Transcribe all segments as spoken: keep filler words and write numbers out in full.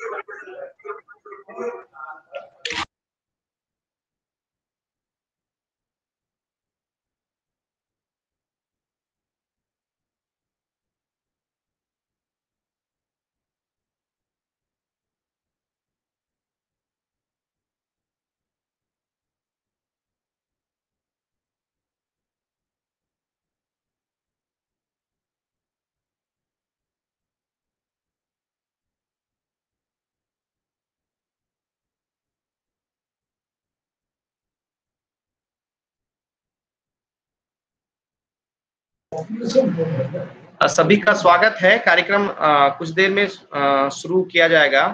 सभी का स्वागत है। कार्यक्रम कुछ देर में शुरू किया जाएगा।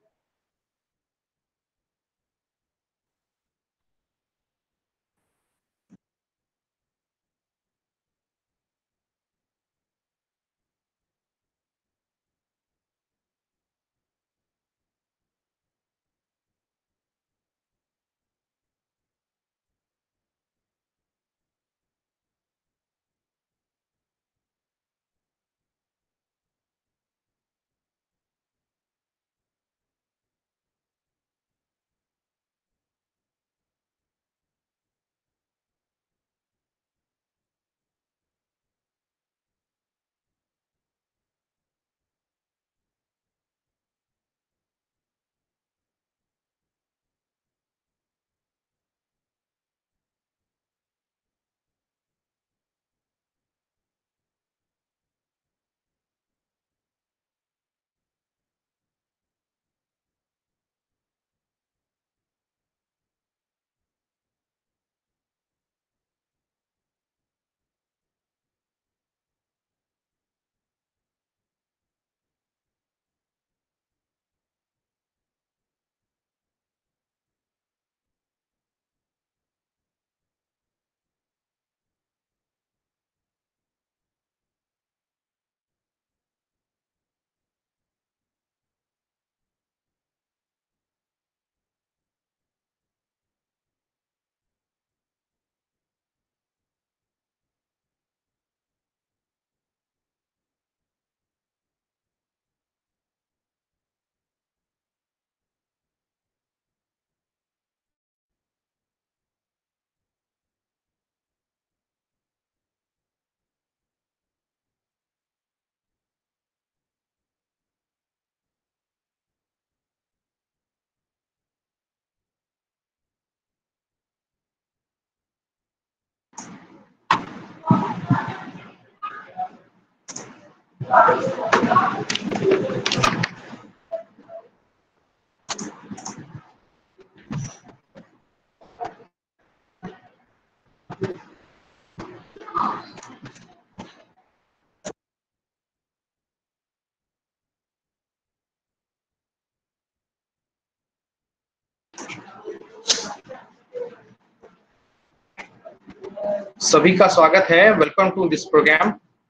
सभी का स्वागत है। Welcome to this program.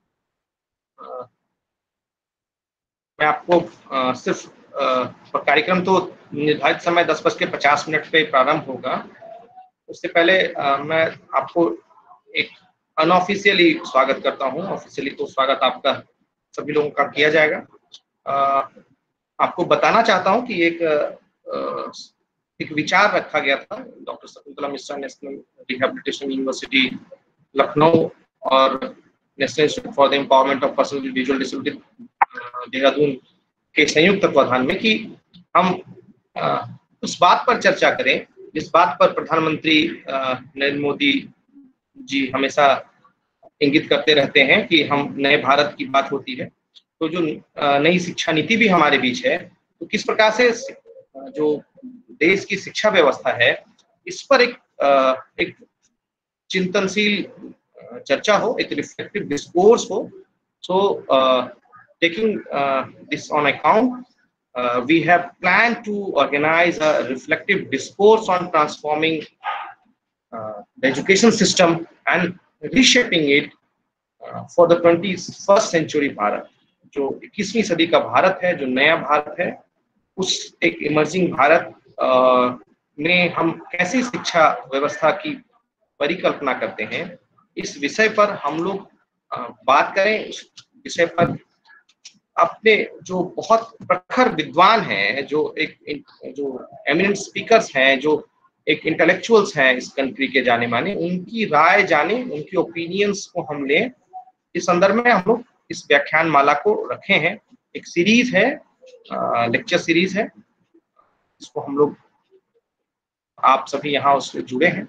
मैं आपको आ, सिर्फ आ, कार्यक्रम तो निर्धारित समय दस बज के पचास मिनट पे प्रारंभ होगा। उससे पहले आ, मैं आपको एक अनऑफिशियली स्वागत करता हूं। ऑफिशियली तो स्वागत आपका सभी लोगों का किया जाएगा। आ, आपको बताना चाहता हूं कि एक आ, एक विचार रखा गया था doctor Shakuntala Mishra national rehabilitation university Lucknow और national institute for the empowerment of person with visual disability Dehradun के संयुक्त तत्वाधान में कि हम आ, उस बात पर चर्चा करें जिस बात पर प्रधानमंत्री नरेंद्र मोदी जी हमेशा इंगित करते रहते हैं कि हम नए भारत की बात होती है तो जो नई शिक्षा नीति भी हमारे बीच है, तो किस प्रकार से जो देश की शिक्षा व्यवस्था है इस पर एक एक चिंतनशील चर्चा हो, एक रिफ्लेक्टिव डिस्कोर्स हो। सो taking uh, this on account, uh, we have planned to organize a reflective discourse on transforming uh, the education system and reshaping it uh, for the twenty-first century Bharat. जो इक्कीसवीं सदी का भारत है, जो नया भारत है, उस एक इमर्जिंग भारत uh, में हम कैसी शिक्षा व्यवस्था की परिकल्पना करते हैं, इस विषय पर हम लोग uh, बात करें। इस विषय पर अपने जो बहुत प्रखर विद्वान हैं, जो एक जो एमिनेंट स्पीकर्स हैं, जो एक इंटेलेक्चुअल्स हैं इस कंट्री के जाने माने, उनकी राय जाने, उनकी ओपिनियंस को हम लें। इस संदर्भ में हम लोग इस व्याख्यान माला को रखे हैं। एक सीरीज है, लेक्चर सीरीज है, इसको हम लोग, आप सभी यहाँ उससे जुड़े हैं।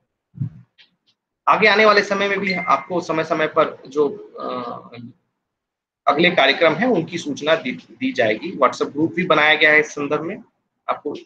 आगे आने वाले समय में भी आपको समय समय पर जो आ, अगले कार्यक्रम है उनकी सूचना दी, दी जाएगी। व्हाट्सएप ग्रुप भी बनाया गया है इस संदर्भ में, आपको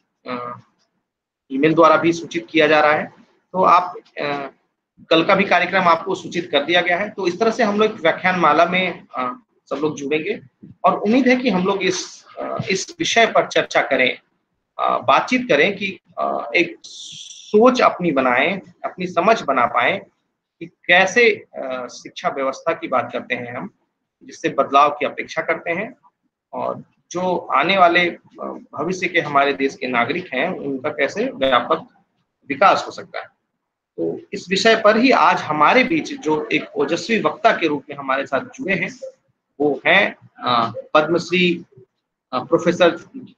ईमेल द्वारा भी सूचित किया जा रहा है। तो आप आ, कल का भी कार्यक्रम आपको सूचित कर दिया गया है। तो इस तरह से हम लोग व्याख्यान माला में आ, सब लोग जुड़ेंगे और उम्मीद है कि हम लोग इस आ, इस विषय पर चर्चा करें, आ, बातचीत करें कि आ, एक सोच अपनी बनाएं, अपनी समझ बना पाएं कि कैसे आ, शिक्षा व्यवस्था की बात करते हैं हम, जिससे बदलाव की अपेक्षा करते हैं और जो आने वाले भविष्य के हमारे देश के नागरिक हैं उनका कैसे व्यापक विकास हो सकता है। तो इस विषय पर ही आज हमारे बीच जो एक ओजस्वी वक्ता के रूप में हमारे साथ जुड़े हैं वो हैं Padmashri professor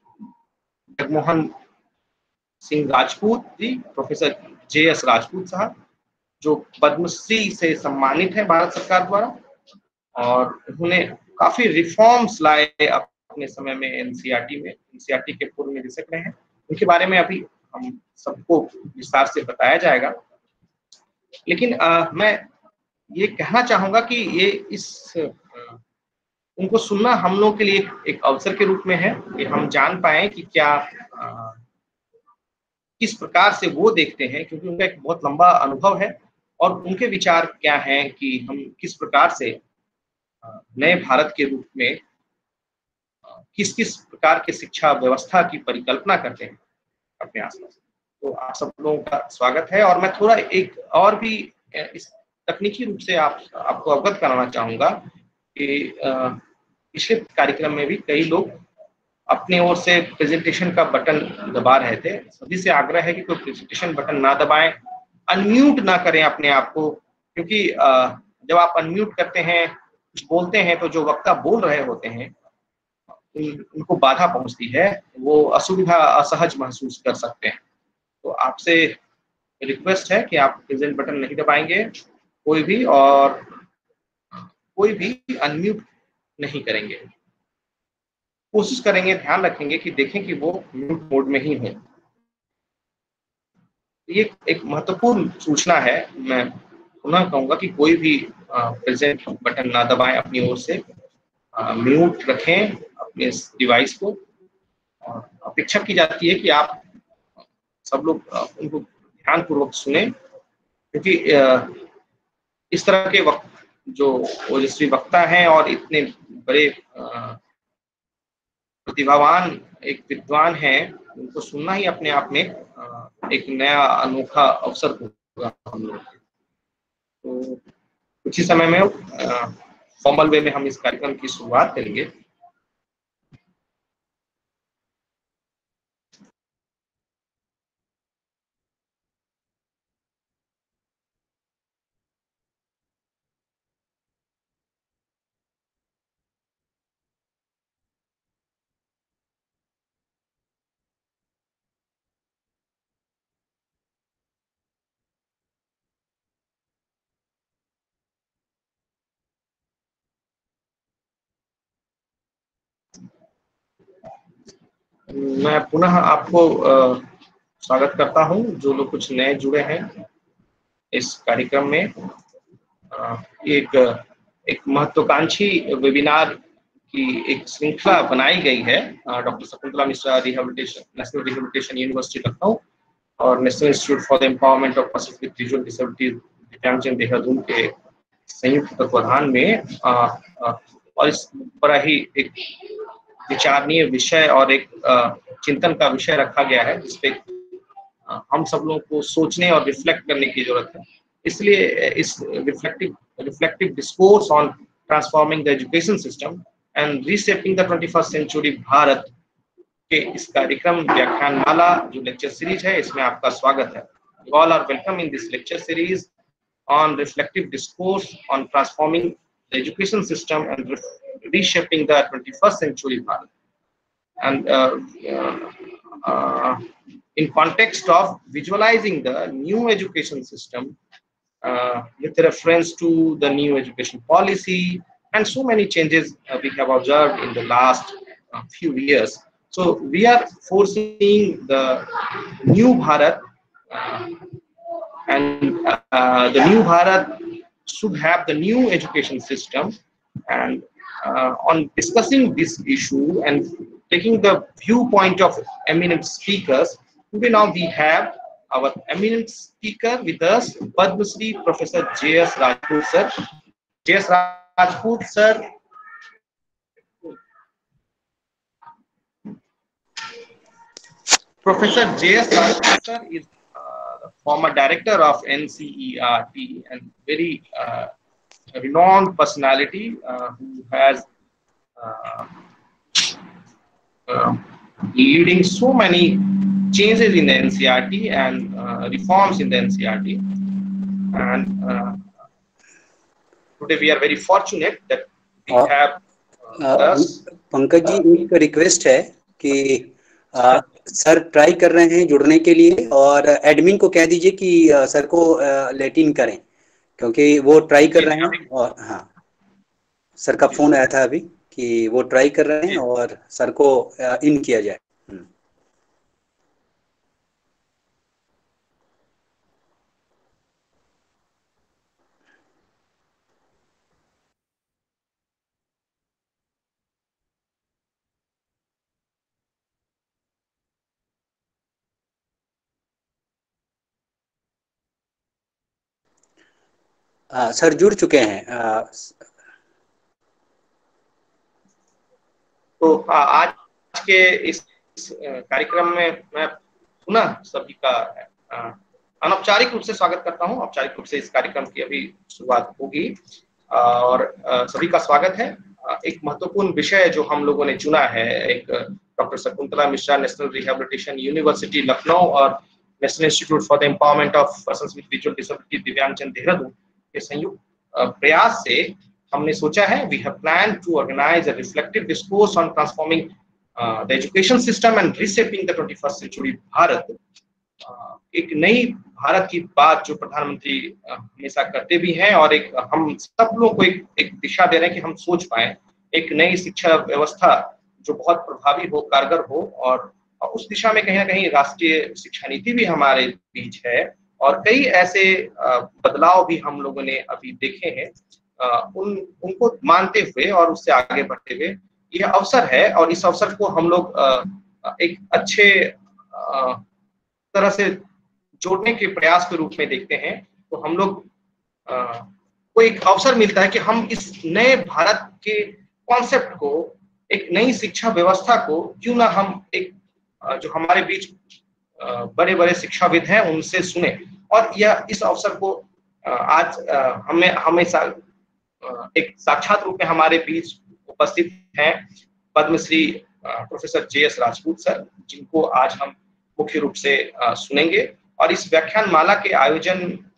Jagmohan Singh Rajput ji, professor J S Rajput साहब, जो पद्मश्री से सम्मानित है भारत सरकार द्वारा और उन्होंने काफी रिफॉर्म्स लाए अपने समय में एनसीईआरटी में, एनसीईआरटी के पूर्व निदेशक रहे हैं। उनके बारे में अभी हम सबको विस्तार से बताया जाएगा। लेकिन आ, मैं ये कहना चाहूंगा कि ये इस आ, उनको सुनना हम लोग के लिए एक, एक अवसर के रूप में है कि हम जान पाए कि क्या आ, किस प्रकार से वो देखते हैं, क्योंकि उनका एक बहुत लंबा अनुभव है और उनके विचार क्या हैं कि हम किस प्रकार से नए भारत के रूप में किस किस प्रकार के शिक्षा व्यवस्था की परिकल्पना करते हैं अपने आसपास। तो आप सब लोगों का स्वागत है और मैं थोड़ा एक और भी इस तकनीकी रूप से आप आपको अवगत कराना चाहूंगा कि पिछले कार्यक्रम में भी कई लोग अपने ओर से प्रेजेंटेशन का बटन दबा रहे थे। सभी से आग्रह है कि कोई प्रेजेंटेशन बटन ना दबाएं, अनम्यूट ना करें अपने आप को, क्योंकि जब आप अनम्यूट करते हैं, कुछ बोलते हैं, तो जो वक्ता बोल रहे होते हैं उनको बाधा पहुंचती है, वो असुविधा असहज महसूस कर सकते हैं। तो आपसे रिक्वेस्ट है कि आप प्रेजेंट बटन नहीं दबाएंगे कोई भी, और कोई भी अनम्यूट नहीं करेंगे। कोशिश करेंगे, ध्यान रखेंगे कि देखें कि वो म्यूट मोड में ही हो। ये एक महत्वपूर्ण सूचना है। मैं पुनः कहूंगा कि कोई भी प्रेजेंट बटन ना दबाएं, अपनी ओर से म्यूट रखें अपने डिवाइस को, और अपेक्षा की जाती है कि आप सब लोग उनको ध्यानपूर्वक सुने, क्योंकि इस तरह के वक्त जो ओजस्वी वक्ता हैं और इतने बड़े प्रतिभावान एक विद्वान हैं, उनको सुनना ही अपने आप में एक नया अनोखा अवसर होगा हम लोग। तो कुछ ही समय में फॉर्मल वे में हम इस कार्यक्रम की शुरुआत करेंगे। मैं पुनः आपको स्वागत करता हूं, जो लोग कुछ नए जुड़े हैं इस कार्यक्रम में। एक एक महत्वाकांक्षी वेबिनार की एक श्रृंखला बनाई गई है doctor Shakuntala Mishra rehabilitation national rehabilitation university Lucknow और national institute for the empowerment of person with visual disability दिव्यांगजन देहरादून के संयुक्त तत्वाधान में, आ, आ, और इस बड़ा ही एक विचारणीय विषय और एक चिंतन का विषय रखा गया है, जिसपे हम सब लोगों को सोचने और रिफ्लेक्ट करने की जरूरत है। इसलिए इस reflective reflective discourse on transforming the education system and reshaping the twenty first century Bharat के इस कार्यक्रम व्याख्यान माला जो लेक्चर सीरीज है, इसमें आपका स्वागत है। You all are welcome in this lecture series on reflective discourse on transforming the education system and reshaping the twenty-first century Bharat. And uh, uh, uh, in context of visualizing the new education system uh, with reference to the new education policy and so many changes uh, we have observed in the last uh, few years. So we are foreseeing the new Bharat, uh, and uh, the new Bharat should have the new education system. And uh, on discussing this issue and taking the viewpoint of eminent speakers, today now we have our eminent speaker with us, Padma Shri Professor J S Rajput sir. J S Rajput sir. Professor J S Rajput sir is uh, former director of N C E R T and very uh, renowned personality uh, who has uh, uh, leading so many changes in the N C E R T and uh, reforms in the N C E R T. And uh, today we are very fortunate that we uh, have uh, us. Pankaj ji, एक request है कि आ, sir try कर रहे हैं जुड़ने के लिए, और एडमिन को कह दीजिए कि आ, सर को लेटिन करें, क्योंकि वो ट्राई कर रहे हैं। और हाँ, सर का फोन आया था अभी कि वो ट्राई कर रहे हैं और सर को इन किया जाए। आ, सर जुड़ चुके हैं। आ, तो आज के इस कार्यक्रम में मैं पुनः सभी का अनौपचारिक रूप से स्वागत करता हूं। औपचारिक रूप से इस कार्यक्रम की अभी शुरुआत होगी और सभी का स्वागत है। एक महत्वपूर्ण विषय जो हम लोगों ने चुना है, एक doctor Shakuntala Mishra national rehabilitation university Lucknow और national institute for the empowerment of persons with visual disability दिव्यांगजन देहरादून के संयुक्त प्रयास से हमने सोचा है, we have plan to organise a reflective discourse on transforming the education system and reshaping the twenty first century Bharat. uh, एक नई भारत की बात जो प्रधानमंत्री uh, हमेशा करते भी हैं और एक हम सब लोगों को एक, एक दिशा दे रहे हैं कि हम सोच पाए एक नई शिक्षा व्यवस्था जो बहुत प्रभावी हो, कारगर हो, और उस दिशा में कहीं ना कहीं राष्ट्रीय शिक्षा नीति भी हमारे बीच है और कई ऐसे uh, बदलाव भी हम लोगों ने अभी देखे हैं। Uh, उन उनको मानते हुए और उससे आगे बढ़ते हुए यह अवसर है, और इस अवसर को हम लोग uh, एक अच्छे uh, तरह से जोड़ने के प्रयास के रूप में देखते हैं। तो हम लोग uh, को एक अवसर मिलता है कि हम इस नए भारत के कॉन्सेप्ट को, एक नई शिक्षा व्यवस्था को क्यों ना हम एक uh, जो हमारे बीच uh, बड़े बड़े शिक्षाविद हैं उनसे सुने। और यह इस अवसर को uh, आज uh, हमें हमेशा एक साक्षात रूप में हमारे बीच उपस्थित हैं Padmashri professor J S Rajput sir, जिनको आज हम मुख्य रूप से सुनेंगे। और इस व्याख्यान माला के आयोजन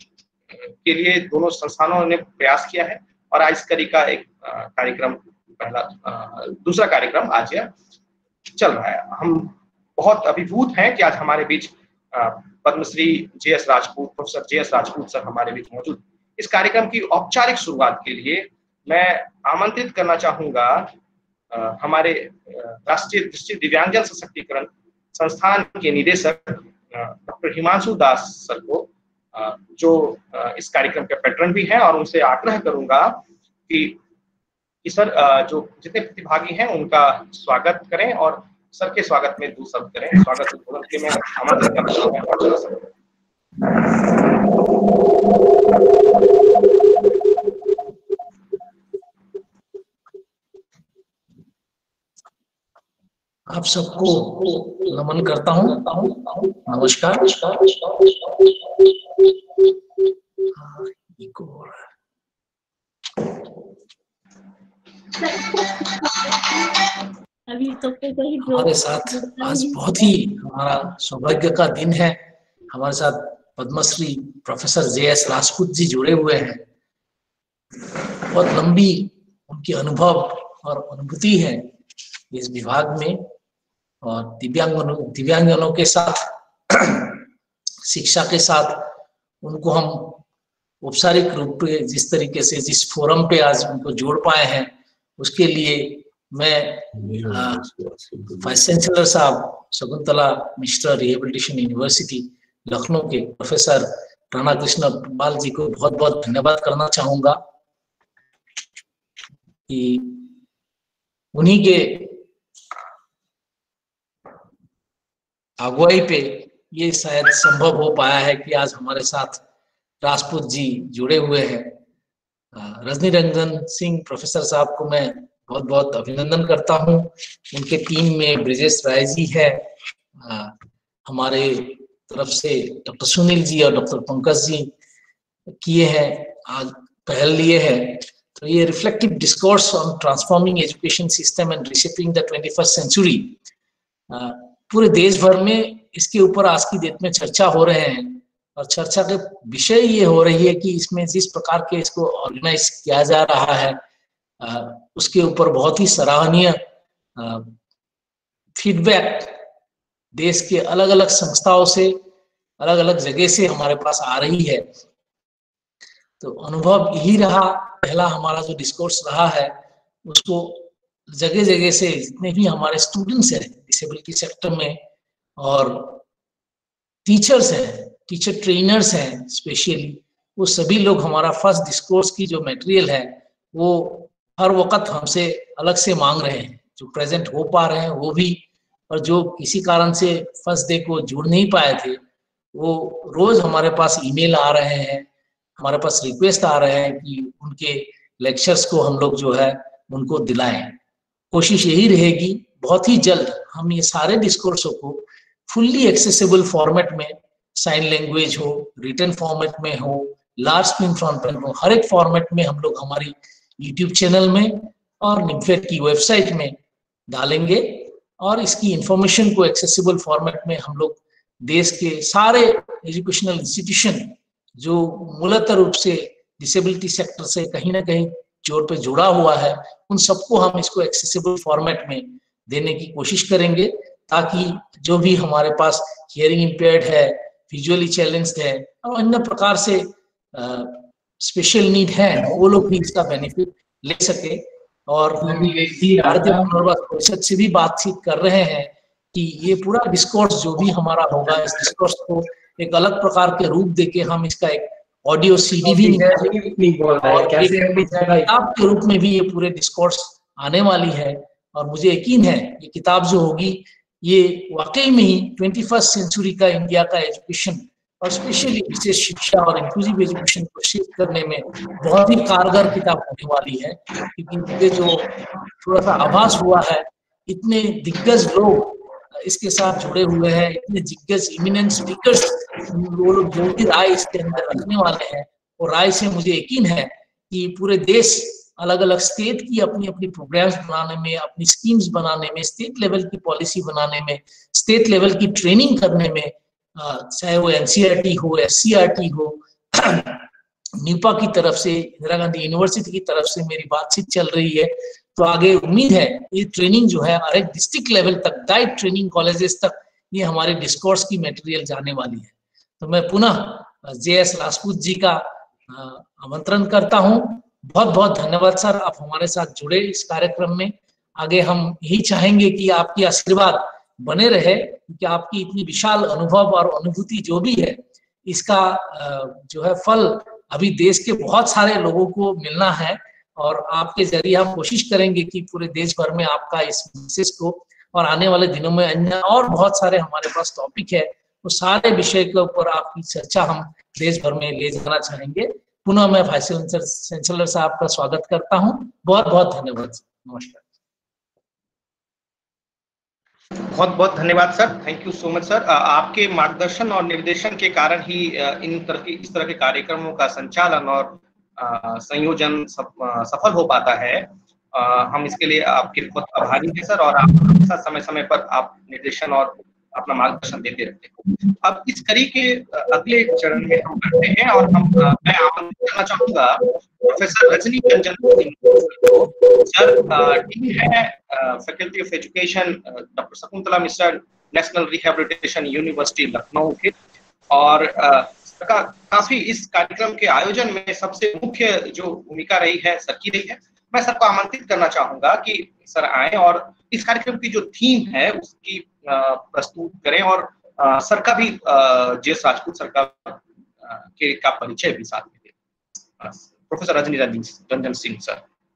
के लिए दोनों संस्थानों ने प्रयास किया है और आज इस कड़ी का एक कार्यक्रम, पहला दूसरा कार्यक्रम आज यह चल रहा है। हम बहुत अभिभूत हैं कि आज हमारे बीच Padmashri J S Rajput professor J S Rajput sir हमारे बीच मौजूद। इस कार्यक्रम की औपचारिक शुरुआत के लिए मैं आमंत्रित करना चाहूंगा आ, हमारे राष्ट्रीय दृष्टि दिव्यांगजन सशक्तिकरण संस्थान के निदेशक डॉक्टर हिमांशु दास सर को, आ, जो आ, इस कार्यक्रम के पैट्रन भी हैं, और उनसे आग्रह करूंगा कि, कि सर आ, जो जितने प्रतिभागी हैं उनका स्वागत करें और सर के स्वागत में दो शब्द करें। स्वागत उद्बोधन के मैं आमंत्रित करना चाहूंगा। आप सबको नमन करता हूँ, नमस्कार। अभी तो हमारे साथ आज बहुत ही हमारा सौभाग्य का दिन है। हमारे साथ Padmashri professor J S Rajput ji जुड़े हुए हैं। बहुत लंबी उनकी अनुभव और अनुभूति है इस विभाग में, और दिव्यांगजनों दिव्यांगजनों के साथ शिक्षा के साथ उनको हम औपचारिक रूप पे जिस तरीके से जिस फोरम पे आज उनको जोड़ पाए हैं, उसके लिए मैं वाइस चांसलर साहब शकुंतला मिश्रा रिहेबिलिटेशन यूनिवर्सिटी लखनऊ के प्रोफेसर राणा कृष्ण पाल जी को बहुत बहुत धन्यवाद करना चाहूंगा कि उन्हीं के अगुवाई पे ये शायद संभव हो पाया है कि आज हमारे साथ राजपूत जी जुड़े हुए हैं। रजनी रंजन सिंह प्रोफेसर साहब को मैं बहुत बहुत अभिनंदन करता हूं। उनके टीम में ब्रिजेश राय जी है, आ, हमारे तरफ से डॉक्टर सुनील जी और डॉक्टर पंकज जी किए हैं, आज पहल लिए है। तो ये reflective discourse on transforming education system and reshaping the twenty first century, पूरे देश भर में इसके ऊपर आज की डेट में चर्चा हो रहे हैं, और चर्चा के विषय ये हो रही है कि इसमें जिस प्रकार के इसको ऑर्गेनाइज किया जा रहा है आ, उसके ऊपर बहुत ही सराहनीय फीडबैक देश के अलग अलग संस्थाओं से, अलग अलग जगह से हमारे पास आ रही है। तो अनुभव यही रहा, पहला हमारा जो डिस्कोर्स रहा है उसको जगह जगह से जितने भी हमारे स्टूडेंट्स हैं डिसेबिलिटी सेक्टर में, और टीचर्स हैं, टीचर ट्रेनर्स हैं स्पेशली, वो सभी लोग हमारा फर्स्ट डिस्कोर्स की जो मटेरियल है वो हर वक्त हमसे अलग से मांग रहे हैं। जो प्रेजेंट हो पा रहे हैं वो भी, और जो किसी कारण से फर्स्ट डे को जुड़ नहीं पाए थे वो रोज हमारे पास ईमेल आ रहे हैं, हमारे पास रिक्वेस्ट आ रहे हैं कि उनके लेक्चर्स को हम लोग जो है उनको दिलाएं। कोशिश यही रहेगी बहुत ही जल्द हम ये सारे डिस्कोर्सों को फुल्ली एक्सेसिबल फॉर्मेट में, साइन लैंग्वेज हो, रिटन फॉर्मेट में हो, लार्ज स्क्रीन फॉर्मेट में हो, हर एक फॉर्मेट में हम लोग हमारी यूट्यूब चैनल में और निम्फेड की वेबसाइट में डालेंगे, और इसकी इंफॉर्मेशन को एक्सेसिबल फॉर्मेट में हम लोग देश के सारे एजुकेशनल इंस्टीट्यूशन जो मूलतः रूप से डिसेबिलिटी सेक्टर से कहीं ना कहीं जोर पे जुड़ा हुआ है, उन सबको हम इसको एक्सेसिबल फॉर्मेट में देने की कोशिश करेंगे, ताकि जो भी हमारे पास हियरिंग इम्पेयर्ड है, विजुअली चैलेंज्ड है और अन्य प्रकार से स्पेशल नीड है, वो लोग भी इसका बेनिफिट ले सके। और हम भारतीय पुनर्वास परिषद से भी बातचीत कर रहे हैं कि ये पूरा डिस्कोर्स जो भी हमारा होगा, इस डिस्कोर्स को एक अलग प्रकार के रूप देके हम इसका एक ऑडियो सीडी भी और किताब के रूप में भी ये पूरे डिस्कोर्स आने वाली है। और मुझे यकीन है ये किताब जो होगी ये वाकई में ही ट्वेंटी फर्स्ट सेंचुरी का इंडिया का एजुकेशन और स्पेशली विशेष शिक्षा और इंक्लूसिव एजुकेशन को शेप करने में बहुत ही कारगर किताब होने वाली है। क्योंकि मुझे जो थोड़ा सा आभास हुआ है, इतने दिग्गज लोग इसके साथ जुड़े हुए हैं, इतने दिग्गज इमिनेंट स्पीकर्स वो लोग जो भी राय इसके अंदर रखने वाले हैं, और राय से मुझे यकीन है कि पूरे देश अलग अलग स्टेट की अपनी अपनी प्रोग्राम्स बनाने में, अपनी स्कीम्स बनाने में, स्टेट लेवल की पॉलिसी बनाने में, स्टेट लेवल की ट्रेनिंग करने में, चाहे वो एनसीईआरटी हो, एससीईआरटी हो, न्यूपा की तरफ से, इंदिरा गांधी यूनिवर्सिटी की तरफ से मेरी बातचीत चल रही है। तो आगे उम्मीद है ये ट्रेनिंग जो है हर एक डिस्ट्रिक्ट लेवल तक, गाइड ट्रेनिंग कॉलेजेस तक ये हमारे डिस्कोर्स की मटेरियल जाने वाली है। तो मैं पुनः जे एस राजपूत जी का आमंत्रण करता हूँ। बहुत बहुत धन्यवाद सर, आप हमारे साथ जुड़े इस कार्यक्रम में। आगे हम यही चाहेंगे कि आपकी आशीर्वाद बने रहे, क्योंकि आपकी इतनी विशाल अनुभव और अनुभूति जो भी है, इसका जो है फल अभी देश के बहुत सारे लोगों को मिलना है। और आपके जरिए हम कोशिश करेंगे कि पूरे देश भर में आपका इस मैसेज को, और आने वाले दिनों में अन्य और बहुत सारे हमारे पास टॉपिक है, वो सारे विषय के ऊपर आपकी चर्चा हम देश भर में ले जाना चाहेंगे। पुनः मैं वाइस चांसलर साहब का स्वागत करता हूं। बहुत बहुत धन्यवाद। नमस्कार। बहुत बहुत धन्यवाद sir, thank you so much sir. आपके मार्गदर्शन और निर्देशन के कारण ही इन तरह के इस तरह के कार्यक्रमों का संचालन और संयोजन सफल हो पाता है। हम इसके लिए आपके बहुत आभारी हैं सर, और आप हमेशा समय समय पर आप निर्देशन और अपना मार्गदर्शन देते रहते हैं। अब इस कड़ी के अगले चरण में हम करते हैं और हम मैं आमंत्रित करना चाहूंगा प्रोफेसर रजनी रंजन सिंह को। सर डीन है faculty of education doctor Shakuntala Mishra national rehabilitation university Lucknow के, और का, काफी इस कार्यक्रम के आयोजन में सबसे मुख्य जो भूमिका रही है सर की रही है। मैं सबको आमंत्रित करना चाहूंगा कि सर आए और इस कार्यक्रम की जो थीम है उसकी प्रस्तुत करें, और सर का भी जे एस राजपूत सर का के का परिचय भी साथ में दें। Professor Rajni Ranjan Singh sir.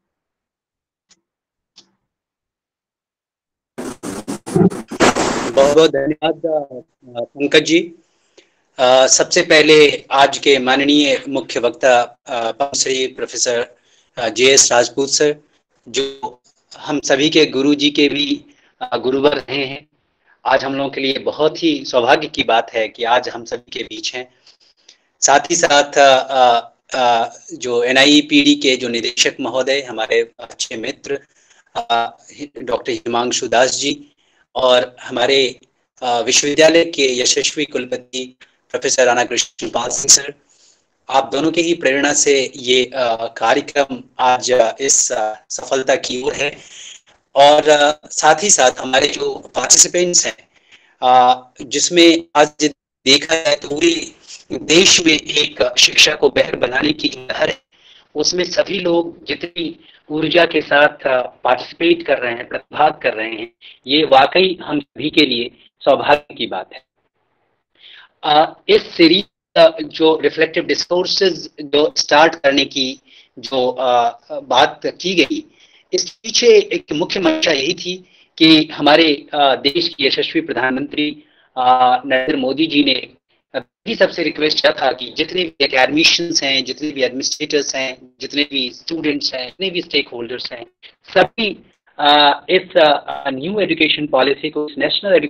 बहुत बहुत धन्यवाद पंकज जी। आ, सबसे पहले आज के माननीय मुख्य वक्ता Padmashri professor J S Rajput sir, जो हम सभी के गुरु जी के भी गुरुवर रहे हैं, आज हम लोगों के लिए बहुत ही सौभाग्य की बात है कि आज हम सभी के बीच हैं। साथ ही साथ आ, आ, जो एन आई पी डी के जो निदेशक महोदय, हमारे अच्छे मित्र डॉक्टर हिमांशु दास जी, और हमारे विश्वविद्यालय के यशस्वी कुलपति प्रोफेसर राणा कृष्ण पाल सिंह सर, आप दोनों के ही प्रेरणा से ये कार्यक्रम आज इस सफलता की ओर है। और साथ ही साथ हमारे जो पार्टिसिपेंट्स हैं, जिसमें आज देखा जाए तो पूरे देश में एक शिक्षा को बेहतर बनाने की लहर है, उसमें सभी लोग जितनी ऊर्जा के साथ पार्टिसिपेट कर रहे हैं, प्रतिभाग कर रहे हैं, ये वाकई हम सभी के लिए सौभाग्य की बात है। आ, इस सीरीज जो रिफ्लेक्टिव डिस्कोर्सेज जो स्टार्ट करने की जो आ, बात की गई, इस पीछे एक मुख्य मंशा यही थी कि हमारे आ, देश के यशस्वी प्रधानमंत्री नरेंद्र मोदी जी ने भी सबसे रिक्वेस्ट किया था कि जितने भी एकेडमिशियंस हैं, जितने भी एडमिनिस्ट्रेटर्स हैं, जितने भी स्टूडेंट्स हैं, जितने भी स्टेक होल्डर्स हैं, सभी आ, इस न्यू एजुकेशन पॉलिसी को, इस नेशनल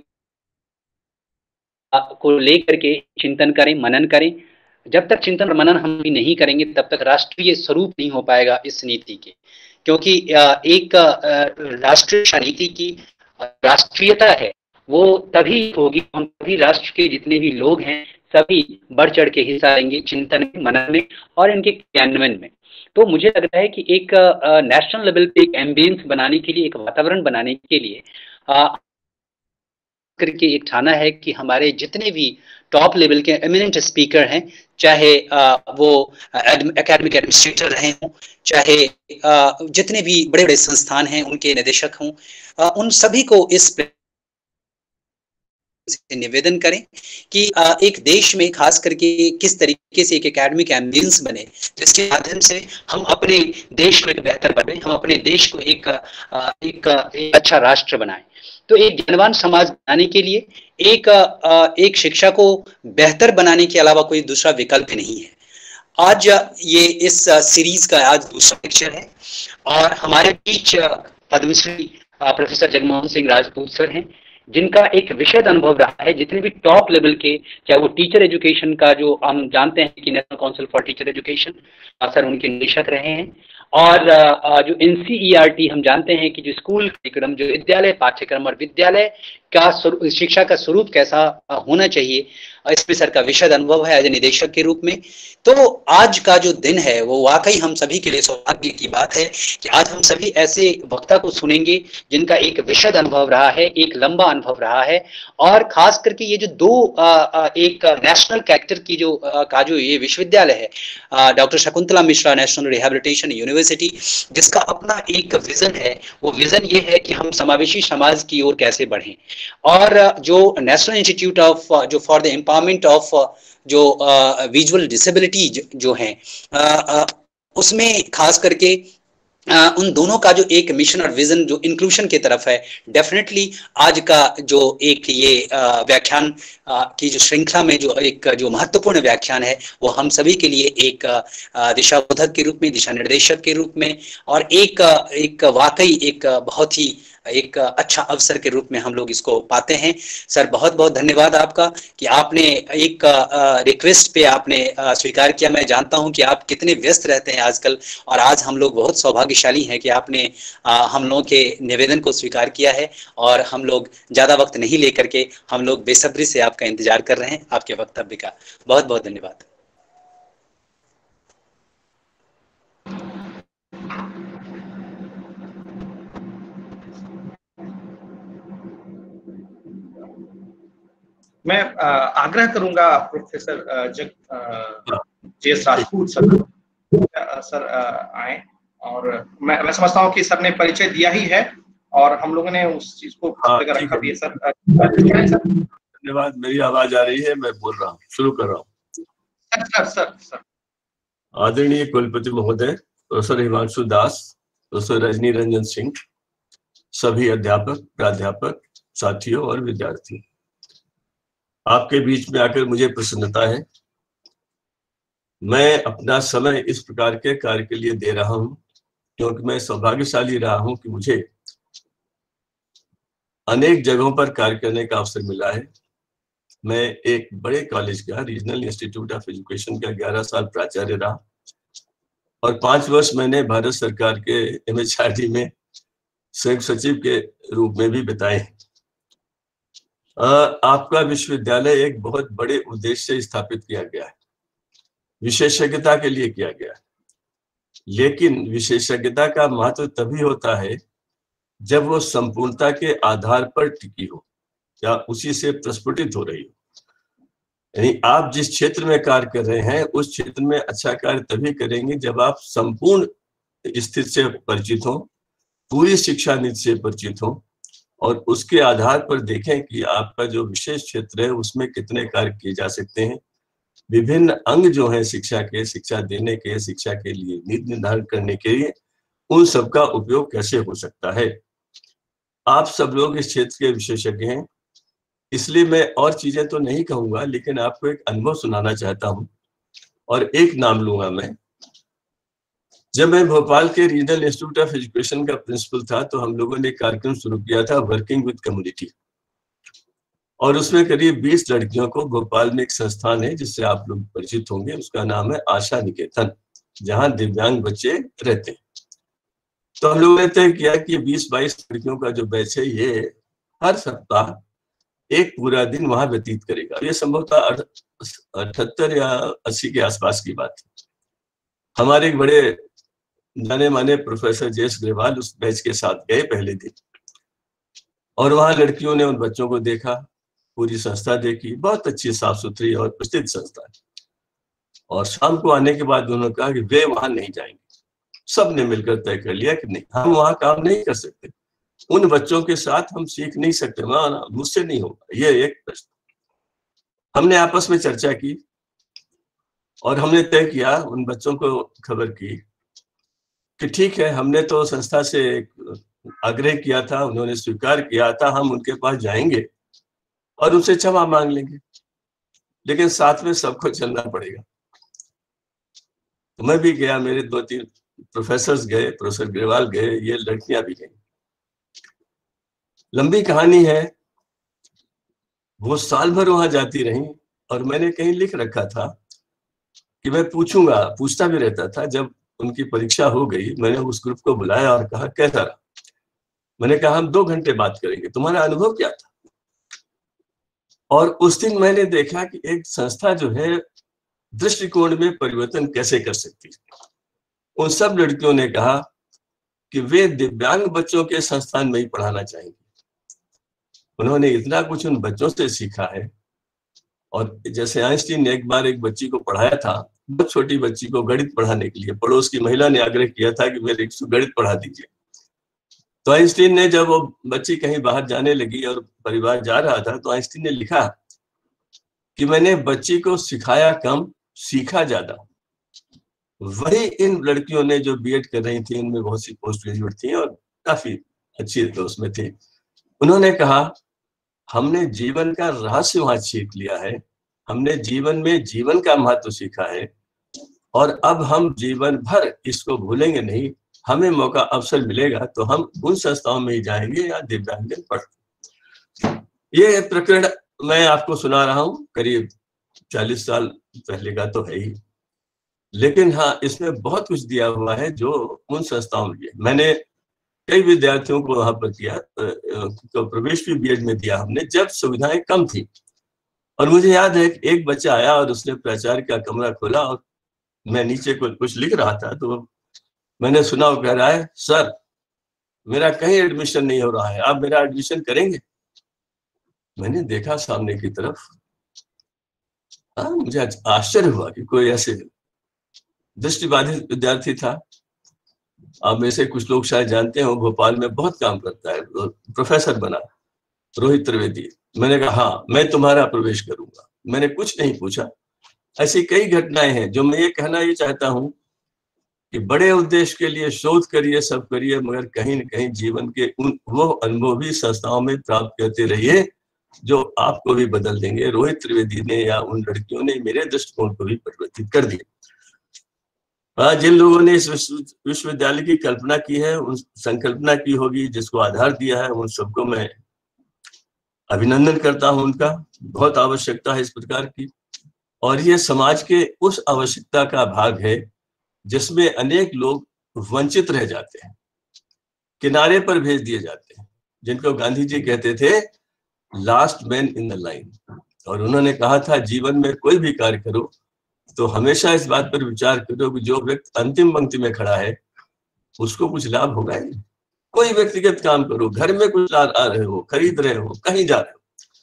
को लेकर के चिंतन करें, मनन करें। जब तक चिंतन और मनन हम भी नहीं करेंगे तब तक राष्ट्रीय स्वरूप नहीं हो पाएगा इस नीति के, क्योंकि एक राष्ट्रीय नीति की राष्ट्रीयता है वो तभी होगी हम सभी राष्ट्र के जितने भी लोग हैं सभी बढ़ चढ़ के हिस्सा लेंगे चिंतन में, मनन में और इनके क्रियान्वयन में। तो मुझे लग रहा है कि एक नेशनल लेवल पे एक एम्बियंस बनाने के लिए, एक वातावरण बनाने के लिए आ, करके एक ठाना है कि हमारे जितने भी टॉप लेवल के एमिनेंट स्पीकर हैं, चाहे आ, वो एकेडमिक एडमिनिस्ट्रेटर रहे हों, चाहे आ, जितने भी बड़े बड़े संस्थान हैं उनके निदेशक हों, उन सभी को इस से निवेदन करें कि एक देश में खास करके किस तरीके से एक एकेडमिक एम्बियंस बने, जिसके माध्यम से हम अपने देश को एक बेहतर बनाएं, हम अपने देश को एक, एक, एक अच्छा राष्ट्र बनाएं। तो एक ज्ञानवान समाज बनाने के लिए एक एक शिक्षा को बेहतर बनाने के अलावा कोई दूसरा विकल्प नहीं है। आज ये इस सीरीज का आज दूसरा लेक्चर है और हमारे बीच पद्मश्री प्रोफेसर जगमोहन सिंह राजपूत सर हैं, जिनका एक विशद अनुभव रहा है। जितने भी टॉप लेवल के, चाहे वो टीचर एजुकेशन का, जो हम जानते हैं कि national council for teacher education, sir उनके निदेशक रहे हैं, और जो N C E R T हम जानते हैं कि जो स्कूल कार्यक्रम, जो विद्यालय पाठ्यक्रम और विद्यालय का शिक्षा का स्वरूप कैसा होना चाहिए, इसमें सर का विशद अनुभव है एज ए निदेशक के रूप में। तो आज का जो दिन है वो वाकई हम सभी के लिए सौभाग्य की बात है कि आज हम सभी ऐसे वक्ता को सुनेंगे जिनका एक विशद अनुभव रहा है, एक लंबा अनुभव रहा है, और खास करके ये जो दो आ, एक नेशनल कैरेक्टर की जो आ, का जो ये विश्वविद्यालय है, doctor Shakuntala Mishra national rehabilitation university, जिसका अपना एक विजन है, वो विजन ये है कि हम समावेशी समाज की ओर कैसे बढ़ें। और जो नेशनल इंस्टीट्यूट ऑफ जो फॉर द एम्पावरमेंट ऑफ जो विजुअल डिसेबिलिटी जो है, उसमें खास करके Uh, उन दोनों का जो एक मिशन और विजन जो इंक्लूशन की तरफ है, डेफिनेटली आज का जो एक ये uh, व्याख्यान uh, की जो श्रृंखला में जो एक जो महत्वपूर्ण व्याख्यान है वो हम सभी के लिए एक uh, दिशाबोधक के रूप में, दिशा निर्देशक के रूप में, और एक एक वाकई एक बहुत ही एक अच्छा अवसर के रूप में हम लोग इसको पाते हैं। सर बहुत बहुत धन्यवाद आपका कि आपने एक रिक्वेस्ट पे आपने स्वीकार किया। मैं जानता हूं कि आप कितने व्यस्त रहते हैं आजकल, और आज हम लोग बहुत सौभाग्यशाली हैं कि आपने हम लोगों के निवेदन को स्वीकार किया है, और हम लोग ज़्यादा वक्त नहीं लेकर के हम लोग बेसब्री से आपका इंतजार कर रहे हैं, आपके वक्तव्य का। बहुत बहुत धन्यवाद। मैं आग्रह करूंगा professor Jag J S Rajput sir sir आए, और मैं मैं समझता हूं कि सर ने परिचय दिया ही है और हम लोगों ने उस चीज को रखा भी है। सर धन्यवाद। मेरी आवाज आ रही है? मैं बोल रहा हूँ, शुरू कर रहा हूँ। सर सर सर आदरणीय कुलपति महोदय, प्रोफेसर हिमांशु दास, प्रोफेसर रजनी रंजन सिंह, सभी अध्यापक, प्राध्यापक, साथियों और विद्यार्थी, आपके बीच में आकर मुझे प्रसन्नता है। मैं अपना समय इस प्रकार के कार्य के लिए दे रहा हूं क्योंकि मैं सौभाग्यशाली रहा हूं कि मुझे अनेक जगहों पर कार्य करने का अवसर मिला है। मैं एक बड़े कॉलेज का, रीजनल इंस्टीट्यूट ऑफ एजुकेशन का ग्यारह साल प्राचार्य रहा, और पांच वर्ष मैंने भारत सरकार के एमएचआरडी में संयुक्त सचिव के रूप में भी बिताए। आपका विश्वविद्यालय एक बहुत बड़े उद्देश्य से स्थापित किया गया है, विशेषज्ञता के लिए किया गया है, लेकिन विशेषज्ञता का महत्व तभी होता है जब वो संपूर्णता के आधार पर टिकी हो या उसी से प्रस्फुटित हो रही हो। यानी आप जिस क्षेत्र में कार्य कर रहे हैं उस क्षेत्र में अच्छा कार्य तभी करेंगे जब आप संपूर्ण स्थिति से परिचित हो, पूरी शिक्षा नीति से परिचित हो, और उसके आधार पर देखें कि आपका जो विशेष क्षेत्र है उसमें कितने कार्य किए जा सकते हैं। विभिन्न अंग जो है शिक्षा के, शिक्षा देने के, शिक्षा के लिए नीति निर्धारण करने के लिए, उन सब का उपयोग कैसे हो सकता है। आप सब लोग इस क्षेत्र के विशेषज्ञ हैं, इसलिए मैं और चीजें तो नहीं कहूंगा, लेकिन आपको एक अनुभव सुनाना चाहता हूं, और एक नाम लूंगा मैं। जब मैं भोपाल के रीजनल इंस्टीट्यूट ऑफ एजुकेशन का प्रिंसिपल था तो हम लोगों ने कार्यक्रम शुरू किया था वर्किंग विद कम्युनिटी, और उसमें करीब बीस लड़कियों को, भोपाल में एक संस्थान है जिससे आप लोग परिचित होंगे, उसका नाम है आशा निकेतन, जहां दिव्यांग बच्चे रहते हैं। तो हम लोगों ने तय किया कि बीस बाईस लड़कियों का जो बैच है ये हर सप्ताह एक पूरा दिन वहां व्यतीत करेगा। ये संभवतः अठहत्तर या अस्सी के आसपास की बात है। हमारे एक बड़े जाने माने प्रोफेसर जे एस ग्रेवाल उस बैच के साथ गए पहले दिन, और वहां लड़कियों ने उन बच्चों को देखा, पूरी संस्था देखी, बहुत अच्छी साफ सुथरी और प्रसिद्ध संस्था है। और शाम को आने के बाद उन्होंने कहा कि वे वहां नहीं जाएंगे। सब ने मिलकर तय कर लिया कि नहीं, हम वहां काम नहीं कर सकते, उन बच्चों के साथ हम सीख नहीं सकते, मुझसे नहीं होगा। ये एक प्रश्न हमने आपस में चर्चा की, और हमने तय किया, उन बच्चों को खबर की कि ठीक है, हमने तो संस्था से आग्रह किया था, उन्होंने स्वीकार किया था, हम उनके पास जाएंगे और उनसे क्षमा मांग लेंगे, लेकिन साथ में सबको चलना पड़ेगा। तो मैं भी गया, मेरे दो तीन प्रोफेसर्स गए, प्रोफेसर ग्रेवाल गए, ये लड़कियां भी गई। लंबी कहानी है, वो साल भर वहां जाती रही, और मैंने कहीं लिख रखा था कि मैं पूछूंगा, पूछता भी रहता था। जब उनकी परीक्षा हो गई, मैंने उस ग्रुप को बुलाया और कहा कैसा रहा। मैंने कहा हम दो घंटे बात करेंगे, तुम्हारा अनुभव क्या था। और उस दिन मैंने देखा कि एक संस्था जो है दृष्टिकोण में परिवर्तन कैसे कर सकती है। उन सब लड़कियों ने कहा कि वे दिव्यांग बच्चों के संस्थान में ही पढ़ाना चाहेंगे। उन्होंने इतना कुछ उन बच्चों से सीखा है। और जैसे आइंस्टीन ने एक बार एक बच्ची को पढ़ाया था, बहुत छोटी बच्ची को गणित पढ़ाने के लिए, पड़ोस की महिला ने आग्रह किया था कि मेरे को गणित पढ़ा दीजिए। तो आइंस्टीन ने, जब वो बच्ची कहीं बाहर जाने लगी और परिवार जा रहा था, तो आइंस्टीन ने लिखा कि मैंने बच्ची को सिखाया कम, सीखा ज्यादा। वही इन लड़कियों ने जो बीएड कर रही थी, उनमें बहुत सी पोस्ट ग्रेजुएट थी और काफी अच्छी तो उसमें थी। उन्होंने कहा हमने जीवन का रहस्य वहां सीख लिया है, हमने जीवन में जीवन का महत्व सीखा है, और अब हम जीवन भर इसको भूलेंगे नहीं, हमें मौका अवसर मिलेगा तो हम उन संस्थाओं में ही जाएंगे या दिव्यांगजन पढ़ते। ये प्रकरण मैं आपको सुना रहा हूँ, करीब चालीस साल पहले का तो है ही, लेकिन हाँ इसमें बहुत कुछ दिया हुआ है जो उन संस्थाओं में। मैंने कई विद्यार्थियों को वहां पर किया, तो प्रवेश भी बीएड में दिया हमने जब सुविधाएं कम थी। और मुझे याद है कि एक बच्चा आया और उसने प्राचार्य का कमरा खोला और मैं नीचे कुछ कुछ लिख रहा था, तो मैंने सुना वो कह रहा है, सर मेरा कहीं एडमिशन नहीं हो रहा है, आप मेरा एडमिशन करेंगे? मैंने देखा सामने की तरफ, हाँ मुझे आश्चर्य हुआ कि कोई ऐसे दृष्टिबाधित विद्यार्थी था। आप में से कुछ लोग शायद जानते हो, भोपाल में बहुत काम करता है, प्रोफेसर बना, रोहित त्रिवेदी। मैंने कहा हाँ मैं तुम्हारा प्रवेश करूंगा। मैंने कुछ नहीं पूछा। ऐसी कई घटनाएं हैं जो मैं ये कहना ये चाहता हूं कि बड़े उद्देश्य के लिए शोध करिए, सब करिए, मगर कहीं न कहीं जीवन के उन वो अनुभवी संस्थाओं में प्राप्त करते रहिए जो आपको भी बदल देंगे। रोहित त्रिवेदी ने या उन लड़कियों ने मेरे दृष्टिकोण को भी परिवर्तित कर दिया। जिन लोगों ने इस विश्वविद्यालय की कल्पना की है, उन संकल्पना की होगी, जिसको आधार दिया है, उन सबको मैं अभिनंदन करता हूं। उनका बहुत आवश्यकता है इस प्रकार की, और ये समाज के उस आवश्यकता का भाग है जिसमें अनेक लोग वंचित रह जाते हैं, किनारे पर भेज दिए जाते हैं, जिनको गांधी जी कहते थे last man in the line. और उन्होंने कहा था जीवन में कोई भी कार्य करो तो हमेशा इस बात पर विचार करो कि जो व्यक्ति अंतिम पंक्ति में खड़ा है उसको कुछ लाभ होगा ही। कोई व्यक्तिगत काम करो, घर में कुछ ला रहे हो, खरीद रहे हो, कहीं जा रहे हो,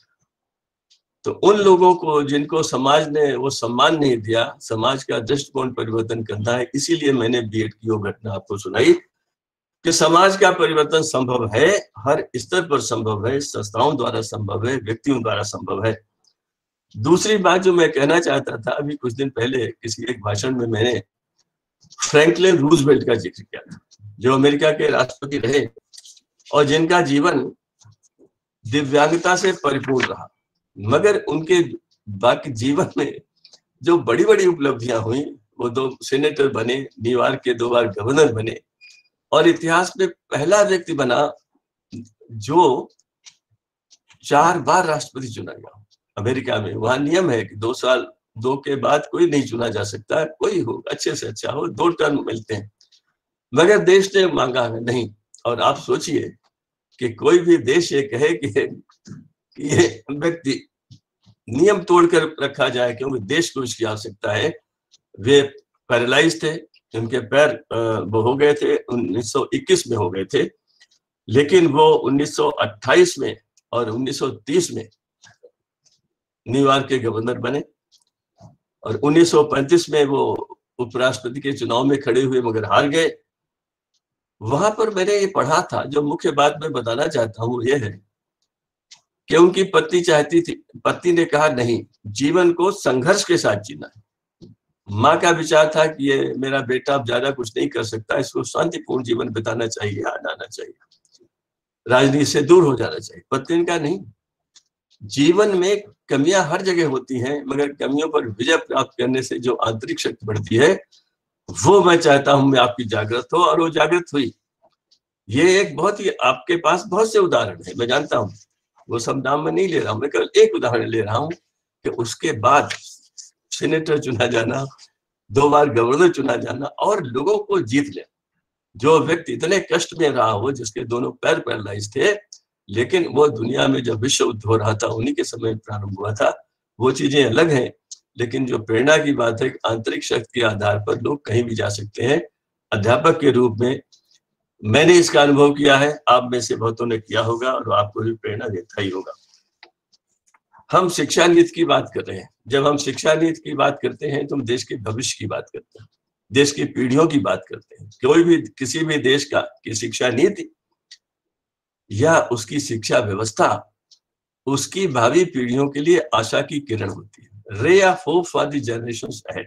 तो उन लोगों को जिनको समाज ने वो सम्मान नहीं दिया, समाज का दृष्टिकोण परिवर्तन करना है। इसीलिए मैंने बीएड की वो घटना आपको सुनाई कि समाज का परिवर्तन संभव है, हर स्तर पर संभव है, संस्थाओं द्वारा संभव है, व्यक्तियों द्वारा संभव है। दूसरी बात जो मैं कहना चाहता था, अभी कुछ दिन पहले किसी एक भाषण में मैंने फ्रैंकलिन रूजवेल्ट का जिक्र किया था, जो अमेरिका के राष्ट्रपति रहे और जिनका जीवन दिव्यांगता से परिपूर्ण रहा, मगर उनके बाकी जीवन में जो बड़ी बड़ी उपलब्धियां हुई, वो दो सेनेटर बने, न्यूयॉर्क के दो बार गवर्नर बने और इतिहास में पहला व्यक्ति बना जो चार बार राष्ट्रपति चुना गया अमेरिका में। वहां नियम है कि दो साल दो के बाद कोई नहीं चुना जा सकता, कोई हो अच्छे से अच्छा हो, दो टर्म मिलते हैं, मगर देश ने मांगा नहीं। और आप सोचिए कि कोई भी देश ये कहे कि ये व्यक्ति नियम तोड़कर रखा जाए क्योंकि देश को इसकी आवश्यकता है। वे पैरालाइज थे, उनके पैर वो हो गए थे, उन्नीस सौ इक्कीस में हो गए थे, लेकिन वो उन्नीस सौ अट्ठाईस में और उन्नीस सौ तीस में न्यूयॉर्क के गवर्नर बने और उन्नीस सौ पैंतीस में वो उपराष्ट्रपति के चुनाव में खड़े हुए मगर हार गए। वहां पर मैंने ये पढ़ा था, जो मुख्य बात मैं बताना चाहता हूँ ये है कि उनकी पत्नी चाहती थी, पत्नी ने कहा नहीं, जीवन को संघर्ष के साथ जीना है। माँ का विचार था कि ये मेरा बेटा अब ज्यादा कुछ नहीं कर सकता, इसको शांतिपूर्ण जीवन बिताना चाहिए, आना चाहिए, राजनीति से दूर हो जाना चाहिए। पत्नी ने कहा नहीं, जीवन में कमियां हर जगह होती हैं, मगर कमियों पर विजय प्राप्त करने से जो आंतरिक शक्ति बढ़ती है वो मैं चाहता हूं मैं आपकी जागृत हो, और वो जागृत हुई। ये एक बहुत ही, आपके पास बहुत से उदाहरण है, मैं जानता हूं, वो सब नाम मैं नहीं ले रहा हूं, मैं केवल एक उदाहरण ले रहा हूं कि उसके बाद सीनेटर चुना जाना, दो बार गवर्नर चुना जाना और लोगों को जीत ले। जो व्यक्ति इतने कष्ट में रहा हो, जिसके दोनों पैर पैरालाइज थे, लेकिन वो दुनिया में जब विश्व युद्ध हो रहा था उन्हीं के समय प्रारंभ हुआ था, वो चीजें अलग हैं। लेकिन जो प्रेरणा की बात है, आंतरिक शक्ति के आधार पर लोग कहीं भी जा सकते हैं। अध्यापक के रूप में मैंने इसका अनुभव किया है, आप में से बहुतों ने किया होगा और आपको भी प्रेरणा देता ही होगा। हम शिक्षा नीति की बात कर रहे हैं। जब हम शिक्षा नीति की बात करते हैं तो हम देश के भविष्य की बात करते हैं, देश की पीढ़ियों की बात करते हैं। कोई भी किसी भी देश का की शिक्षा नीति या उसकी शिक्षा व्यवस्था उसकी भावी पीढ़ियों के लिए आशा की किरण होती है, ray of hope for the generations ahead.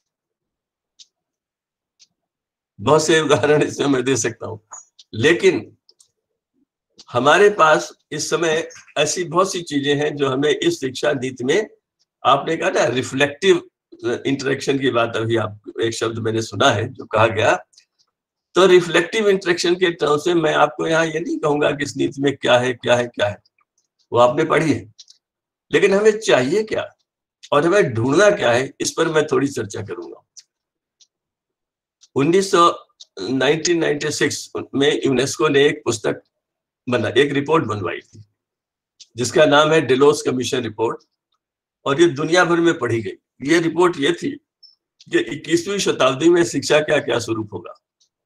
बहुत से उदाहरण इसमें मैं दे सकता हूं, लेकिन हमारे पास इस समय ऐसी बहुत सी चीजें हैं जो हमें इस शिक्षा नीति में, आपने कहा ना रिफ्लेक्टिव इंटरेक्शन की बात, अभी आप एक शब्द मैंने सुना है जो कहा गया तो रिफ्लेक्टिव इंटरेक्शन के टर्म से मैं आपको यहाँ ये नहीं कहूंगा कि इस नीति में क्या है क्या है क्या है, वो आपने पढ़ी है, लेकिन हमें चाहिए क्या और हमें ढूंढना क्या है, इस पर मैं थोड़ी चर्चा करूंगा। उन्नीस सौ छियानवे में यूनेस्को ने एक पुस्तक बना, एक रिपोर्ट बनवाई थी जिसका नाम है डेलोस कमीशन रिपोर्ट, और ये दुनिया भर में पढ़ी गई। ये रिपोर्ट ये थी कि इक्कीसवीं शताब्दी में शिक्षा का क्या स्वरूप होगा।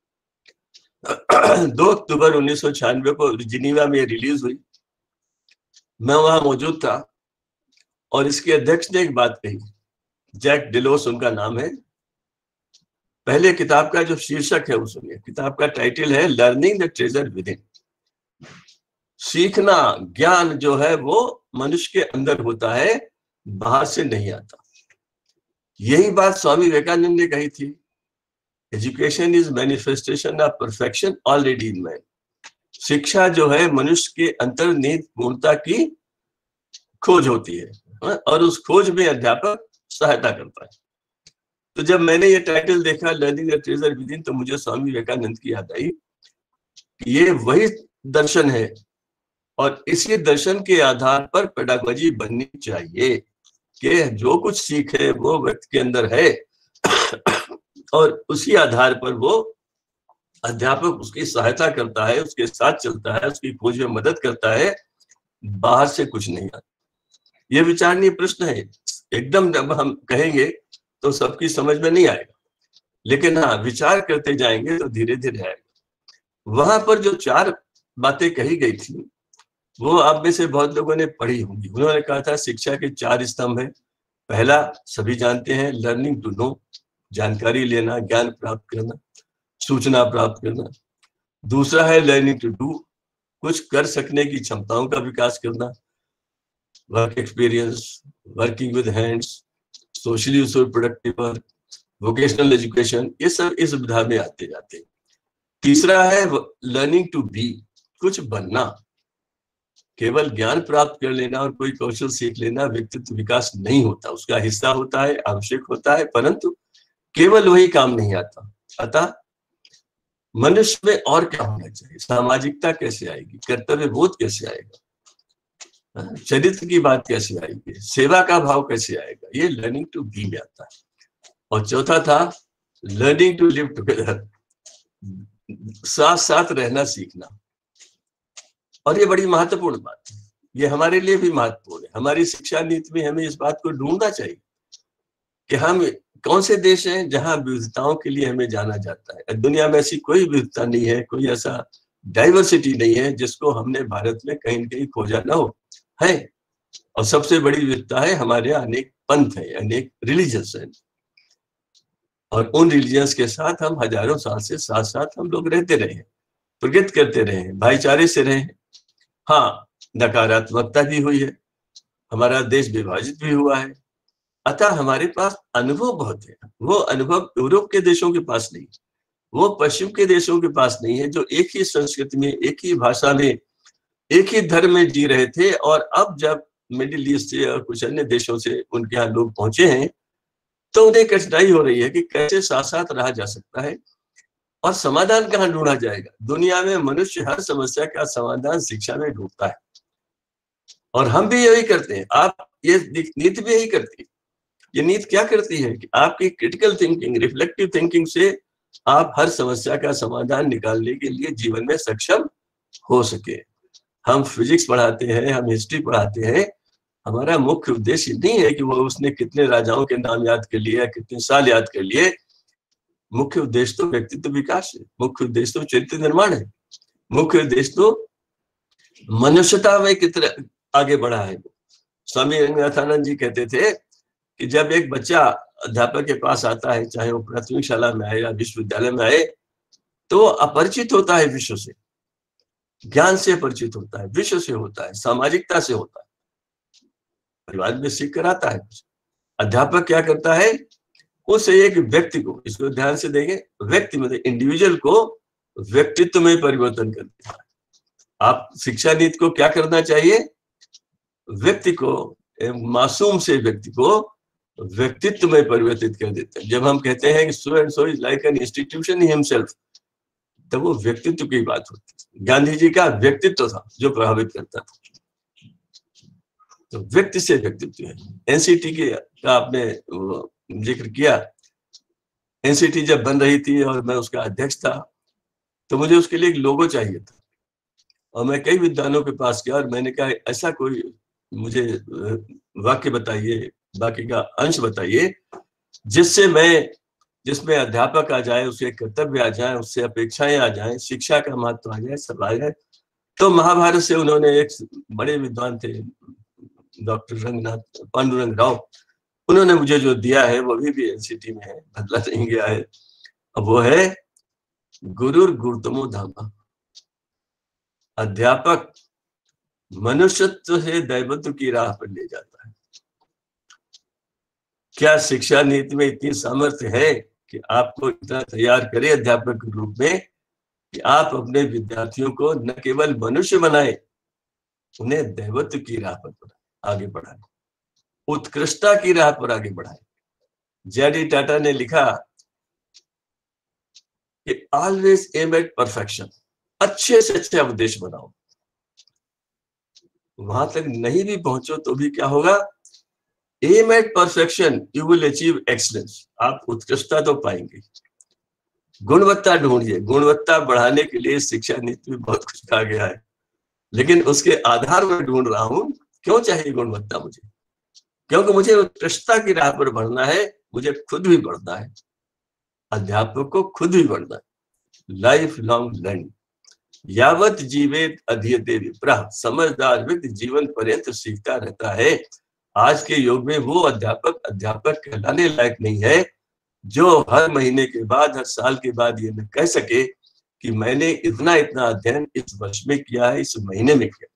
दो अक्टूबर उन्नीस सौ छियानवे को जिनीवा में रिलीज हुई, मैं वहां मौजूद था, और इसके अध्यक्ष ने एक बात कही, जैक डेलोस उनका नाम है। पहले किताब का जो शीर्षक है वो सुनिए, किताब का टाइटल है learning the treasure within. सीखना, ज्ञान जो है वो मनुष्य के अंदर होता है, बाहर से नहीं आता। यही बात स्वामी विवेकानंद ने कही थी, education is manifestation of perfection already in man. शिक्षा जो है मनुष्य के अंतर्निहित पूर्णता की खोज होती है, और उस खोज में अध्यापक सहायता करता है। तो जब मैंने ये टाइटल देखा learning the treasure within, तो मुझे स्वामी विवेकानंद की याद आई कि ये वही दर्शन है, और इसी दर्शन के आधार पर पेडागोजी बननी चाहिए कि जो कुछ सीख है वो व्यक्ति के अंदर है, और उसी आधार पर वो अध्यापक उसकी सहायता करता है, उसके साथ चलता है, उसकी खोज में मदद करता है, बाहर से कुछ नहीं आता। ये विचारणीय प्रश्न है, एकदम जब हम कहेंगे तो सबकी समझ में नहीं आएगा, लेकिन हाँ विचार करते जाएंगे तो धीरे धीरे आएगा। वहां पर जो चार बातें कही गई थी वो आप में से बहुत लोगों ने पढ़ी होंगी। उन्होंने कहा था शिक्षा के चार स्तंभ है। पहला सभी जानते हैं, लर्निंग टू नो, जानकारी लेना, ज्ञान प्राप्त करना, सूचना प्राप्त करना। दूसरा है लर्निंग टू डू, कुछ कर सकने की क्षमताओं का विकास करना, work experience, working with hands, socially productive work, vocational education, ये सब इस विधा में आते जाते हैं। तीसरा है लर्निंग टू बी, कुछ बनना। केवल ज्ञान प्राप्त कर लेना और कोई कौशल सीख लेना व्यक्तित्व विकास नहीं होता, उसका हिस्सा होता है, आवश्यक होता है, परंतु केवल वही काम नहीं आता। अतः मनुष्य में और क्या होना चाहिए, सामाजिकता कैसे आएगी, कर्तव्य बोध कैसे आएगा, चरित्र की बात कैसे आएगी, सेवा का भाव कैसे आएगा, ये लर्निंग टू बी में आता है। और चौथा था लर्निंग टू लिव टुगेदर, साथ साथ रहना सीखना। और ये बड़ी महत्वपूर्ण बात है, ये हमारे लिए भी महत्वपूर्ण है। हमारी शिक्षा नीति में हमें इस बात को ढूंढना चाहिए कि हम कौन से देश हैं जहां विविधताओं के लिए हमें जाना जाता है। दुनिया में ऐसी कोई विविधता नहीं है, कोई ऐसा डाइवर्सिटी नहीं है जिसको हमने भारत में कहीं न कहीं खोजा ना हो, है। और सबसे बड़ी विविधता है हमारे यहाँ अनेक पंथ है, अनेक रिलीजियंस है, और उन रिलीजियंस के साथ हम हजारों साल से साथ साथ हम लोग रहते रहे, प्रगति करते रहे, भाईचारे से रहे। हाँ, नकारात्मकता भी हुई है, हमारा देश विभाजित भी हुआ है, अतः हमारे पास अनुभव बहुत है। वो अनुभव यूरोप के देशों के पास नहीं, वो पश्चिम के देशों के पास नहीं है, जो एक ही संस्कृति में, एक ही भाषा में, एक ही धर्म में जी रहे थे। और अब जब मिडिल ईस्ट से और कुछ अन्य देशों से उनके यहाँ लोग पहुंचे हैं, तो उन्हें कठिनाई हो रही है कि कैसे साथ साथ रहा जा सकता है और समाधान कहाँ ढूंढा जाएगा। दुनिया में मनुष्य हर समस्या का समाधान शिक्षा में ढूंढता है, और हम भी यही करते हैं। आप ये नीति भी यही करती है। ये नीति क्या करती है कि आपकी क्रिटिकल थिंकिंग, रिफ्लेक्टिव थिंकिंग से आप हर समस्या का समाधान निकालने के लिए जीवन में सक्षम हो सके। हम फिजिक्स पढ़ाते हैं, हम हिस्ट्री पढ़ाते हैं, हमारा मुख्य उद्देश्य नहीं है कि वो उसने कितने राजाओं के नाम याद कर लिए या कितने साल याद कर लिए। मुख्य उद्देश्य तो व्यक्तित्व विकास है, मुख्य उद्देश्य तो चरित्र निर्माण है, मुख्य उद्देश्य तो मनुष्यता में कितना आगे बढ़ा है। स्वामी रंगनाथानंद जी कहते थे कि जब एक बच्चा अध्यापक के पास आता है, चाहे वो प्राथमिक शाला में आए या विश्वविद्यालय में आए, तो अपरिचित होता है विश्व से, ज्ञान से परिचित होता है, विश्व से होता है, सामाजिकता से होता है, परिवार में सीख कर आता है। अध्यापक क्या करता है, उस एक व्यक्ति को, इसको ध्यान से देंगे, व्यक्ति मतलब इंडिविजुअल को व्यक्तित्व में परिवर्तन कर देता है। आप शिक्षा नीति को क्या करना चाहिए, व्यक्ति को, मासूम से व्यक्ति को व्यक्तित्व में परिवर्तित कर देते हैं। जब हम कहते हैं कि so and so is like an institution in himself, तब वो व्यक्तित्व की बात होती। गांधी जी का व्यक्तित्व था जो प्रभावित करता था, तो व्यक्ति से व्यक्तित्व है। एनसीटी के का आपने जिक्र किया, एनसीटी जब बन रही थी और मैं उसका अध्यक्ष था, तो मुझे उसके लिए एक लोगो चाहिए था, और मैं कई विद्वानों के पास गया और मैंने कहा ऐसा कोई मुझे वाक्य बताइए, बाकी का अंश बताइए, जिससे मैं जिसमें अध्यापक आ जाए, उसके कर्तव्य आ जाए, उससे अपेक्षाएं आ जाए, शिक्षा का महत्व आ जाए, सब आ जाए। तो महाभारत से उन्होंने एक बड़े विद्वान थे डॉक्टर रंगनाथ पांडुरंग राव, उन्होंने मुझे जो दिया है वो अभी भी एनसीटी में है, बदला नहीं गया है। अब वो है गुरुर गुरुतमो धामा, अध्यापक मनुष्यत्व से दैवत्व की राह पर ले जाता है। क्या शिक्षा नीति में इतनी सामर्थ्य है कि आपको इतना तैयार करे अध्यापक के रूप में कि आप अपने विद्यार्थियों को न केवल मनुष्य बनाए, उन्हें दैवत्व की राह पर आगे बढ़ाए, उत्कृष्टता की राह पर आगे बढ़ाए। जेडी टाटा ने लिखा कि ऑलवेज एम एट परफेक्शन, अच्छे से अच्छा उद्देश्य बनाओ। वहां तक नहीं भी पहुंचो तो भी क्या होगा, aim at perfection you will achieve excellence, आप उत्कृष्टता तो पाएंगे। गुणवत्ता ढूंढिए, गुणवत्ता बढ़ाने के लिए शिक्षा नीति में बहुत कुछ कहा गया है, लेकिन उसके आधार में ढूंढ रहा हूं क्यों चाहिए गुणवत्ता मुझे, क्योंकि मुझे उत्कृष्टता की राह पर बढ़ना है, मुझे खुद भी बढ़ना है, अध्यापक को खुद भी बढ़ना है। लाइफ लॉन्ग लर्निंग, यावत जीवेत अधीयते विप्रः, समझदार व्यक्ति जीवन पर्यंत सीखता रहता है। आज के युग में वो अध्यापक अध्यापक कहलाने लायक नहीं है जो हर महीने के बाद, हर साल के बाद ये न कह सके कि मैंने इतना इतना अध्ययन इस वर्ष में किया है, इस महीने में किया।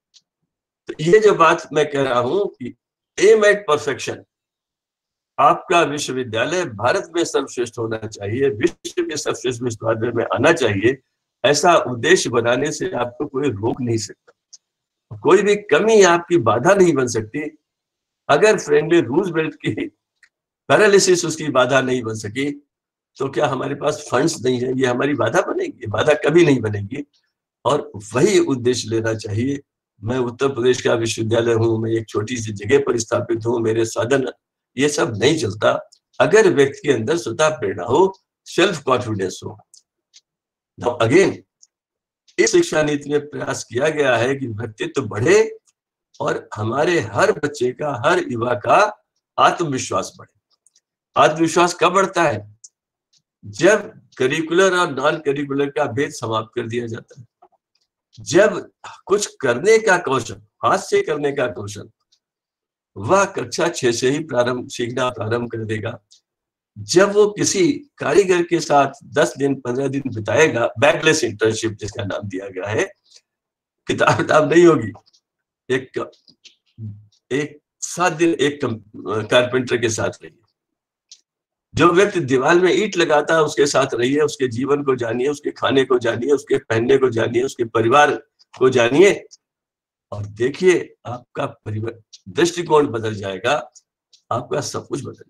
तो ये जो बात मैं कह रहा हूं कि एम एट परफेक्शन, आपका विश्वविद्यालय भारत में सर्वश्रेष्ठ होना चाहिए, विश्व के सर्वश्रेष्ठ विश्वविद्यालय में आना चाहिए, ऐसा उद्देश्य बनाने से आपको कोई रोक नहीं सकता, कोई भी कमी आपकी बाधा नहीं बन सकती। अगर फ्रेंकलिन रूजवेल्ट की पैरालिसिस उसकी बाधा नहीं बन सकी, तो क्या हमारे पास फंड्स नहीं है, ये हमारी बाधा बनेगी? बाधा कभी नहीं बनेगी। और वही उद्देश्य लेना चाहिए। मैं उत्तर प्रदेश का विश्वविद्यालय हूँ, मैं एक छोटी सी जगह पर स्थापित हूँ, मेरे साधन, ये सब नहीं चलता अगर व्यक्ति के अंदर स्वतः प्रेरणा हो, सेल्फ कॉन्फिडेंस हो। नाउ अगेन, इस शिक्षा नीति में प्रयास किया गया है कि व्यक्तित्व बढ़े और हमारे हर बच्चे का, हर युवा का आत्मविश्वास बढ़े। आत्मविश्वास कब बढ़ता है? जब करिकुलर और नॉन करिकुलर का भेद समाप्त कर दिया जाता है, जब कुछ करने का कौशल, हाथ से करने का कौशल, वह कक्षा छह से ही प्रारंभ सीखना प्रारंभ कर देगा। जब वो किसी कारीगर के साथ दस दिन पंद्रह दिन बिताएगा, बैकलेस इंटर्नशिप जिसका नाम दिया गया है, किताब किताब नहीं होगी, एक एक सात दिन एक कारपेंटर के साथ रहिए। जो व्यक्ति दीवार में ईंट लगाता है उसके साथ रहिए, उसके जीवन को जानिए, उसके खाने को जानिए, उसके पहनने को जानिए, उसके परिवार को जानिए, और देखिए आपका परिवार दृष्टिकोण बदल जाएगा, आपका सब कुछ बदल जाएगा।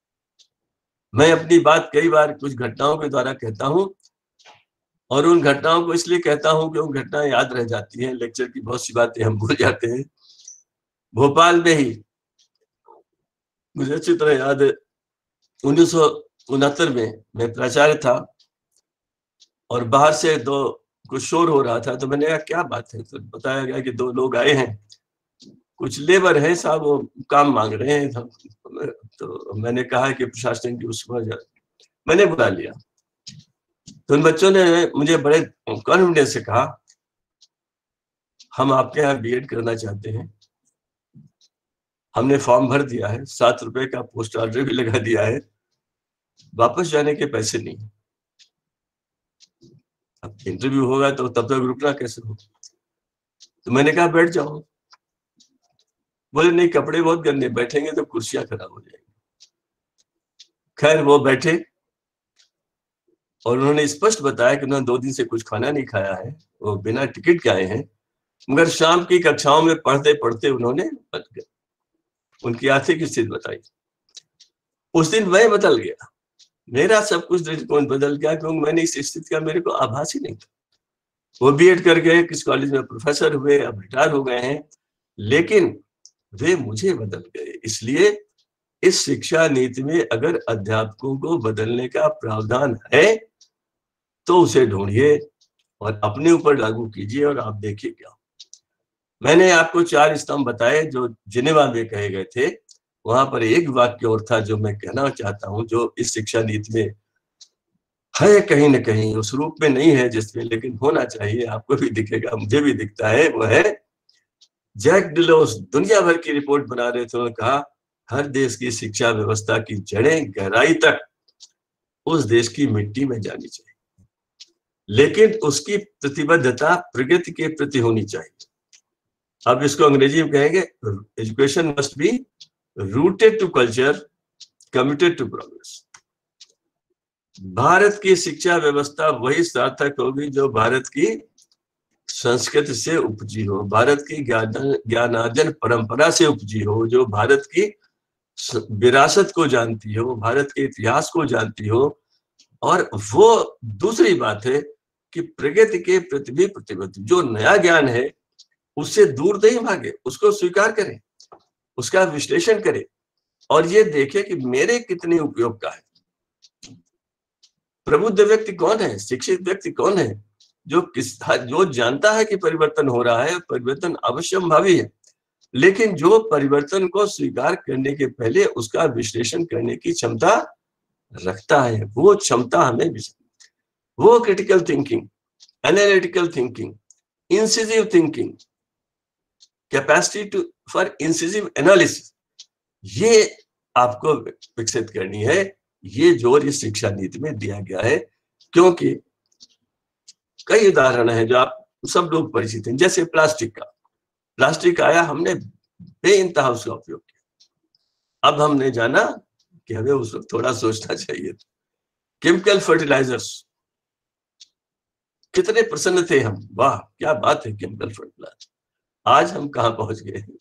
मैं अपनी बात कई बार कुछ घटनाओं के द्वारा कहता हूं, और उन घटनाओं को इसलिए कहता हूं कि उन घटनाएं याद रह जाती हैं, लेक्चर की बहुत सी बातें हम भूल जाते हैं। भोपाल में ही मुझे अच्छी तरह याद है, उन्नीस सौ उनहत्तर में मैं प्राचार्य था और बाहर से दो कुछ शोर हो रहा था, तो मैंने कहा क्या बात है, तो बताया गया कि दो लोग आए हैं, कुछ लेबर है साहब, वो काम मांग रहे हैं। तो मैंने कहा कि प्रशासन की उसको मैंने बुला लिया। तो उन बच्चों ने मुझे बड़े कॉन्फिडेंस से कहा, हम आपके यहाँ बीएड करना चाहते हैं, हमने फॉर्म भर दिया है, सात रुपए का पोस्ट ऑर्डर भी लगा दिया है, वापस जाने के पैसे नहीं। अब इंटरव्यू होगा तो तब तक रुकना कैसे हो? तो मैंने कहा बैठ जाओ। बोले नहीं, कपड़े बहुत गंदे, बैठेंगे तो कुर्सियां खराब हो जाएंगी। खैर वो बैठे और उन्होंने स्पष्ट बताया कि उन्होंने दो दिन से कुछ खाना नहीं खाया है, वो बिना टिकट के आए हैं, मगर शाम की कक्षाओं में पढ़ते पढ़ते उन्होंने बदल गया, उनकी आर्थिक स्थिति बताई। उस दिन मैं बदल गया, मेरा सब कुछ दृष्टिकोण बदल गया, क्योंकि मैंने इस स्थिति का मेरे को आभास ही नहीं था। वो बीएड कर गए, किस कॉलेज में प्रोफेसर हुए, अब रिटायर हो गए हैं, लेकिन वे मुझे बदल गए। इसलिए इस शिक्षा नीति में अगर अध्यापकों को बदलने का प्रावधान है तो उसे ढूंढिए और अपने ऊपर लागू कीजिए और आप देखिए क्या। मैंने आपको चार स्तंभ बताए जो जिनेवा में कहे गए थे। वहां पर एक वाक्य और था जो मैं कहना चाहता हूं, जो इस शिक्षा नीति में है, कहीं ना कहीं उस रूप में नहीं है जिसमें, लेकिन होना चाहिए, आपको भी दिखेगा, मुझे भी दिखता है। वो है जैक डिलोस दुनिया भर की रिपोर्ट बना रहे थे। उन्होंने कहा हर देश की शिक्षा व्यवस्था की जड़ें गहराई तक उस देश की मिट्टी में जानी चाहिए, लेकिन उसकी प्रतिबद्धता प्रगति के प्रति होनी चाहिए। अब इसको अंग्रेजी में कहेंगे education must be rooted to culture, committed to progress. Bharat की शिक्षा व्यवस्था वही सार्थक होगी जो भारत की संस्कृति से उपजी हो, भारत की ज्ञान ज्ञानार्जन परंपरा से उपजी हो, जो भारत की विरासत को जानती हो, भारत के इतिहास को जानती हो। और वो दूसरी बात है कि प्रगति के प्रति भी प्रतिबद्ध, जो नया ज्ञान है उससे दूर नहीं भागे, उसको स्वीकार करें, उसका विश्लेषण करें और ये देखे कि मेरे कितने उपयोग का है। प्रबुद्ध व्यक्ति कौन है, शिक्षित व्यक्ति कौन है, जो किस जो जानता है कि परिवर्तन हो रहा है, परिवर्तन अवश्यंभावी है, लेकिन जो परिवर्तन को स्वीकार करने के पहले उसका विश्लेषण करने की क्षमता रखता है। वो क्षमता हमें, वो critical thinking, analytical thinking, incisive thinking, capacity to for incisive analysis, ये आपको विकसित करनी है। ये जोर इस शिक्षा नीति में दिया गया है, क्योंकि कई उदाहरण हैं जो आप सब लोग परिचित हैं, जैसे प्लास्टिक का। प्लास्टिक आया, हमने बेइंतहा उसका उपयोग किया। अब हमने जाना कि हमें उस वक्त थोड़ा सोचना चाहिए। केमिकल फर्टिलाइजर्स, कितने प्रसन्न थे हम, वाह क्या बात है केमिकल फर्टिलाइजर। आज हम कहां पहुंच गए हैं।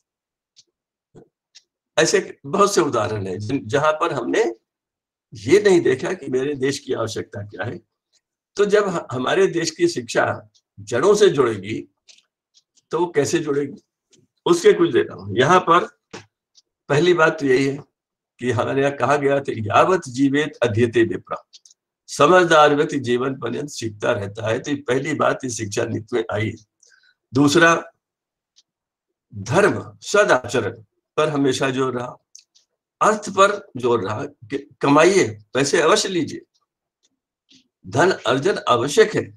ऐसे बहुत से उदाहरण हैं जहां पर हमने ये नहीं देखा कि मेरे देश की आवश्यकता क्या है। तो जब हमारे देश की शिक्षा जड़ों से जुड़ेगी तो वो कैसे जुड़ेगी, उसके कुछ देता हूं। यहाँ पर पहली बात तो यही है कि हमारे यहाँ कहा गया था यावत जीवेत अध्येते विप्रा, समझदार व्यक्ति जीवन पर्यंत सीखता रहता है। तो पहली बात इस शिक्षा नीति में आई है। दूसरा, धर्म सदाचरण पर हमेशा जोर रहा, अर्थ पर जोर रहा, कमाइए, पैसे अवश्य लीजिए, धन अर्जन आवश्यक है,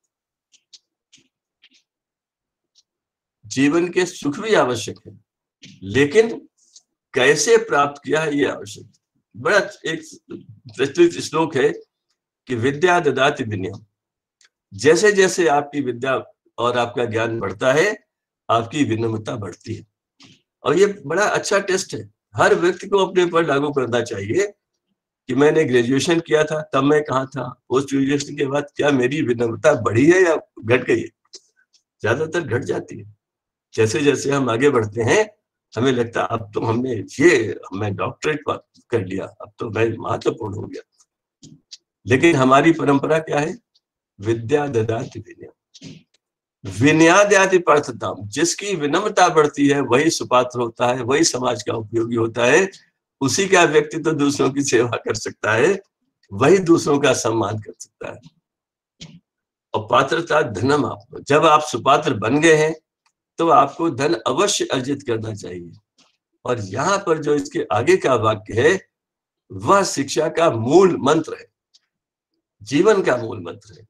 जीवन के सुख भी आवश्यक है, लेकिन कैसे प्राप्त किया है ये आवश्यक। बड़ा एक प्रचलित श्लोक है कि विद्या ददाति विनयम, जैसे जैसे आपकी विद्या और आपका ज्ञान बढ़ता है आपकी विनम्रता बढ़ती है। और ये बड़ा अच्छा टेस्ट है, हर व्यक्ति को अपने ऊपर लागू करना चाहिए कि मैंने ग्रेजुएशन किया था तब मैं कहाँ था, पोस्ट ग्रेजुएशन के बाद क्या मेरी विनम्रता बढ़ी है या घट गई है। ज्यादातर घट जाती है। जैसे जैसे हम आगे बढ़ते हैं हमें लगता है अब तो हमने ये मैं डॉक्टरेट कर लिया, अब तो मैं महत्वपूर्ण हो गया। लेकिन हमारी परंपरा क्या है, विद्या ददाति विनयम, विनयाद्याति पार्थताम, जिसकी विनम्रता बढ़ती है वही सुपात्र होता है, वही समाज का उपयोगी होता है, उसी का व्यक्ति तो दूसरों की सेवा कर सकता है, वही दूसरों का सम्मान कर सकता है। और पात्रता धनम, आप जब आप सुपात्र बन गए हैं तो आपको धन अवश्य अर्जित करना चाहिए। और यहाँ पर जो इसके आगे का वाक्य है वह शिक्षा का मूल मंत्र है, जीवन का मूल मंत्र है।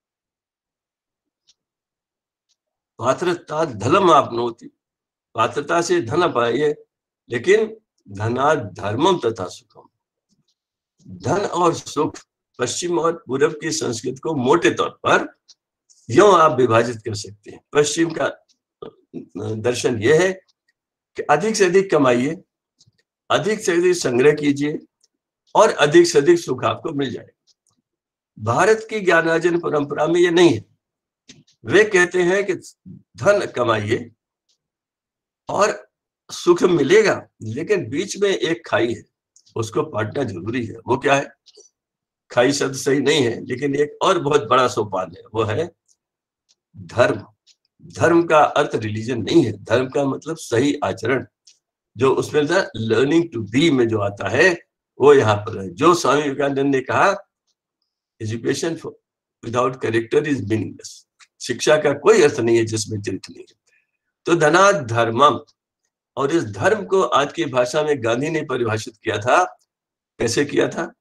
पात्रता धनम आपनोति, पात्रता से धन पाइए, लेकिन धना धर्मम तथा सुखम। धन और सुख पश्चिम और पूर्व की संस्कृति को मोटे तौर पर यूं आप विभाजित कर सकते हैं। पश्चिम का दर्शन यह है कि अधिक से अधिक कमाइए, अधिक से अधिक संग्रह कीजिए और अधिक से अधिक सुख आपको मिल जाएगा। भारत की ज्ञानार्जन परंपरा में यह नहीं है। वे कहते हैं कि धन कमाइए और सुख मिलेगा, लेकिन बीच में एक खाई है, उसको पाटना जरूरी है। वो क्या है? खाई शब्द सही नहीं है, लेकिन एक और बहुत बड़ा सोपान है, वो है धर्म। धर्म का अर्थ रिलीजन नहीं है, धर्म का मतलब सही आचरण, जो उसमें लर्निंग टू बी में जो आता है वो यहाँ पर है। जो स्वामी विवेकानंद ने कहा, education without character is meaningless. शिक्षा का कोई अर्थ नहीं है जिसमें चरित्र नहीं है। तो धनात् धर्मम, और इस धर्म को आज की भाषा में गांधी ने परिभाषित किया था। कैसे किया था?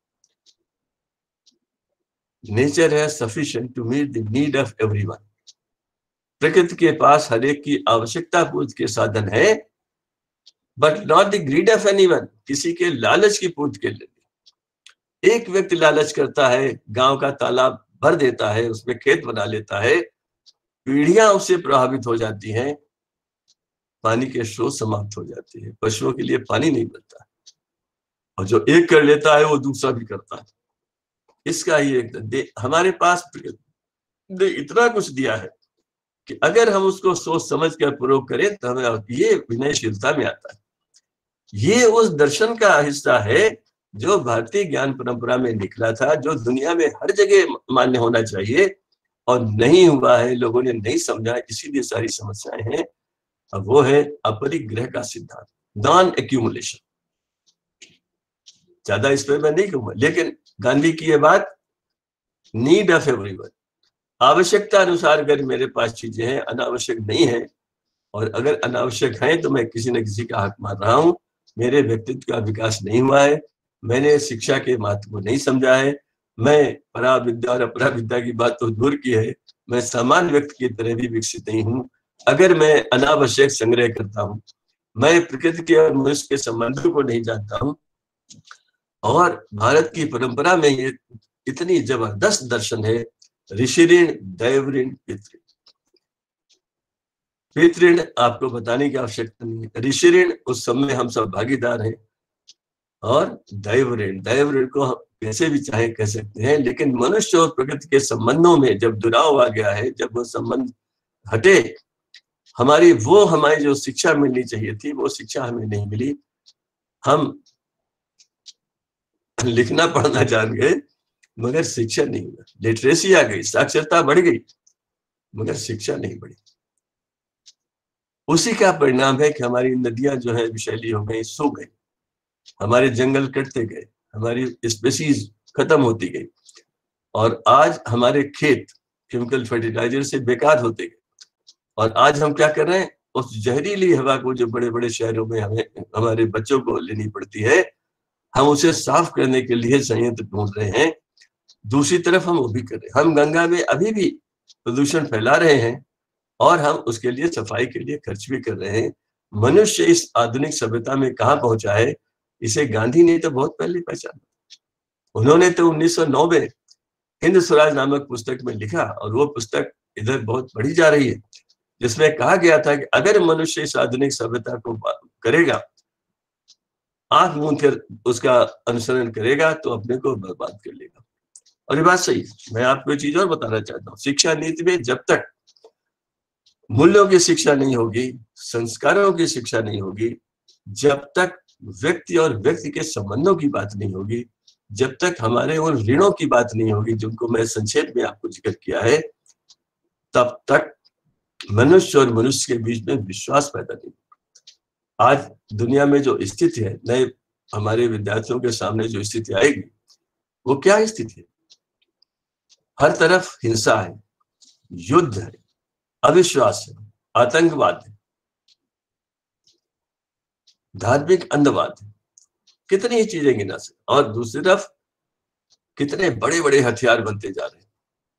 नेचर है sufficient to meet the need of everyone. प्रकृति के पास हर एक की आवश्यकता पूर्ति के साधन है, but not the greed of anyone, किसी के लालच की पूर्ति के लिए। एक व्यक्ति लालच करता है, गांव का तालाब भर देता है, उसमें खेत बना लेता है, पीढ़ियां उससे प्रभावित हो जाती हैं, पानी के स्रोत समाप्त हो जाते हैं, पशुओं के लिए पानी नहीं मिलता, और जो एक कर लेता है वो दूसरा भी करता है। इसका ही एक हमारे पास इतना कुछ दिया है कि अगर हम उसको सोच समझ कर प्रयोग करें तो हमें ये विनयशीलता में आता है। ये उस दर्शन का हिस्सा है जो भारतीय ज्ञान परंपरा में निकला था, जो दुनिया में हर जगह मान्य होना चाहिए और नहीं हुआ है, लोगों ने नहीं समझा, इसीलिए सारी समस्याएं हैं। अब वो है अपरिग्रह का सिद्धांत, नॉन एक्यूमुलेशन। ज्यादा इस पर मैं नहीं कहूंगा, लेकिन गांधी की ये बात, नीड ऑफ एवरीवन, आवश्यकता अनुसार अगर मेरे पास चीजें हैं, अनावश्यक नहीं है, और अगर अनावश्यक है तो मैं किसी न किसी का हक मार रहा हूं, मेरे व्यक्तित्व का विकास नहीं हुआ है, मैंने शिक्षा के महत्व को नहीं समझा है, मैं परा विद्या और अपरा विद्या की बात तो दूर की है, मैं सामान्य व्यक्ति की तरह भी विकसित नहीं हूं। अगर मैं अनावश्यक संग्रह करता हूं, मैं प्रकृति के और मनुष्य के संबंधों को नहीं जानता हूं, और भारत की परंपरा में ये इतनी जबरदस्त दर्शन है, ऋषि ऋण, दैव ऋण, पितृ पितृ ऋण आपको बताने की आवश्यकता नहीं है। ऋषि ऋण उस सब में हम सब भागीदार हैं, और दैव ऋण, दैव ऋण को हम कैसे भी चाहे कह सकते हैं, लेकिन मनुष्य और प्रकृति के संबंधों में जब दुराव आ गया है, जब वो संबंध हटे, हमारी वो हमारी जो शिक्षा मिलनी चाहिए थी वो शिक्षा हमें नहीं मिली। हम लिखना पढ़ना जान गए मगर शिक्षा नहीं हुआ, लिटरेसी आ गई, साक्षरता बढ़ गई मगर शिक्षा नहीं बढ़ी। उसी का परिणाम है कि हमारी नदियां जो है विषैली हो गई, सूख गई, हमारे जंगल कटते गए, हमारी स्पीसीज खत्म होती गई, और आज हमारे खेत केमिकल फर्टिलाइजर से बेकार होते गए। और आज हम क्या कर रहे हैं, उस जहरीली हवा को जो बड़े बड़े शहरों में हमें हमारे बच्चों को लेनी पड़ती है, हम उसे साफ करने के लिए संयंत्र ढूंढ रहे हैं। दूसरी तरफ हम वो भी कर रहे हैं, हम गंगा में अभी भी प्रदूषण फैला रहे हैं और हम उसके लिए सफाई के लिए खर्च भी कर रहे हैं। मनुष्य इस आधुनिक सभ्यता में कहाँ पहुंचा है, इसे गांधी ने तो बहुत पहले पहचाना। उन्होंने तो उन्नीस सौ नौ में हिंद स्वराज नामक पुस्तक में लिखा, और वो पुस्तक इधर बहुत पढ़ी जा रही है, जिसमें कहा गया था कि अगर मनुष्य इस आधुनिक सभ्यता को करेगा, आंख मूंद कर उसका अनुसरण करेगा, तो अपने को बर्बाद कर लेगा। और ये बात सही है। मैं आपको एक चीज और बताना चाहता हूँ, शिक्षा नीति में जब तक मूल्यों की शिक्षा नहीं होगी, संस्कारों की शिक्षा नहीं होगी, जब तक व्यक्ति और व्यक्ति के संबंधों की बात नहीं होगी, जब तक हमारे उन ऋणों की बात नहीं होगी जिनको मैं संक्षेप में आपको जिक्र किया है, तब तक मनुष्य और मनुष्य के बीच में विश्वास पैदा नहीं। आज दुनिया में जो स्थिति है, नए हमारे विद्यार्थियों के सामने जो स्थिति आएगी, वो क्या स्थिति है? हर तरफ हिंसा है, युद्ध है, अविश्वास है, आतंकवाद है, धार्मिक अंधवाद है, कितनी ही चीजें गिना सकते। और दूसरी तरफ कितने बड़े बड़े हथियार बनते जा रहे हैं,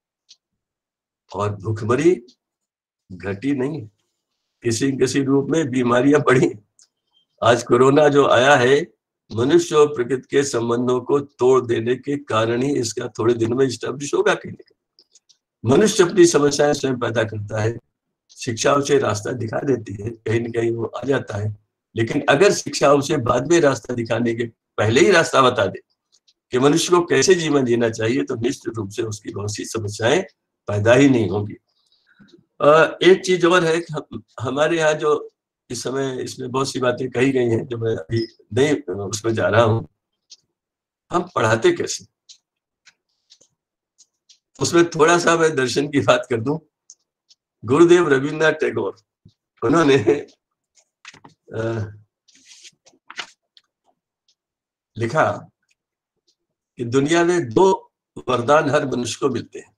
और भूखमरी घटी नहीं, किसी किसी रूप में बीमारियां बढ़ी। आज कोरोना जो आया है, मनुष्य और प्रकृति के संबंधों को तोड़ देने के कारण ही इसका थोड़े दिन में स्टैब्लिश होगा। कहीं मनुष्य अपनी समस्याएं स्वयं पैदा करता है, शिक्षा उसे रास्ता दिखा देती है, कहीं न कहीं वो आ जाता है। लेकिन अगर शिक्षा उसे बाद में रास्ता दिखाने के पहले ही रास्ता बता दे कि मनुष्य को कैसे जीवन जीना चाहिए, तो निश्चित रूप से उसकी बहुत सी समस्याएं पैदा ही नहीं होगी। एक चीज और है कि हम, हमारे यहाँ जो इस समय इसमें बहुत सी बातें कही गई हैं, जो मैं अभी नहीं उसमें जा रहा हूँ, हम पढ़ाते कैसे? उसमें थोड़ा सा मैं दर्शन की बात कर दूं। गुरुदेव रविन्द्रनाथ टैगोर, उन्होंने आ, लिखा कि दुनिया में दो वरदान हर मनुष्य को मिलते हैं।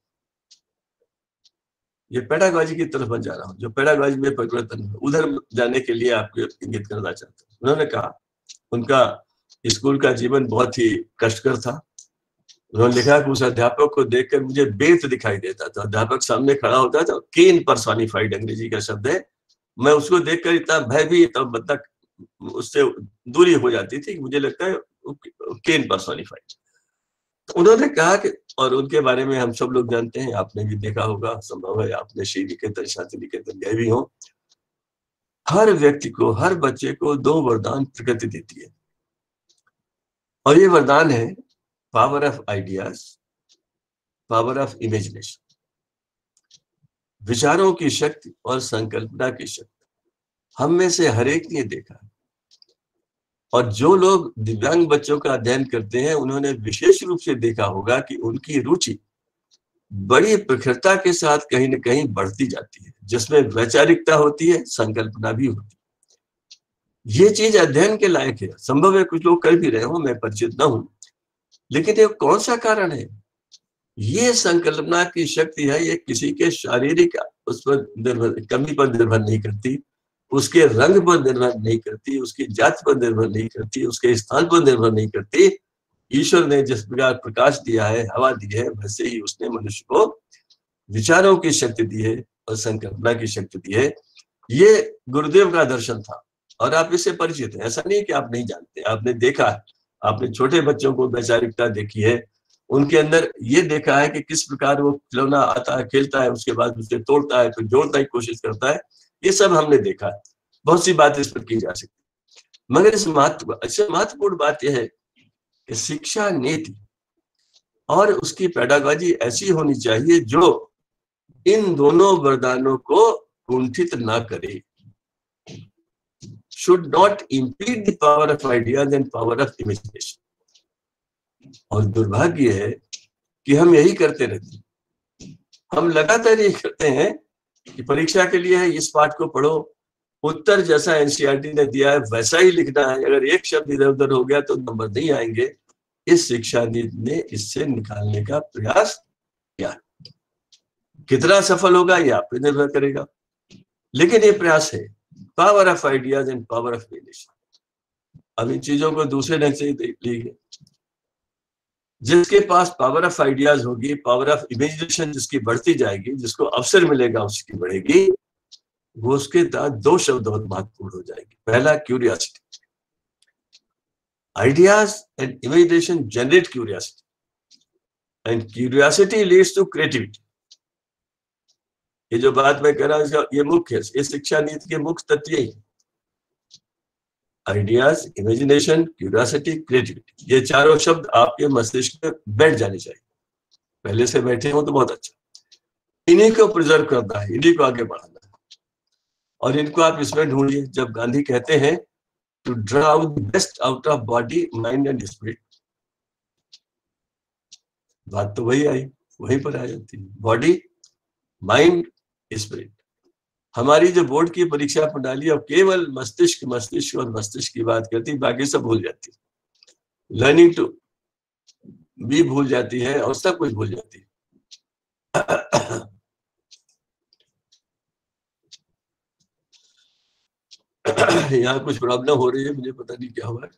ये पेडागॉजी की तरफ मैं जा रहा हूँ, जो पेडागॉजी में परिवर्तन है, उधर जाने के लिए आपको इंगित करना चाहता हूँ। उन्होंने कहा उनका स्कूल का जीवन बहुत ही कष्टकर था। उन्होंने लिखा कि उस अध्यापक को देखकर मुझे बेत दिखाई देता था। अध्यापक सामने खड़ा होता था, केन पर्सोनिफाइड अंग्रेजी का शब्द है। मैं उसको देखकर इतना भयभीत और मतलब उससे दूरी हो जाती थी, मुझे लगता है केन पर्सोनिफाइड। तो उन्होंने कहा कि, और उनके बारे में हम सब लोग जानते हैं, आपने भी देखा होगा, संभव है आपने श्री निकेतन शांति निकेतन गए भी हो। हर व्यक्ति को, हर बच्चे को दो वरदान प्रकृति देती है, और ये वरदान है power of ideas, power of imagination, विचारों की शक्ति और संकल्पना की शक्ति। हम में से हर एक ने देखा है, और जो लोग दिव्यांग बच्चों का अध्ययन करते हैं उन्होंने विशेष रूप से देखा होगा कि उनकी रुचि बड़ी प्रखरता के साथ कहीं न कहीं बढ़ती जाती है, जिसमें वैचारिकता होती है, संकल्पना भी होती है। ये चीज अध्ययन के लायक है। संभव है कुछ लोग कर भी रहे हो, मैं परिचित न हूं, लेकिन ये कौन सा कारण है? ये संकल्पना की शक्ति है, ये किसी के शारीरिक उस पर निर्भर, कमी पर निर्भर नहीं करती, उसके रंग पर निर्भर नहीं करती, उसकी जाति पर निर्भर नहीं करती, उसके स्थान पर निर्भर नहीं करती। ईश्वर ने जिस प्रकार प्रकाश दिया है, हवा दी है, वैसे ही उसने मनुष्य को विचारों की शक्ति दी है और संकल्पना की शक्ति दी है। ये गुरुदेव का दर्शन था, और आप इससे परिचित हैं। ऐसा नहीं कि आप नहीं जानते, आपने देखा है। आपने छोटे बच्चों को वैचारिकता देखी है, उनके अंदर ये देखा है कि किस प्रकार वो खिलौना आता है, खेलता है, उसके बाद उसे तोड़ता है, फिर जोड़ने की कोशिश करता है। ये सब हमने देखा है। बहुत सी बातें इस पर की जा सकती, मगर इस महत्व अच्छा महत्वपूर्ण बात यह है कि शिक्षा नीति और उसकी पेडागॉजी ऐसी होनी चाहिए जो इन दोनों वरदानों को कुंठित ना करे। should not impede the power of ideas and power of imagination. और दुर्भाग्य है कि हम यही करते रहते हैं। हम लगातार ये करते हैं कि परीक्षा के लिए है, इस पाठ को पढ़ो, उत्तर जैसा एनसीईआरटी ने दिया है वैसा ही लिखना है, अगर एक शब्द इधर उधर हो गया तो नंबर नहीं आएंगे। इस शिक्षा नीति ने इससे निकालने का प्रयास किया। कितना सफल होगा ये आप पे निर्भर करेगा, लेकिन ये प्रयास है। Power of ideas and power of imagination. अब इन चीजों को दूसरे ढंग से देख लीजिए। जिसके पास पावर ऑफ आइडियाज होगी, पावर ऑफ इमेजिनेशन जिसकी बढ़ती जाएगी, जिसको अवसर मिलेगा उसकी बढ़ेगी, वो उसके साथ दो शब्द बहुत महत्वपूर्ण हो जाएंगे। पहला curiosity. Ideas and imagination generate curiosity and curiosity leads to creativity. ये जो बात मैं कह रहा हूँ ये मुख्य है, इस शिक्षा नीति के मुख्य तत्व यही। आइडियाज, इमेजिनेशन, क्यूरियोसिटी, क्रिएटिविटी, ये चारों शब्द आपके मस्तिष्क में बैठ जाने चाहिए। पहले से बैठे हो तो बहुत अच्छा। इन्हीं को प्रिजर्व करना है, इन्हीं को आगे बढ़ाना है, और इनको आप इसमें ढूंढिए। जब गांधी कहते हैं to draw out the best out of body, mind and spirit, बात तो वही आई, वहीं पर आ जाती है। Body, mind, spirit. हमारी जो बोर्ड की परीक्षा प्रणाली अब केवल मस्तिष्क मस्तिष्क और मस्तिष्क की बात करती, बाकी सब भूल जाती है। लर्निंग टू भी भूल जाती है और सब कुछ भूल जाती है। यहाँ कुछ प्रॉब्लम हो रही है, मुझे पता नहीं क्या हुआ है।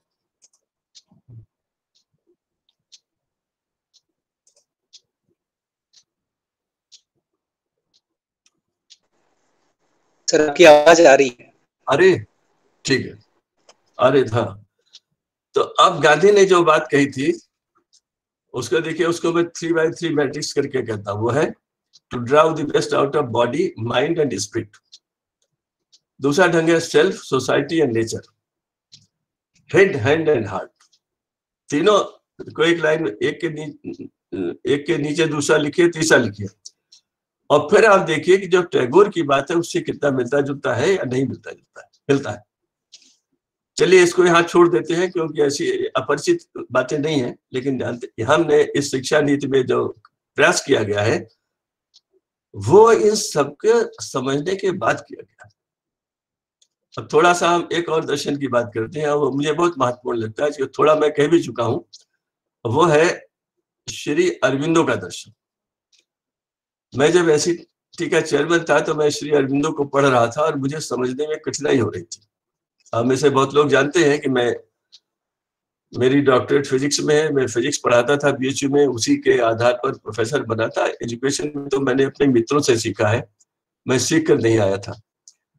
सर आपकी आवाज आ रही है। अरे ठीक है, अरे था। तो अब गांधी ने जो बात कही थी उसको देखिए, उसको मैं थ्री बाई थ्री मैट्रिक्स करके कहता हूँ। वो है to draw the best out of body, mind and spirit. दूसरा ढंग है self, society and nature, head, hand and heart. तीनों को एक लाइन में, एक के नीचे एक के नीचे दूसरा लिखिए, तीसरा लिखिए, और फिर आप देखिए कि जो टैगोर की बात है उससे कितना मिलता जुलता है या नहीं मिलता जुलता है। मिलता है। चलिए इसको यहाँ छोड़ देते हैं क्योंकि ऐसी अपरिचित बातें नहीं है, लेकिन जानते हमने इस शिक्षा नीति में जो प्रयास किया गया है वो इन सबके समझने के बाद किया गया। अब थोड़ा सा हम एक और दर्शन की बात करते हैं, वो मुझे बहुत महत्वपूर्ण लगता है, जो थोड़ा मैं कह भी चुका हूं, वो है श्री अरविंदो का दर्शन। मैं जब एनसीटी का चेयरमैन था तो मैं श्री अरविंदो को पढ़ रहा था और मुझे समझने में कठिनाई हो रही थी। आप में से बहुत लोग जानते हैं कि मैं मेरी डॉक्टरेट फिजिक्स में है, मैं फिजिक्स पढ़ाता था बीएचयू में, उसी के आधार पर प्रोफेसर बना था। एजुकेशन में तो मैंने अपने मित्रों से सीखा है, मैं सीख कर नहीं आया था।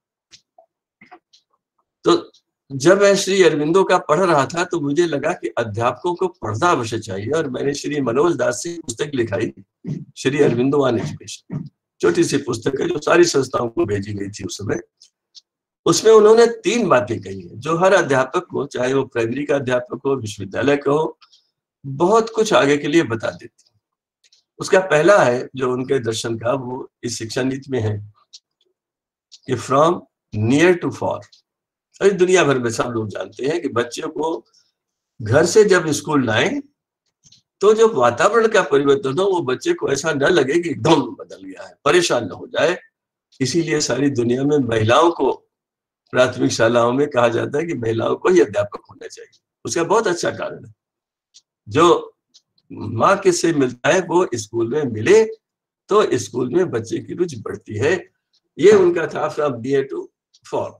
तो जब मैं श्री अरविंदो का पढ़ रहा था तो मुझे लगा कि अध्यापकों को पढ़ना अवश्य चाहिए, और मैंने श्री मनोज दास से पुस्तक लिखाई, श्री अरविंदो ऑन एजुकेशन। छोटी सी पुस्तक है जो सारी संस्थाओं को भेजी गई थी उस समय। उसमें उन्होंने तीन बातें कही है जो हर अध्यापक को, चाहे वो प्राइमरी का अध्यापक हो, विश्वविद्यालय का हो, बहुत कुछ आगे के लिए बता देती। उसका पहला है जो उनके दर्शन का, वो इस शिक्षा नीति में है कि फ्रॉम नियर टू फॉर। अरे दुनिया भर में सब लोग जानते हैं कि बच्चों को घर से जब स्कूल लाएं तो जो वातावरण का परिवर्तन हो वो बच्चे को ऐसा न लगे कि एकदम बदल गया है, परेशान न हो जाए। इसीलिए सारी दुनिया में महिलाओं को प्राथमिक शालाओं में कहा जाता है कि महिलाओं को ही अध्यापक होना चाहिए। उसका बहुत अच्छा कारण है, जो माँ किससे मिलता है वो स्कूल में मिले तो स्कूल में बच्चे की रुचि बढ़ती है। ये उनका था फ्रॉम नियर टू फॉर।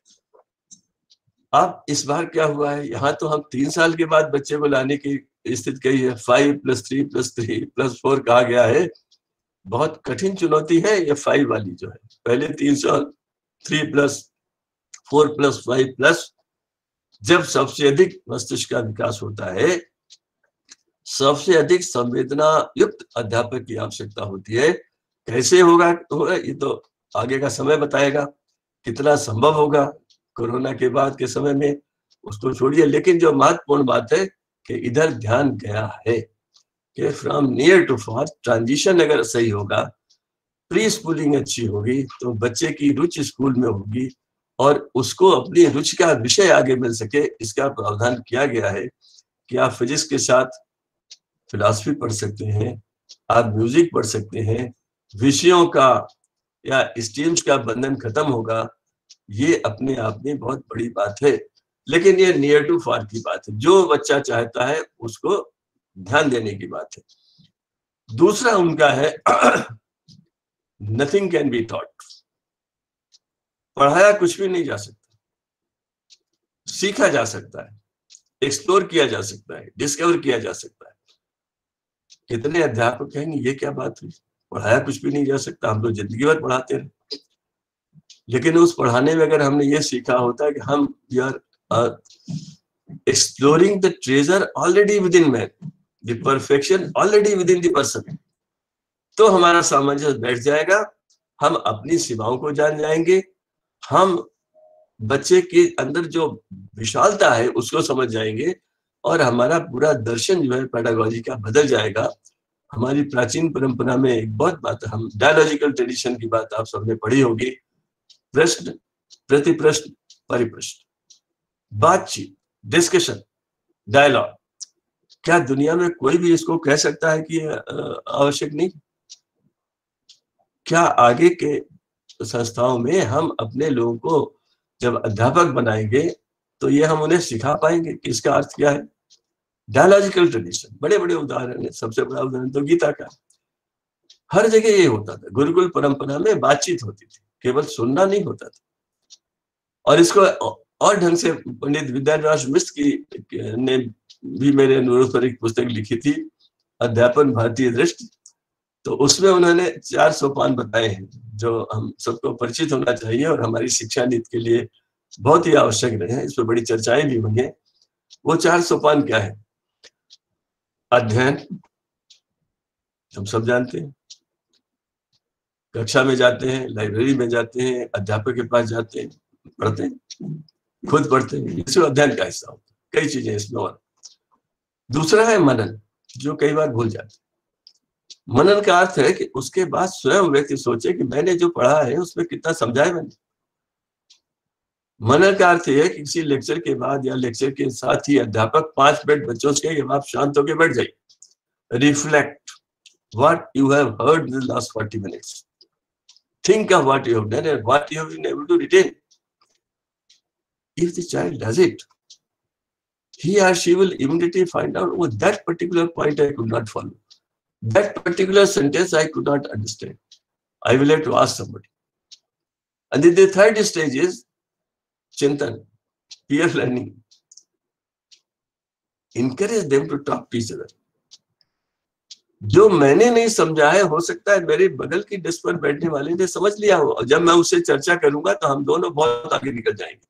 अब इस बार क्या हुआ है, यहाँ तो हम तीन साल के बाद बच्चे को लाने की स्थिति कही है। Five plus three plus three plus four कहा गया है। बहुत कठिन चुनौती है ये फाइव वाली जो है। पहले तीन साल three plus four plus five plus, जब सबसे अधिक मस्तिष्क का विकास होता है, सबसे अधिक संवेदना युक्त अध्यापक की आवश्यकता होती है। कैसे होगा तो ये तो आगे का समय बताएगा, कितना संभव होगा कोरोना के बाद के समय में उसको छोड़िए। लेकिन जो महत्वपूर्ण बात है कि इधर ध्यान गया है कि from near to far transition अगर सही होगा, प्री स्कूलिंग अच्छी होगी तो बच्चे की रुचि स्कूल में होगी और उसको अपनी रुचि का विषय आगे मिल सके, इसका प्रावधान किया गया है कि आप फिजिक्स के साथ फिलॉसफी पढ़ सकते हैं, आप म्यूजिक पढ़ सकते हैं, विषयों का या स्ट्रीम्स का बंधन खत्म होगा। ये अपने आप में बहुत बड़ी बात है। लेकिन ये नियर टू फार की बात है, जो बच्चा चाहता है उसको ध्यान देने की बात है। दूसरा उनका है नथिंग कैन बी टॉट। पढ़ाया कुछ भी नहीं जा सकता, सीखा जा सकता है, एक्सप्लोर किया जा सकता है, डिस्कवर किया जा सकता है। कितने अध्यापक कहेंगे ये क्या बात हुई, पढ़ाया कुछ भी नहीं जा सकता, हम तो जिंदगी भर पढ़ाते रहे। लेकिन उस पढ़ाने में अगर हमने ये सीखा होता है कि हम we are exploring the treasure already within man, the perfection already within the person, तो हमारा सामंजस्य बैठ जाएगा, हम अपनी सीमाओं को जान जाएंगे, हम बच्चे के अंदर जो विशालता है उसको समझ जाएंगे और हमारा पूरा दर्शन जो है पेडागॉजी का बदल जाएगा। हमारी प्राचीन परंपरा में एक बहुत बात, हम डायलॉजिकल ट्रेडिशन की बात आप सबने पढ़ी होगी, प्रश्न प्रतिप्रश्न परिप्रश्न, बातचीत, डिस्कशन, डायलॉग। क्या दुनिया में कोई भी इसको कह सकता है कि आवश्यक नहीं? क्या आगे के संस्थाओं में हम अपने लोगों को जब अध्यापक बनाएंगे तो ये हम उन्हें सिखा पाएंगे कि इसका अर्थ क्या है? डायलॉजिकल ट्रेडिशन, बड़े बड़े उदाहरण है। सबसे बड़ा उदाहरण तो गीता का। हर जगह ये होता था, गुरुकुल परंपरा में बातचीत होती थी, केवल सुनना नहीं होता था। और इसको और ढंग से पंडित विद्याधर मिश्र की ने भी मेरे अनुरोध पर एक पुस्तक लिखी थी, अध्यापन भारतीय दृष्टि। तो उसमें उन्होंने चार सोपान बताए हैं जो हम सबको परिचित होना चाहिए और हमारी शिक्षा नीति के लिए बहुत ही आवश्यक रहे हैं। इस पर बड़ी चर्चाएं भी हुई हैं। वो चार सोपान क्या है? अध्ययन, हम सब जानते हैं, कक्षा में जाते हैं, लाइब्रेरी में जाते हैं, अध्यापक के पास जाते हैं, पढ़ते हैं, खुद पढ़ते हैं, इसमें अध्ययन का हिस्सा होता है। कई चीजें इसमें। और दूसरा है मनन, जो कई बार भूल जाते हैं। मनन का अर्थ है कि उसके बाद स्वयं व्यक्ति सोचे कि मैंने जो पढ़ा है उसमें कितना समझा है मैंने, मनन का अर्थ है कि किसी लेक्चर के बाद या लेक्चर के साथ ही अध्यापक पांच मिनट बच्चों से कहे आप शांत होकर बैठ जाइए, reflect what you have heard in the last forty minutes, think of what you have done and what you have been able to retain. If the child does it, he or she will immediately find out, oh, that particular point I could not follow, that particular sentence I could not understand, I will have to ask somebody. And then the third stage is Chintan, peer learning. Encourage them to talk to each other. जो मैंने नहीं समझा है, हो सकता है मेरे बगल की डेस्क पर बैठने वाले ने समझ लिया हो, और जब मैं उससे चर्चा करूंगा तो हम दोनों बहुत आगे निकल जाएंगे।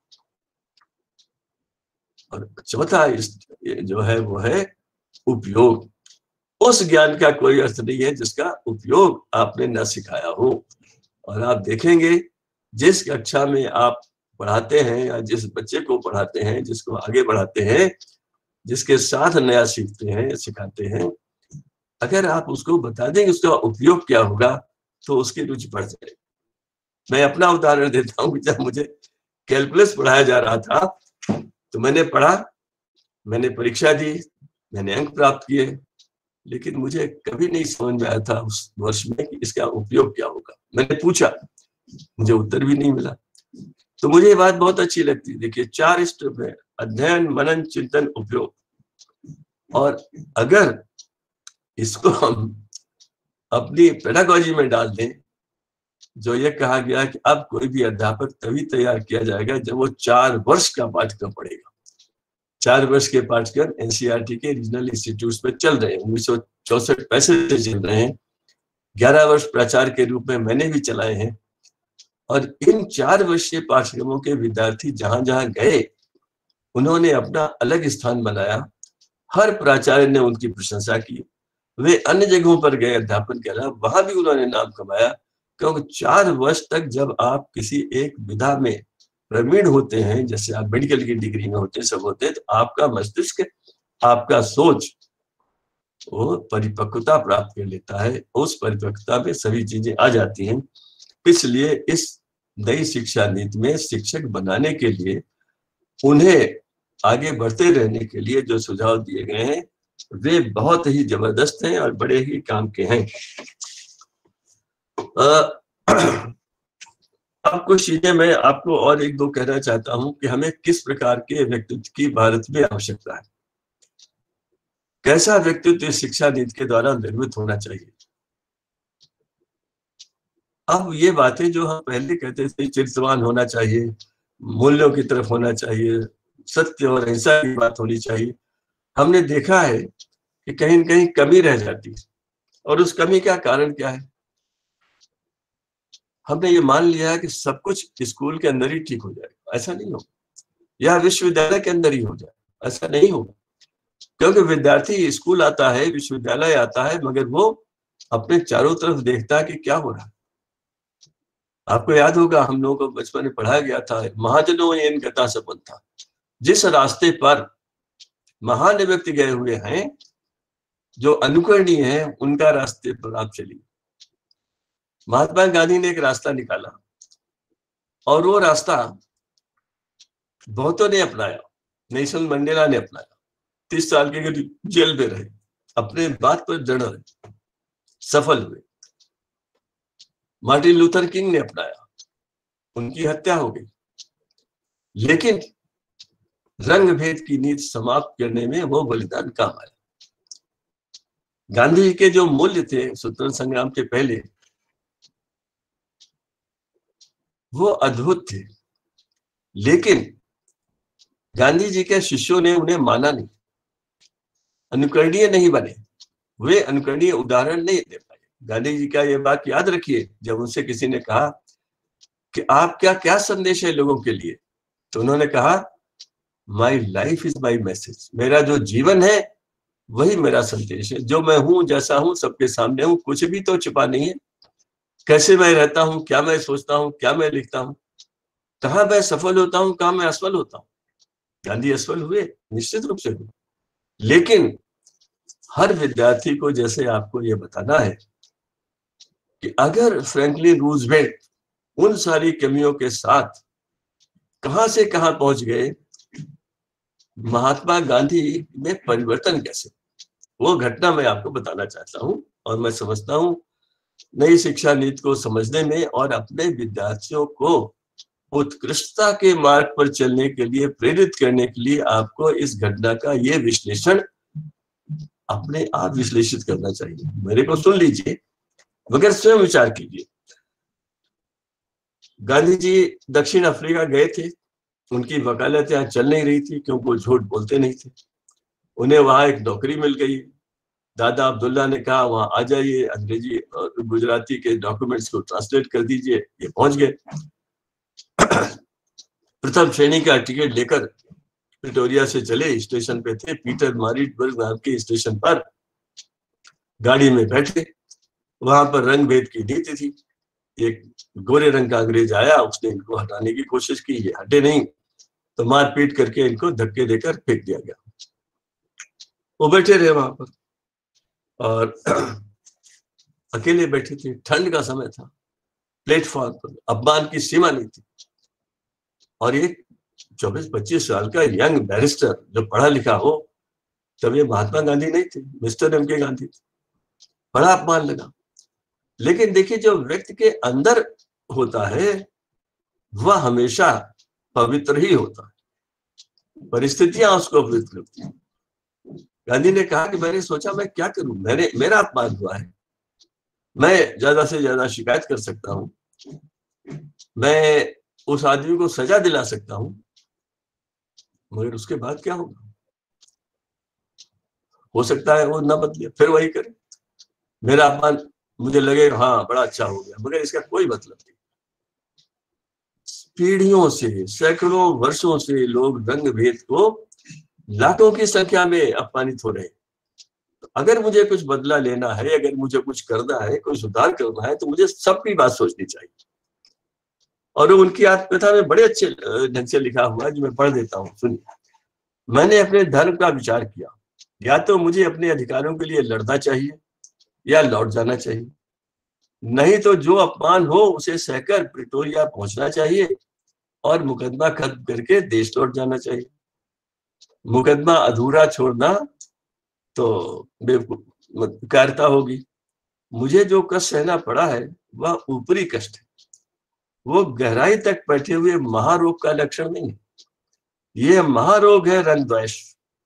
और चौथा जो है वो है उपयोग। उस ज्ञान का कोई अर्थ नहीं है जिसका उपयोग आपने न सिखाया हो। और आप देखेंगे जिस कक्षा में आप पढ़ाते हैं या जिस बच्चे को पढ़ाते हैं, जिसको आगे बढ़ाते हैं, जिसके साथ नया सीखते हैं, सिखाते हैं, अगर आप उसको बता देंगे उसका उपयोग क्या होगा तो उसकी रुचि बढ़ जाएगी। मैं अपना उदाहरण देता हूँ, जब मुझे कैलकुलस पढ़ाया जा रहा था तो मैंने पढ़ा, मैंने परीक्षा दी, मैंने अंक प्राप्त किए, लेकिन मुझे कभी नहीं समझ में आया था उस वर्ष में कि इसका उपयोग क्या होगा। मैंने पूछा, मुझे उत्तर भी नहीं मिला। तो मुझे ये बात बहुत अच्छी लगती। देखिए, चार स्टेप है: अध्ययन, मनन, चिंतन, उपयोग। और अगर इसको हम अपनी पेडागोजी में डाल दें, जो ये कहा गया कि अब कोई भी अध्यापक तभी तैयार किया जाएगा जब वो चार वर्ष का पाठ्यक्रम पढ़ेगा। चार वर्ष के पाठ्यक्रम एनसीईआरटी के रीजनल इंस्टीट्यूट में चल रहे हैं, उन्नीस सौ चौसठ पैंसठ से चल रहे हैं। ग्यारह वर्ष प्राचार्य के रूप में मैंने भी चलाए हैं। और इन चार वर्षीय पाठ्यक्रमों के विद्यार्थी जहां जहां गए, उन्होंने अपना अलग स्थान बनाया। हर प्राचार्य ने उनकी प्रशंसा की। वे अन्य जगहों पर गए अध्यापन के अलावा, वहां भी उन्होंने नाम कमाया। क्योंकि चार वर्ष तक जब आप किसी एक विधा में प्रवीण होते हैं, जैसे आप मेडिकल की डिग्री में होते हैं, सब होते हैं, तो आपका मस्तिष्क, आपका सोच वो परिपक्वता प्राप्त कर लेता है। उस परिपक्वता में सभी चीजें आ जाती हैं। इसलिए इस नई शिक्षा नीति में शिक्षक बनाने के लिए, उन्हें आगे बढ़ते रहने के लिए जो सुझाव दिए गए हैं वे बहुत ही जबरदस्त हैं और बड़े ही काम के हैं। अब कुछ चीजें मैं आपको और एक दो कहना चाहता हूं कि हमें किस प्रकार के व्यक्तित्व की भारत में आवश्यकता है, कैसा व्यक्तित्व शिक्षा नीति के द्वारा निर्मित होना चाहिए। अब ये बातें जो हम पहले कहते थे, चरित्रवान होना चाहिए, मूल्यों की तरफ होना चाहिए, सत्य और अहिंसा की बात होनी चाहिए, हमने देखा है कि कहीं न कहीं कमी रह जाती है। और उस कमी का कारण क्या है? हमने ये मान लिया है कि सब कुछ स्कूल के अंदर ही ठीक हो जाएगा। ऐसा नहीं होगा, या विश्वविद्यालय के अंदर ही हो जाए, ऐसा नहीं होगा। क्योंकि विद्यार्थी स्कूल आता है, विश्वविद्यालय आता है, मगर वो अपने चारों तरफ देखता है कि क्या हो रहा है। आपको याद होगा, हम लोगों को बचपन में पढ़ाया गया था, महाजनों येन गता संपन्था। जिस रास्ते पर महान व्यक्ति गए हुए हैं, जो अनुकरणीय है, उनका रास्ते पर आप चलिए। महात्मा गांधी ने एक रास्ता निकाला और वो रास्ता बहुतों ने अपनाया। नेल्सन मंडेला ने अपनाया, तीस साल के जेल में रहे, अपने बात पर दृढ़ रहे, सफल हुए। मार्टिन लूथर किंग ने अपनाया, उनकी हत्या हो गई, लेकिन रंग भेद की नीति समाप्त करने में वो बलिदान काम आया। गांधी के जो मूल्य थे स्वतंत्रता संग्राम के पहले, वो अद्भुत थे, लेकिन गांधी जी के शिष्यों ने उन्हें माना नहीं, अनुकरणीय नहीं बने, वे अनुकरणीय उदाहरण नहीं दे पाए। गांधी जी का ये बात याद रखिए, जब उनसे किसी ने कहा कि आप क्या क्या संदेश है लोगों के लिए, तो उन्होंने कहा, my life is my message. मेरा जो जीवन है वही मेरा संदेश है। जो मैं हूं, जैसा हूं, सबके सामने हूं, कुछ भी तो छिपा नहीं है। कैसे मैं रहता हूं, क्या मैं सोचता हूं, क्या मैं लिखता हूं, कहाँ मैं सफल होता हूं, कहाँ मैं असफल होता हूं। गांधी असफल हुए, निश्चित रूप से हुए, लेकिन हर विद्यार्थी को जैसे आपको ये बताना है कि अगर फ्रैंकलिन रूजवेल्ट उन सारी कमियों के साथ कहां से कहां पहुंच गए, महात्मा गांधी में परिवर्तन कैसे, वो घटना मैं आपको बताना चाहता हूं। और मैं समझता हूं नई शिक्षा नीति को समझने में और अपने विद्यार्थियों को उत्कृष्टता के मार्ग पर चलने के लिए प्रेरित करने के लिए आपको इस घटना का ये विश्लेषण अपने आप विश्लेषित करना चाहिए। मेरे को सुन लीजिए मगर स्वयं विचार कीजिए। गांधी जी दक्षिण अफ्रीका गए थे, उनकी वकालत यहाँ चल नहीं रही थी क्योंकि वो झूठ बोलते नहीं थे। उन्हें वहां एक नौकरी मिल गई। दादा अब्दुल्ला ने कहा वहां आ जाइए, अंग्रेजी और गुजराती के डॉक्यूमेंट्स को ट्रांसलेट कर दीजिए। ये पहुंच गए। प्रथम श्रेणी का टिकट लेकर प्रिटोरिया से चले, स्टेशन पे थे पीटर मारिट्सबर्ग नाम के स्टेशन पर। गाड़ी में बैठे, वहां पर रंग भेद की नीति थी। एक गोरे रंग का अंग्रेज आया, उसने इनको हटाने की कोशिश की, ये हटे नहीं तो मारपीट करके इनको धक्के देकर फेंक दिया गया। वो बैठे रहे वहां पर और अकेले बैठे थे, ठंड का समय था, प्लेटफॉर्म पर अपमान की सीमा नहीं थी। और एक चौबीस पच्चीस साल का यंग बैरिस्टर जो पढ़ा लिखा हो, तब ये महात्मा गांधी नहीं थे, मिस्टर एम के गांधी थे। बड़ा अपमान लगा। लेकिन देखिए जो व्यक्ति के अंदर होता है वह हमेशा पवित्र ही होता है, परिस्थितियां उसको पवित्र करती हैं। गांधी ने कहा कि मैंने सोचा मैं क्या करूं, मैंने मेरा अपमान हुआ है, मैं ज्यादा से ज्यादा शिकायत कर सकता हूं, मैं उस आदमी को सजा दिला सकता हूं, मगर उसके बाद क्या होगा? हो सकता है वो ना बदले, फिर वही करे। मेरा अपमान मुझे लगेगा हाँ बड़ा अच्छा हो गया, मगर इसका कोई मतलब नहीं। पीढ़ियों से, सैकड़ों वर्षों से लोग रंग भेद को लाखों की संख्या में अपमानित हो रहे हैं। तो अगर मुझे कुछ बदला लेना है, अगर मुझे कुछ करना है, कोई सुधार करना है, तो मुझे सबकी बात सोचनी चाहिए। और उनकी आत्मकथा में बड़े अच्छे ढंग से लिखा हुआ है, जो मैं पढ़ देता हूँ, सुनिए। मैंने अपने धर्म का विचार किया, या तो मुझे अपने अधिकारों के लिए लड़ना चाहिए या लौट जाना चाहिए, नहीं तो जो अपमान हो उसे सहकर प्रिटोरिया पहुंचना चाहिए और मुकदमा खत्म करके देश लौट जाना चाहिए। मुकदमा अधूरा छोड़ना तो बेवकूफियत होगी। मुझे जो कष्ट सहना पड़ा है वह ऊपरी कष्ट है, वो गहराई तक बैठे हुए महारोग का लक्षण नहीं है। यह महारोग है रंग द्वेष।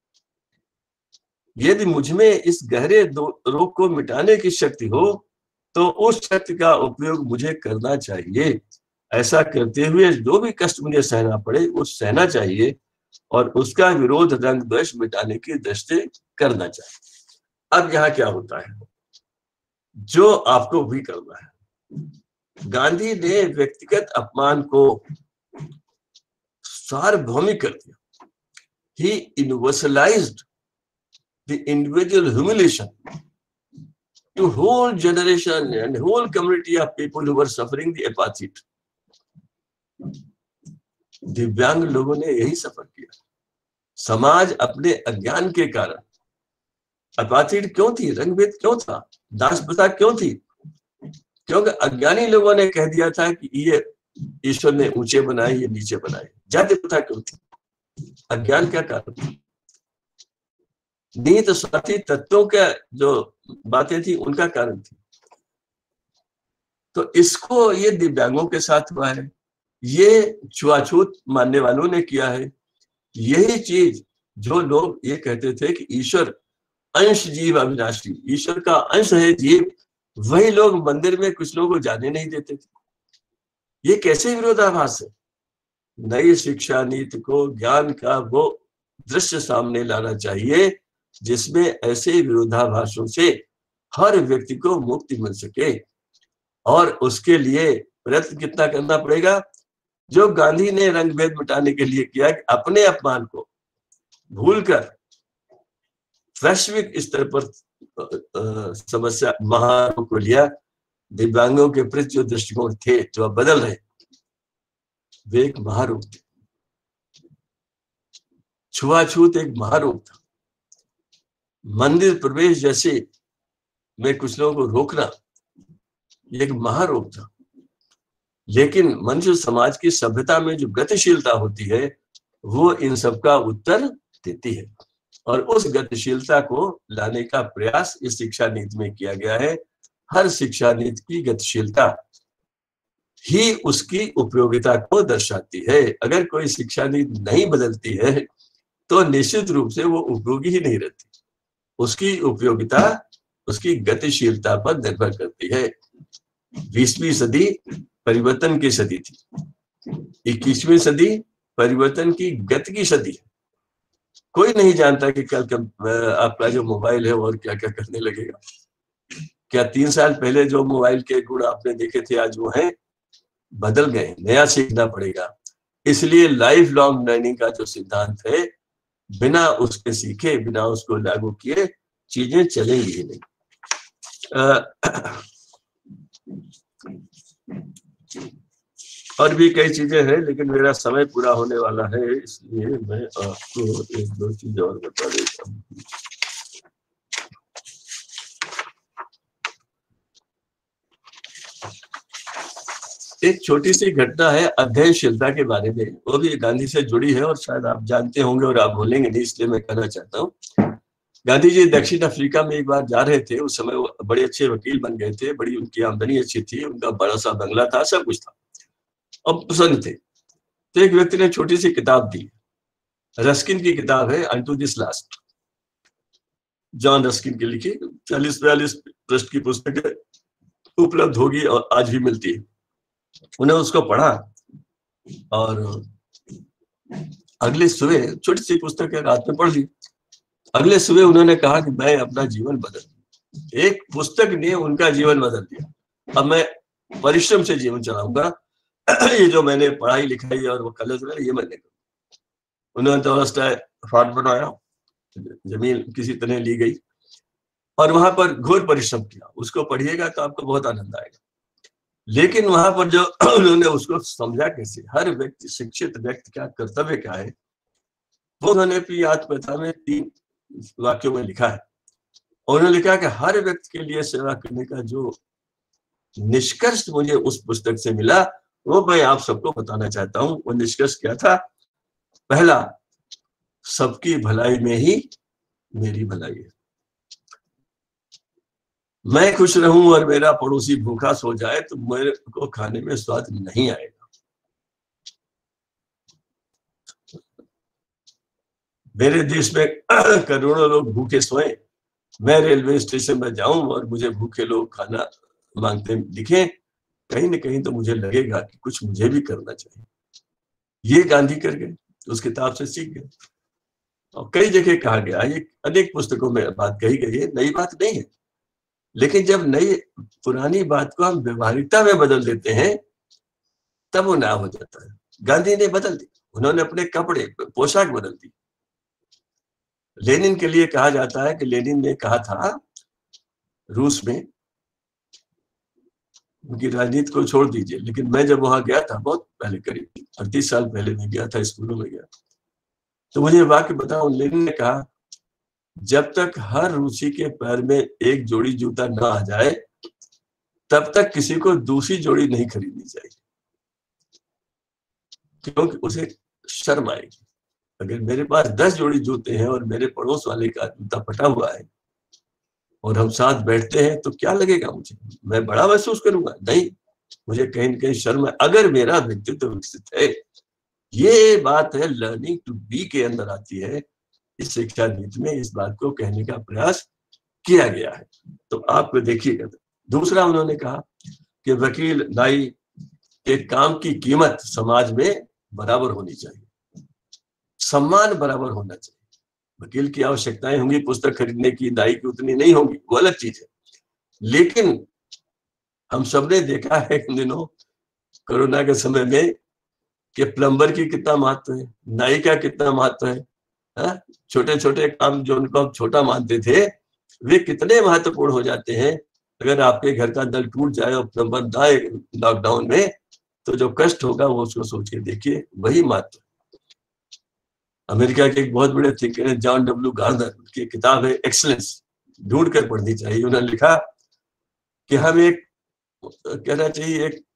यदि मुझमें इस गहरे रोग को मिटाने की शक्ति हो तो उस शक्ति का उपयोग मुझे करना चाहिए। ऐसा करते हुए जो भी कष्ट मुझे सहना पड़े वो सहना चाहिए और उसका विरोध रंग द्वेष मिटाने की दृष्टि करना चाहिए। अब यहाँ क्या होता है, जो आपको भी करना है। गांधी ने व्यक्तिगत अपमान को सार्वभौमिक कर दिया। He universalized the individual humiliation to whole generation and whole community of people who were suffering the apathy. दिव्यांग लोगों ने यही सफर किया। समाज अपने अज्ञान के कारण, अपाथिट क्यों थी, रंगभेद क्यों था, दास प्रथा क्यों थी? क्योंकि अज्ञानी लोगों ने कह दिया था कि ये ईश्वर ने ऊंचे बनाए, ये नीचे बनाए। जाति प्रथा क्यों थी? अज्ञान क्या कारण था? नीत स्वार्थी तत्वों का जो बातें थी उनका कारण थी। तो इसको ये दिव्यांगों के साथ हुआ है, ये छुआछूत मानने वालों ने किया है। यही चीज जो लोग ये कहते थे कि ईश्वर अंश जीव अविनाशी, ईश्वर का अंश है जीव, वही लोग मंदिर में कुछ लोगों को जाने नहीं देते थे। ये कैसे विरोधाभास है? नई शिक्षा नीति को ज्ञान का वो दृश्य सामने लाना चाहिए जिसमें ऐसे विरोधाभासों से हर व्यक्ति को मुक्ति मिल सके। और उसके लिए प्रयत्न कितना करना पड़ेगा? जो गांधी ने रंग भेद मिटाने के लिए किया कि अपने अपमान को भूलकर वैश्विक स्तर पर समस्या महारोग को लिया। दिव्यांगों के प्रति जो दृष्टिकोण थे जो अब बदल रहे, वे एक महारोग थे। छुआछूत एक महारोग था। मंदिर प्रवेश जैसे में कुछ लोगों को रोकना, ये एक महारोग था। लेकिन मनुष्य समाज की सभ्यता में जो गतिशीलता होती है वो इन सब का उत्तर देती है, और उस गतिशीलता को लाने का प्रयास इस शिक्षा नीति में किया गया है। हर शिक्षा नीति की गतिशीलता ही उसकी उपयोगिता को दर्शाती है। अगर कोई शिक्षा नीति नहीं बदलती है तो निश्चित रूप से वो उपयोगी ही नहीं रहती। उसकी उपयोगिता उसकी गतिशीलता पर निर्भर करती है। बीसवीं सदी परिवर्तन की सदी थी, इक्कीसवीं सदी परिवर्तन की गति की सदी है। कोई नहीं जानता कि कल आपका जो मोबाइल है और क्या क्या करने लगेगा। क्या तीन साल पहले जो मोबाइल के गुण आपने देखे थे आज वो हैं? बदल गए, नया सीखना पड़ेगा। इसलिए लाइफ लॉन्ग लर्निंग का जो सिद्धांत है, बिना उसके सीखे, बिना उसको लागू किए चीजें चलेंगी ही नहीं। और भी कई चीजें हैं, लेकिन मेरा समय पूरा होने वाला है, इसलिए मैं आपको एक दो चीज और बता देता हूँ। एक छोटी सी घटना है अध्ययनशीलता के बारे में, वो भी गांधी से जुड़ी है और शायद आप जानते होंगे और आप भूलेंगे नहीं, इसलिए मैं कहना चाहता हूँ। गांधी जी दक्षिण अफ्रीका में एक बार जा रहे थे। उस समय वो बड़े अच्छे वकील बन गए थे, बड़ी उनकी आमदनी अच्छी थी, उनका बड़ा सा बंगला था, सब कुछ था, अब प्रसन्न थे। तो एक व्यक्ति ने छोटी सी किताब दी, रस्किन की किताब है unto this last, John Ruskin की लिखी, चालीस बयालीस पृष्ठ की पुस्तक है, उपलब्ध होगी और आज भी मिलती है। उन्हें उसको पढ़ा और अगले सुबह, छोटी सी पुस्तक है, रात में पढ़ ली। अगले सुबह उन्होंने कहा कि मैं अपना जीवन बदल दूं। एक पुस्तक ने उनका जीवन बदल दिया। अब मैं परिश्रम से जीवन चलाऊंगा, ये जो मैंने पढ़ाई लिखाई और वो कॉलेज में ये मैंने करूँ। उन्होंने तो फ्लैट बनाया, जमीन किसी तरह ली गई और वहां पर घोर परिश्रम किया। उसको पढ़िएगा तो आपको बहुत आनंद आएगा। लेकिन वहां पर जो उन्होंने उसको समझा कैसे, हर व्यक्ति, शिक्षित व्यक्ति का कर्तव्य क्या है, वो उन्होंने अपनी आत्मकथा में तीन वाक्यों में लिखा है। और उन्होंने लिखा कि हर व्यक्ति के लिए सेवा करने का जो निष्कर्ष मुझे उस पुस्तक से मिला वो मैं आप सबको बताना चाहता हूं। वो निष्कर्ष क्या था? पहला, सबकी भलाई में ही मेरी भलाई है। मैं खुश रहूं और मेरा पड़ोसी भूखा सो जाए तो मेरे को खाने में स्वाद नहीं आएगा। मेरे देश में करोड़ों लोग भूखे सोए, मैं रेलवे स्टेशन पर जाऊं और मुझे भूखे लोग खाना मांगते दिखे, कहीं न कहीं तो मुझे लगेगा कि कुछ मुझे भी करना चाहिए। ये गांधी कर गए, उस किताब से सीख गए। और कई जगह कहा गया, ये अनेक पुस्तकों में बात कही गई है, नई बात नहीं है। लेकिन जब नई पुरानी बात को हम व्यवहारिकता में बदल देते हैं तब वो ना हो जाता है। गांधी ने बदल दी, उन्होंने अपने कपड़े, पोशाक बदल दी। लेनिन के लिए कहा जाता है कि लेनिन ने कहा था रूस में, उनकी राजनीति को छोड़ दीजिए, लेकिन मैं जब वहां गया था, बहुत पहले, करीब अड़तीस साल पहले मैं गया था, स्कूलों में गया, तो मुझे वाक्य बताओ, लेनिन ने कहा, जब तक हर रूसी के पैर में एक जोड़ी जूता ना आ जाए तब तक किसी को दूसरी जोड़ी नहीं खरीदनी चाहिए, क्योंकि उसे शर्म आएगी। अगर मेरे पास दस जोड़ी जूते हैं और मेरे पड़ोस वाले का जूता फटा हुआ है और हम साथ बैठते हैं तो क्या लगेगा मुझे? मैं बड़ा महसूस करूंगा? नहीं, मुझे कहीं न कहीं शर्म है। अगर मेरा व्यक्तित्व विकसित है, ये बात है लर्निंग टू बी के अंदर आती है। इस शिक्षा नीति में इस बात को कहने का प्रयास किया गया है, तो आप देखिएगा। दूसरा, उन्होंने कहा कि वकील, नाई के काम की कीमत समाज में बराबर होनी चाहिए, सम्मान बराबर होना चाहिए। वकील की आवश्यकताएं होंगी पुस्तक खरीदने की, नाई की उतनी नहीं होंगी, वो अलग चीज है। लेकिन हम सबने देखा है इन दिनों कोरोना के समय में कि प्लम्बर की कितना महत्व है, नाई का कितना महत्व है। छोटे छोटे काम जो उनको हम छोटा मानते थे, वे कितने महत्वपूर्ण हो जाते हैं। अगर आपके घर का नल टूट जाए और प्लम्बर ना आए लॉकडाउन में, तो जो कष्ट होगा वो उसको सोच के देखिए, वही महत्व। अमेरिका के एक बहुत बड़े थिंकर हैं जॉन डब्ल्यू गार्नर, की किताब है एक्सीलेंस, ढूंढ कर पढ़नी चाहिए। उन्होंने लिखा कि हम एक, कहना चाहिए, एक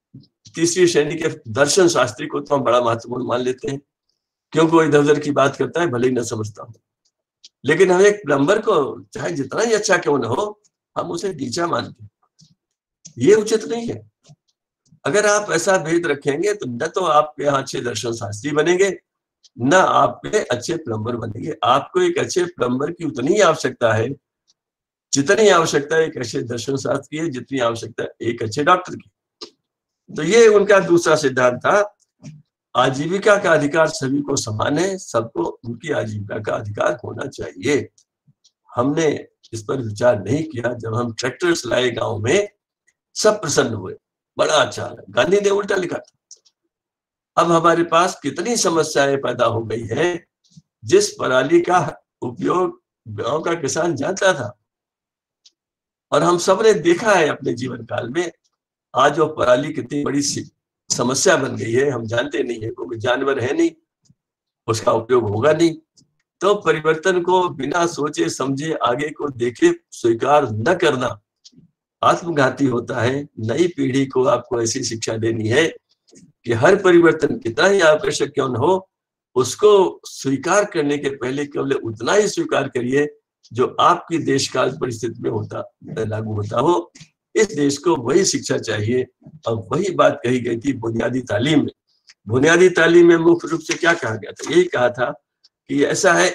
तीसरी श्रेणी के दर्शन शास्त्री को तो हम बड़ा महत्वपूर्ण मान लेते हैं, क्योंकि वो इधर उधर की बात करता है, भले ही न समझता हूँ। लेकिन हम एक प्लम्बर को चाहे जितना ही अच्छा क्यों न हो, हम उसे नीचा मानते हैं, ये उचित नहीं है। अगर आप ऐसा भेद रखेंगे तो न तो आपके यहाँ अच्छे दर्शन शास्त्री बनेंगे, न आप में अच्छे प्लम्बर बनेंगे। आपको एक अच्छे प्लम्बर की उतनी ही आवश्यकता है जितनी आवश्यकता एक अच्छे दर्शन शास्त्री की है, जितनी आवश्यकता एक अच्छे डॉक्टर की। तो ये उनका दूसरा सिद्धांत था, आजीविका का अधिकार सभी को समान है, सबको उनकी आजीविका का अधिकार होना चाहिए। हमने इस पर विचार नहीं किया। जब हम ट्रैक्टर्स लाए गांव में, सब प्रसन्न हुए, बड़ा अच्छा है। गांधी ने उल्टा लिखा था। अब हमारे पास कितनी समस्याएं पैदा हो गई है। जिस पराली का उपयोग गांव का किसान जानता था, और हम सब ने देखा है अपने जीवन काल में, आज वो पराली कितनी बड़ी समस्या बन गई है हम जानते नहीं है, क्योंकि जानवर है नहीं, उसका उपयोग होगा नहीं। तो परिवर्तन को बिना सोचे समझे, आगे को देखे स्वीकार न करना आत्मघाती होता है। नई पीढ़ी को आपको ऐसी शिक्षा देनी है कि हर परिवर्तन कितना ही आकर्षक क्यों न हो, उसको स्वीकार करने के पहले केवल उतना ही स्वीकार करिए जो आपकी देश काल परिस्थिति में होता लागू होता हो। इस देश को वही शिक्षा चाहिए, और वही बात कही गई थी बुनियादी तालीम में। बुनियादी तालीम में मुख्य रूप से क्या कहा गया था? यही कहा था कि ऐसा है,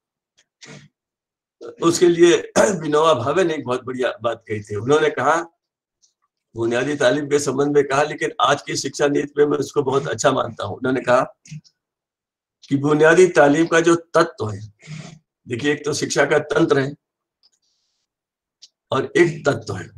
उसके लिए विनोबा भावे ने एक बहुत बढ़िया बात कही थी। उन्होंने कहा, बुनियादी तालीम के संबंध में कहा, लेकिन आज की शिक्षा नीति में मैं उसको बहुत अच्छा मानता हूं। उन्होंने कहा कि बुनियादी तालीम का जो तत्व है, देखिए एक तो शिक्षा का तंत्र है और एक तत्व है,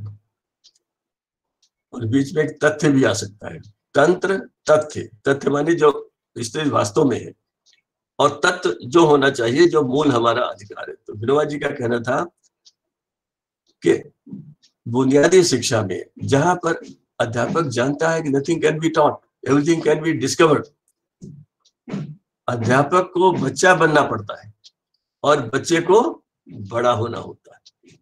और बीच में एक तथ्य भी आ सकता है। तंत्र, तथ्य। तथ्य माने जो स्थिति वास्तव में है, और तत्व जो होना चाहिए, जो मूल हमारा अधिकार है। तो विनोबा जी का कहना था कि बुनियादी शिक्षा में जहां पर अध्यापक जानता है कि nothing can be taught, everything can be discovered, अध्यापक को बच्चा बनना पड़ता है और बच्चे को बड़ा होना होता है।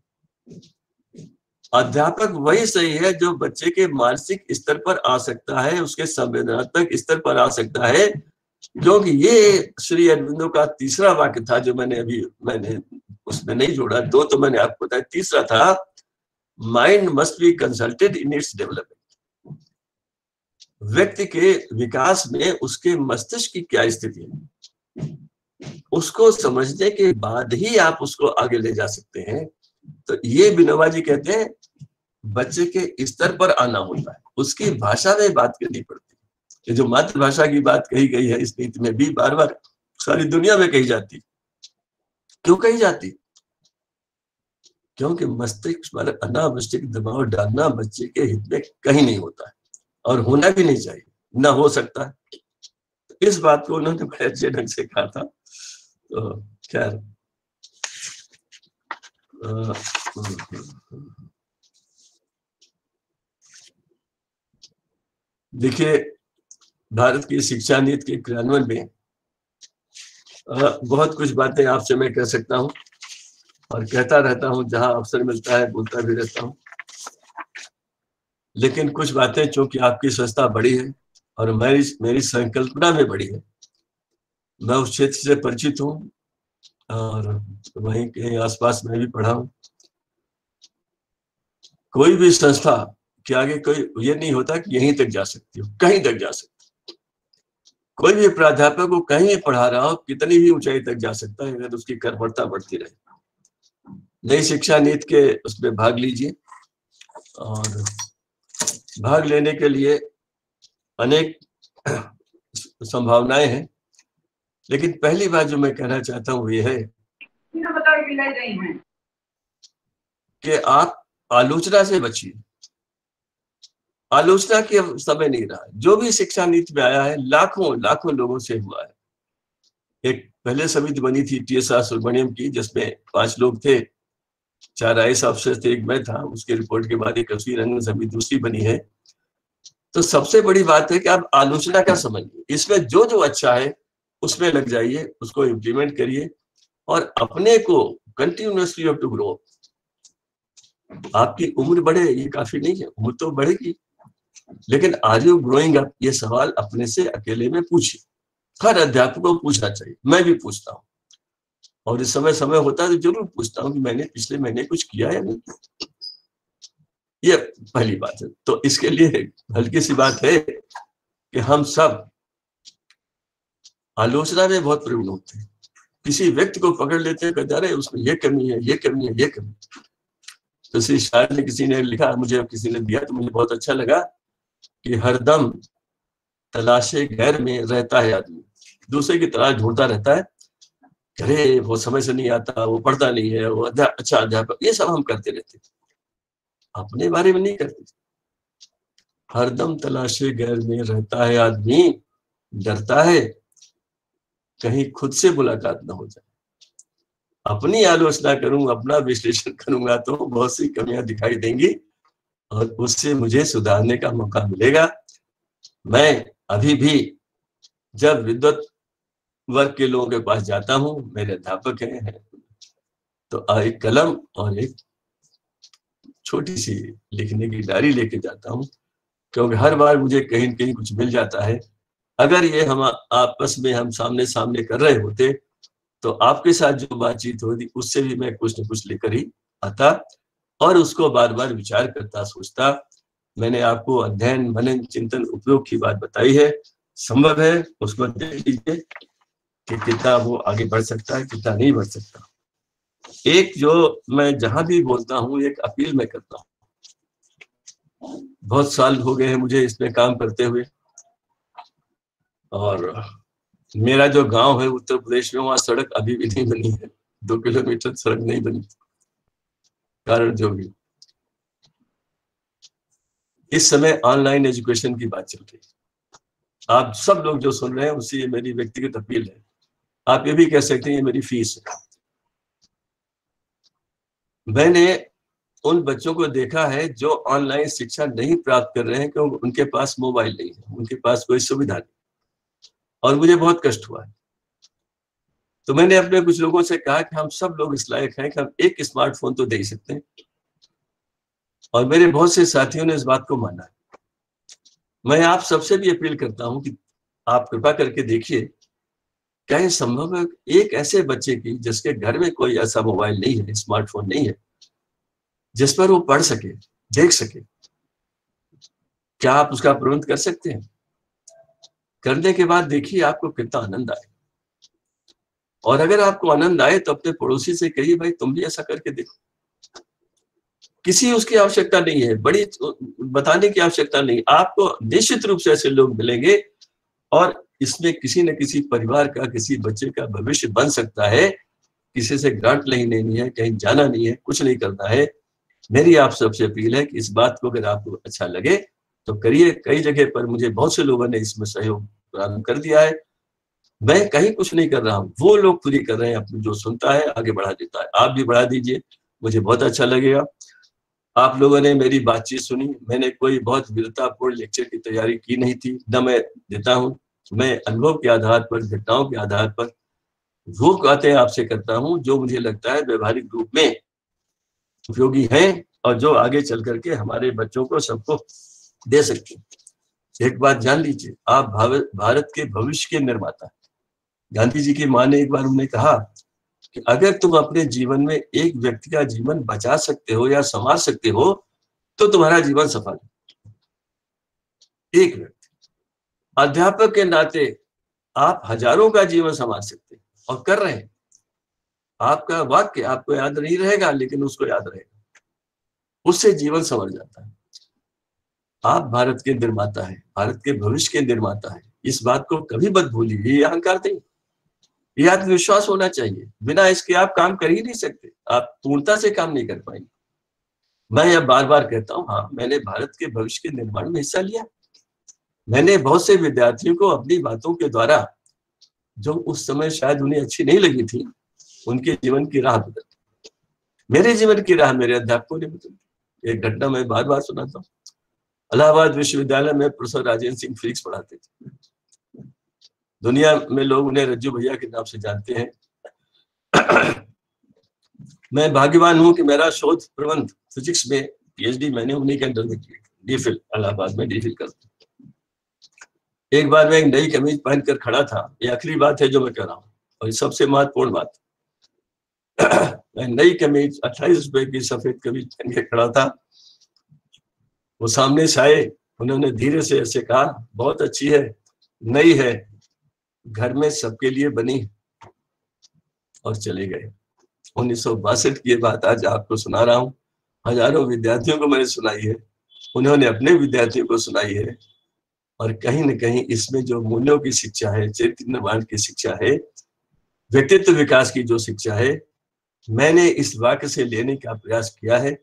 अध्यापक वही सही है जो बच्चे के मानसिक स्तर पर आ सकता है, उसके संवेदनात्मक स्तर पर आ सकता है। क्योंकि ये श्री अरविंदो का तीसरा वाक्य था, जो मैंने अभी मैंने उसमें नहीं जोड़ा, दो तो मैंने आपको बताया, तीसरा था mind must be consulted in its development. व्यक्ति के विकास में उसके मस्तिष्क की क्या स्थिति है, उसको समझने के बाद ही आप उसको आगे ले जा सकते हैं। तो ये विनोबा जी कहते हैं बच्चे के स्तर पर आना होता है, उसकी भाषा में बात करनी पड़ती है। ये जो मातृभाषा की बात कही गई है इस नीति में भी बार बार सारी दुनिया में कही जाती। क्यों कही जाती? क्योंकि मस्तिष्क पर अनावश्यक दबाव डालना बच्चे के हित में कहीं नहीं होता है, और होना भी नहीं चाहिए, ना हो सकता है। इस बात को उन्होंने बड़े अच्छे ढंग से कहा था। तो खैर, देखिए, भारत की शिक्षा नीति के क्रियान्वयन में बहुत कुछ बातें आपसे मैं कह सकता हूं, और कहता रहता हूं, जहां अवसर मिलता है बोलता भी रहता हूं। लेकिन कुछ बातें चूंकि आपकी संस्था बड़ी है और मेरी मेरी संकल्पना में बड़ी है, मैं उस क्षेत्र से परिचित हूं और वहीं के आसपास में भी पढ़ा हूं। कोई भी संस्था के आगे कोई ये नहीं होता कि यहीं तक जा सकती हो, कहीं तक जा सकती। कोई भी प्राध्यापक को कहीं भी पढ़ा रहा हो, कितनी भी ऊंचाई तक जा सकता है, अगर उसकी कर्मठता बढ़ती रहे। नई शिक्षा नीति के उसमें भाग लीजिए, और भाग लेने के लिए अनेक संभावनाएं हैं। लेकिन पहली बात जो मैं कहना चाहता हूं ये है कि आप आलोचना से बचिए। आलोचना के समय नहीं रहा। जो भी शिक्षा नीति में आया है, लाखों लाखों लोगों से हुआ है। एक पहले समिति बनी थी टी एस आर सुब्रमण्यम की, जिसमें पांच लोग थे, चार आई एस अफसर थे, एक मैं था। उसके रिपोर्ट के बाद एक कश्मीर रंगन समिति दूसरी बनी है। तो सबसे बड़ी बात है कि आप आलोचना का समझिए, इसमें जो जो अच्छा है उसमें लग जाइए, उसको इम्प्लीमेंट करिए, और अपने को कंटिन्यूअसली हैव टू ग्रो। आपकी उम्र बढ़े ये काफी नहीं है, उम्र तो बढ़ेगी, लेकिन आर यू ग्रोइंग अप, ये सवाल अपने से अकेले में पूछिए। हर अध्यापक को पूछना चाहिए, मैं भी पूछता हूँ, और इस समय समय होता है तो जरूर पूछता हूँ कि मैंने पिछले महीने कुछ किया या नहीं। ये पहली बात है। तो इसके लिए हल्की सी बात है कि हम सब आलोचना में बहुत प्रवीण होते हैं। किसी व्यक्ति को पकड़ लेते हैं, कहते हैं उसमें ये कमी है, ये कमी है, ये कमी। तो श्री शायद ने किसी ने लिखा, मुझे किसी ने दिया तो मुझे बहुत अच्छा लगा कि हरदम तलाशे गैर में रहता है आदमी, दूसरे की तलाश ढूंढता रहता है। अरे वो समय से नहीं आता, वो पढ़ता नहीं है, वो अध्या, अच्छा अध्यापक, ये सब हम करते रहते, अपने बारे में नहीं करते। हरदम तलाशे गैर में रहता है आदमी, डरता है कहीं खुद से मुलाकात ना हो जाए। अपनी आलोचना करूंगा, अपना विश्लेषण करूंगा तो बहुत सी कमियां दिखाई देंगी और उससे मुझे सुधारने का मौका मिलेगा। मैं अभी भी जब विद्वत वर्ग के लोगों के पास जाता हूं, मेरे अध्यापक हैं, तो एक कलम और एक छोटी सी लिखने की डायरी लेके जाता हूं, क्योंकि हर बार मुझे कहीं कहीं कुछ मिल जाता है। अगर ये हम आपस में हम सामने सामने कर रहे होते तो आपके साथ जो बातचीत होती उससे भी मैं कुछ न कुछ लेकर ही आता और उसको बार बार विचार करता, सोचता। मैंने आपको अध्ययन, मनन, चिंतन, उपयोग की बात बताई है। संभव है उसको देख लीजिए कि कितना वो आगे बढ़ सकता है, कितना नहीं बढ़ सकता। एक जो मैं जहां भी बोलता हूँ एक अपील मैं करता हूँ। बहुत साल हो गए हैं मुझे इसमें काम करते हुए, और मेरा जो गांव है उत्तर प्रदेश में, वहां सड़क अभी भी नहीं बनी है, दो किलोमीटर सड़क नहीं बनी, कारण जो भी। इस समय ऑनलाइन एजुकेशन की बात चल रही है। आप सब लोग जो सुन रहे हैं उससे ये मेरी व्यक्तिगत अपील है। आप ये भी कह सकते हैं ये मेरी फीस है। मैंने उन बच्चों को देखा है जो ऑनलाइन शिक्षा नहीं प्राप्त कर रहे हैं क्योंकि उनके पास मोबाइल नहीं है, उनके पास कोई सुविधा नहीं, और मुझे बहुत कष्ट हुआ है। तो मैंने अपने कुछ लोगों से कहा कि हम सब लोग इस लायक हैं कि हम एक स्मार्टफोन तो दे ही सकते हैं, और मेरे बहुत से साथियों ने इस बात को माना है। मैं आप सबसे भी अपील करता हूं कि आप कृपा करके देखिए, क्या ये संभव है एक ऐसे बच्चे की जिसके घर में कोई ऐसा मोबाइल नहीं है, स्मार्टफोन नहीं है, जिस पर वो पढ़ सके, देख सके? क्या आप उसका प्रबंध कर सकते हैं? करने के बाद देखिए आपको कितना आनंद आए, और अगर आपको आनंद आए तो अपने पड़ोसी से कहिए भाई तुम भी ऐसा करके देखो। किसी उसकी आवश्यकता नहीं है, बड़ी बताने की आवश्यकता नहीं। आपको निश्चित रूप से ऐसे लोग मिलेंगे और इसमें किसी न किसी परिवार का, किसी बच्चे का भविष्य बन सकता है। किसी से ग्रांट नहीं लेनी है, कहीं जाना नहीं है, कुछ नहीं करना है। मेरी आप सबसे अपील है कि इस बात को अगर आपको अच्छा लगे तो करिए। कई जगह पर मुझे बहुत से लोगों ने इसमें सहयोग प्रारंभ कर दिया है। मैं कहीं कुछ नहीं कर रहा हूँ, वो लोग पूरी कर रहे हैं, अपने जो सुनता है आगे बढ़ा देता है। आप भी बढ़ा दीजिए, मुझे बहुत अच्छा लगेगा। आप लोगों ने मेरी बातचीत सुनी। मैंने कोई बहुत वीरतापूर्ण लेक्चर की तैयारी की नहीं थी, न मैं देता हूँ। मैं अनुभव के आधार पर, घटनाओं के आधार पर वो बातें आपसे करता हूँ जो मुझे लगता है व्यवहारिक रूप में उपयोगी है और जो आगे चल करके हमारे बच्चों को सबको दे सकते हैं। एक बात जान लीजिए, आप भारत के भविष्य के निर्माता हैं। गांधी जी की मां ने एक बार उन्हें कहा कि अगर तुम अपने जीवन में एक व्यक्ति का जीवन बचा सकते हो या संवार सकते हो तो तुम्हारा जीवन सफल है। एक व्यक्ति, अध्यापक के नाते आप हजारों का जीवन संवार सकते हैं और कर रहे हैं। आपका वाक्य आपको याद नहीं रहेगा लेकिन उसको याद रहेगा, उससे जीवन संवर जाता है। आप भारत के निर्माता है, भारत के भविष्य के निर्माता है। इस बात को कभी मत भूलिए। ये अहंकार नहीं, ये आत्मविश्वास होना चाहिए। बिना इसके आप काम कर ही नहीं सकते, आप पूर्णता से काम नहीं कर पाएंगे। मैं यह बार बार कहता हूँ, हाँ मैंने भारत के भविष्य के निर्माण में हिस्सा लिया। मैंने बहुत से विद्यार्थियों को अपनी बातों के द्वारा, जो उस समय शायद उन्हें अच्छी नहीं लगी थी, उनके जीवन की राह बदल दी। मेरे जीवन की राह मेरे अध्यापकों ने बदल दी। एक घटना मैं बार बार सुनाता हूँ। इलाहाबाद विश्वविद्यालय में प्रोफेसर राजेंद्र सिंह फ्रीक्स पढ़ाते थे। दुनिया में लोग उन्हें रज्जू भैया के नाम से जानते हैं। मैं भाग्यवान हूं कि मेरा शोध प्रबंध फिजिक्स में पीएचडी मैंने उन्हीं के अंडर में किया। डीफिल, इलाहाबाद में डीफिल करता हूँ। एक बार मैं एक नई कमीज पहनकर खड़ा था, ये आखिरी बात है जो मैं कह रहा हूँ और सबसे महत्वपूर्ण बात। मैं नई कमीज अट्ठाईस रुपए की सफेद कमीज पहन के खड़ा था। वो सामने से आए, उन्होंने धीरे से ऐसे कहा, बहुत अच्छी है, नई है, घर में सबके लिए बनी, और चले गए। उन्नीस सौ बासठ की बात आज आपको सुना रहा हूँ। हजारों विद्यार्थियों को मैंने सुनाई है, उन्होंने अपने विद्यार्थियों को सुनाई है। और कहीं न कहीं इसमें जो मूल्यों की शिक्षा है, चरित्र निर्माण की शिक्षा है, व्यक्तित्व विकास की जो शिक्षा है, मैंने इस वाक्य से लेने का प्रयास किया है।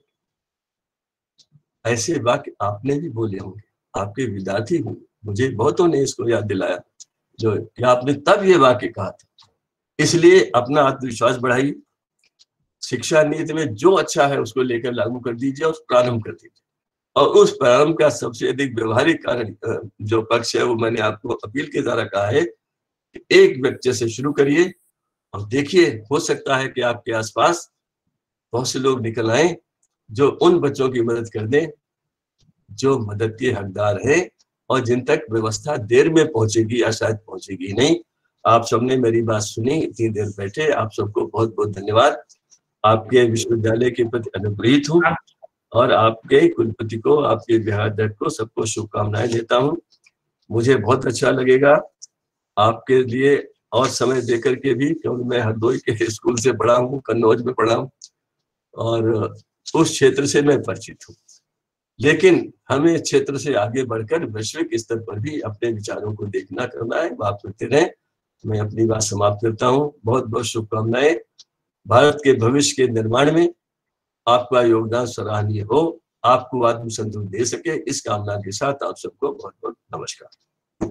ऐसे वाक्य आपने भी बोले होंगे, आपके विद्यार्थी हूँ, मुझे बहुतों ने इसको याद दिलाया जो कि आपने तब ये वाक्य कहा था। इसलिए अपना आत्मविश्वास बढ़ाइए, शिक्षा नीति में जो अच्छा है उसको लेकर लागू कर दीजिए और प्रारंभ कर दीजिए। और उस प्रारंभ का सबसे अधिक व्यवहारिक कारण जो पक्ष है वो मैंने आपको अपील के द्वारा कहा है कि एक बच्चे से शुरू करिए और देखिए, हो सकता है कि आपके आसपास बहुत से लोग निकल आए जो उन बच्चों की मदद कर दें जो मदद के हकदार हैं और जिन तक व्यवस्था देर में पहुंचेगी या शायद पहुंचेगी नहीं। आप सबने मेरी बात सुनी, इतनी देर बैठे, आप सबको बहुत बहुत धन्यवाद। आपके विश्वविद्यालय के प्रति अनुग्रहित हूँ और आपके कुलपति को, आपके विहाराध्यक्ष को, सबको शुभकामनाएं देता हूँ। मुझे बहुत अच्छा लगेगा आपके लिए और समय देकर के भी, क्योंकि मैं हरदोई के स्कूल से पढ़ा हूँ, कन्नौज में पढ़ा हूँ और उस क्षेत्र से मैं परिचित हूँ। लेकिन हमें क्षेत्र से आगे बढ़कर वैश्विक स्तर पर भी अपने विचारों को देखना करना है। आप करते रहें। मैं अपनी बात समाप्त करता हूँ। बहुत बहुत शुभकामनाएं। भारत के भविष्य के निर्माण में आपका योगदान सराहनीय हो, आपको आत्मसंतोष दे सके, इस कामना के साथ आप सबको बहुत बहुत नमस्कार।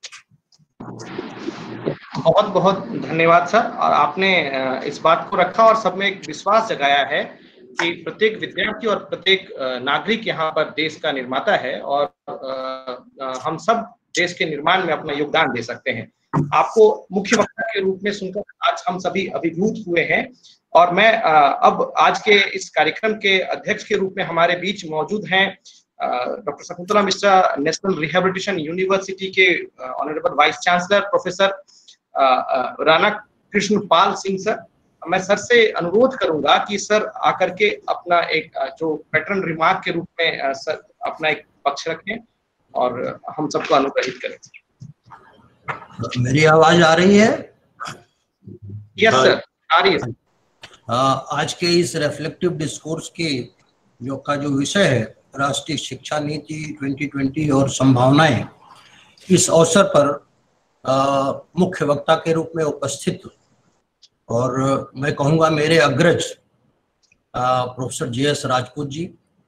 बहुत बहुत धन्यवाद सर। और आपने इस बात को रखा और सब में एक विश्वास जगाया है कि प्रत्येक विद्यार्थी और प्रत्येक नागरिक यहाँ पर देश का निर्माता है और हम सब देश के निर्माण में अपना योगदान दे सकते हैं। आपको मुख्य वक्ता के रूप में सुनकर आज हम सभी अभिभूत हुए हैं और मैं अब आज के इस कार्यक्रम के अध्यक्ष के रूप में हमारे बीच मौजूद हैं doctor Shakuntala Mishra, national rehabilitation university के honourable vice chancellor professor Rana Krishna Pal Singh sir. मैं सर से अनुरोध करूंगा कि सर आकर के अपना एक जो पैटर्न रिमार्क के रूप में सर अपना एक पक्ष रखें और हम सबको अनुग्रहित करें। मेरी आवाज आ रही है? यस सर, आ रही है। आज के इस रिफ्लेक्टिव डिस्कोर्स के जो का जो विषय है राष्ट्रीय शिक्षा नीति बीस बीस और संभावनाएं, इस अवसर पर आ, मुख्य वक्ता के रूप में उपस्थित और मैं कहूँगा मेरे अग्रज professor J S Rajput ji,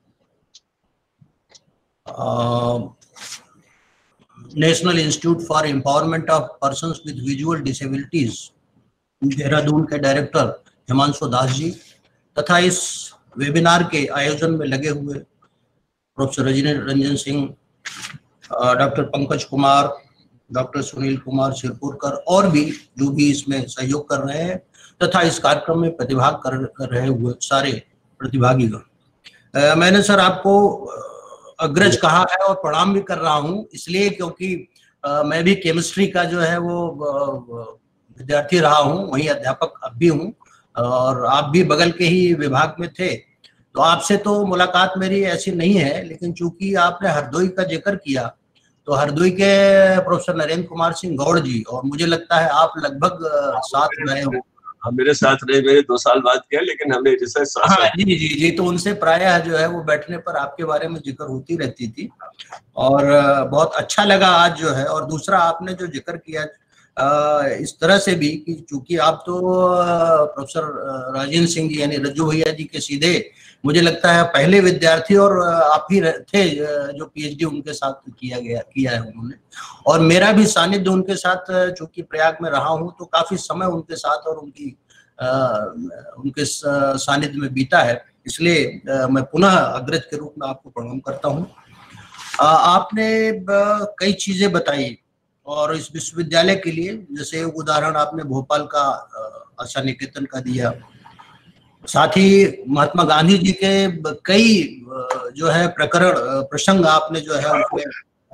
national institute for empowerment of persons with visual disabilities Dehradun के डायरेक्टर हिमांशु दास जी, तथा इस वेबिनार के आयोजन में लगे हुए professor Rajni Ranjan Singh, doctor Pankaj Kumar, doctor Sunil Kumar Sirpurkar और भी जो भी इसमें सहयोग कर रहे हैं, तथा इस कार्यक्रम में प्रतिभाग कर, कर रहे हुए सारे प्रतिभागीगण। मैंने सर आपको अग्रज कहा है और प्रणाम भी कर रहा हूं, इसलिए क्योंकि आ, मैं भी केमिस्ट्री का जो है वो विद्यार्थी रहा हूं, वहीं अध्यापक अब भी हूं और आप भी बगल के ही विभाग में थे, तो आपसे तो मुलाकात मेरी ऐसी नहीं है। लेकिन चूंकि आपने हरदोई का जिक्र किया तो हरदोई के प्रोफेसर नरेंद्र कुमार सिंह गौड़ जी, और मुझे लगता है आप लगभग साथ रहे हो। हम मेरे साथ रहे, मेरे दो साल बाद किया, लेकिन हमने रिसर्च साथ हाँ जी जी जी तो उनसे प्रायः जो है वो बैठने पर आपके बारे में जिक्र होती रहती थी और बहुत अच्छा लगा आज जो है। और दूसरा आपने जो जिक्र किया इस तरह से भी कि चूंकि आप तो प्रोफेसर राजेंद्र सिंह जी यानी रज्जू भैया जी के सीधे मुझे लगता है पहले विद्यार्थी और आप ही थे जो पीएचडी उनके साथ किया गया किया है उन्होंने, और मेरा भी सानिध्य उनके साथ चूंकि प्रयाग में रहा हूं तो काफी समय उनके साथ और उनकी आ, उनके सानिध्य में बीता है, इसलिए आ, मैं पुनः अग्रज के रूप में आपको प्रणाम करता हूं। आपने कई चीजें बताई और इस विश्वविद्यालय के लिए, जैसे उदाहरण आपने भोपाल का आशा निकेतन का दिया, साथ ही महात्मा गांधी जी के कई जो है प्रकरण प्रसंग आपने जो है उसमें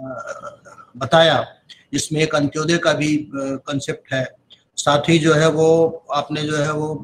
बताया, जिसमें एक अंत्योदय का भी कंसेप्ट है। साथ ही जो है वो आपने जो है वो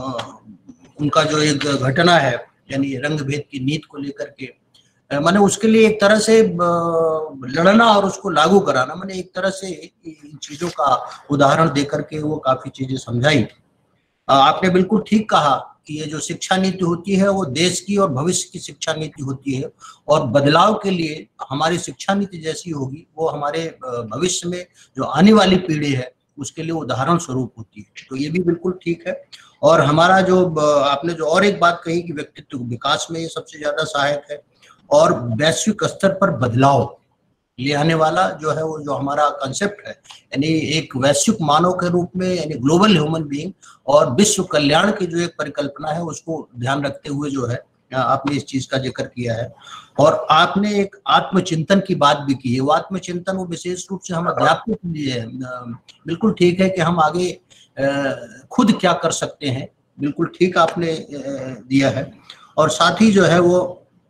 उनका जो एक घटना है यानी रंग भेद की नीति को लेकर के, मैंने उसके लिए एक तरह से लड़ना और उसको लागू कराना, मैंने एक तरह से इन चीजों का उदाहरण देकर के वो काफी चीजें समझाई। आपने बिल्कुल ठीक कहा कि ये जो शिक्षा नीति होती है वो देश की और भविष्य की शिक्षा नीति होती है, और बदलाव के लिए हमारी शिक्षा नीति जैसी होगी वो हमारे भविष्य में जो आने वाली पीढ़ी है उसके लिए उदाहरण स्वरूप होती है। तो ये भी बिल्कुल ठीक है। और हमारा जो आपने जो और एक बात कही कि व्यक्तित्व विकास में ये सबसे ज्यादा सहायक है, और वैश्विक स्तर पर बदलाव ले आने वाला जो है वो जो हमारा कंसेप्ट है, यानी एक वैश्विक मानव के रूप में यानी ग्लोबल ह्यूमन बीइंग और विश्व कल्याण की जो एक परिकल्पना है उसको ध्यान रखते हुए जो है आपने इस चीज का जिक्र किया है। और आपने एक आत्मचिंतन की बात भी की है। वो आत्मचिंतन वो विशेष रूप से हम अध्यापकों के लिए है। बिल्कुल ठीक है कि हम आगे खुद क्या कर सकते हैं, बिल्कुल ठीक आपने दिया है। और साथ ही जो है वो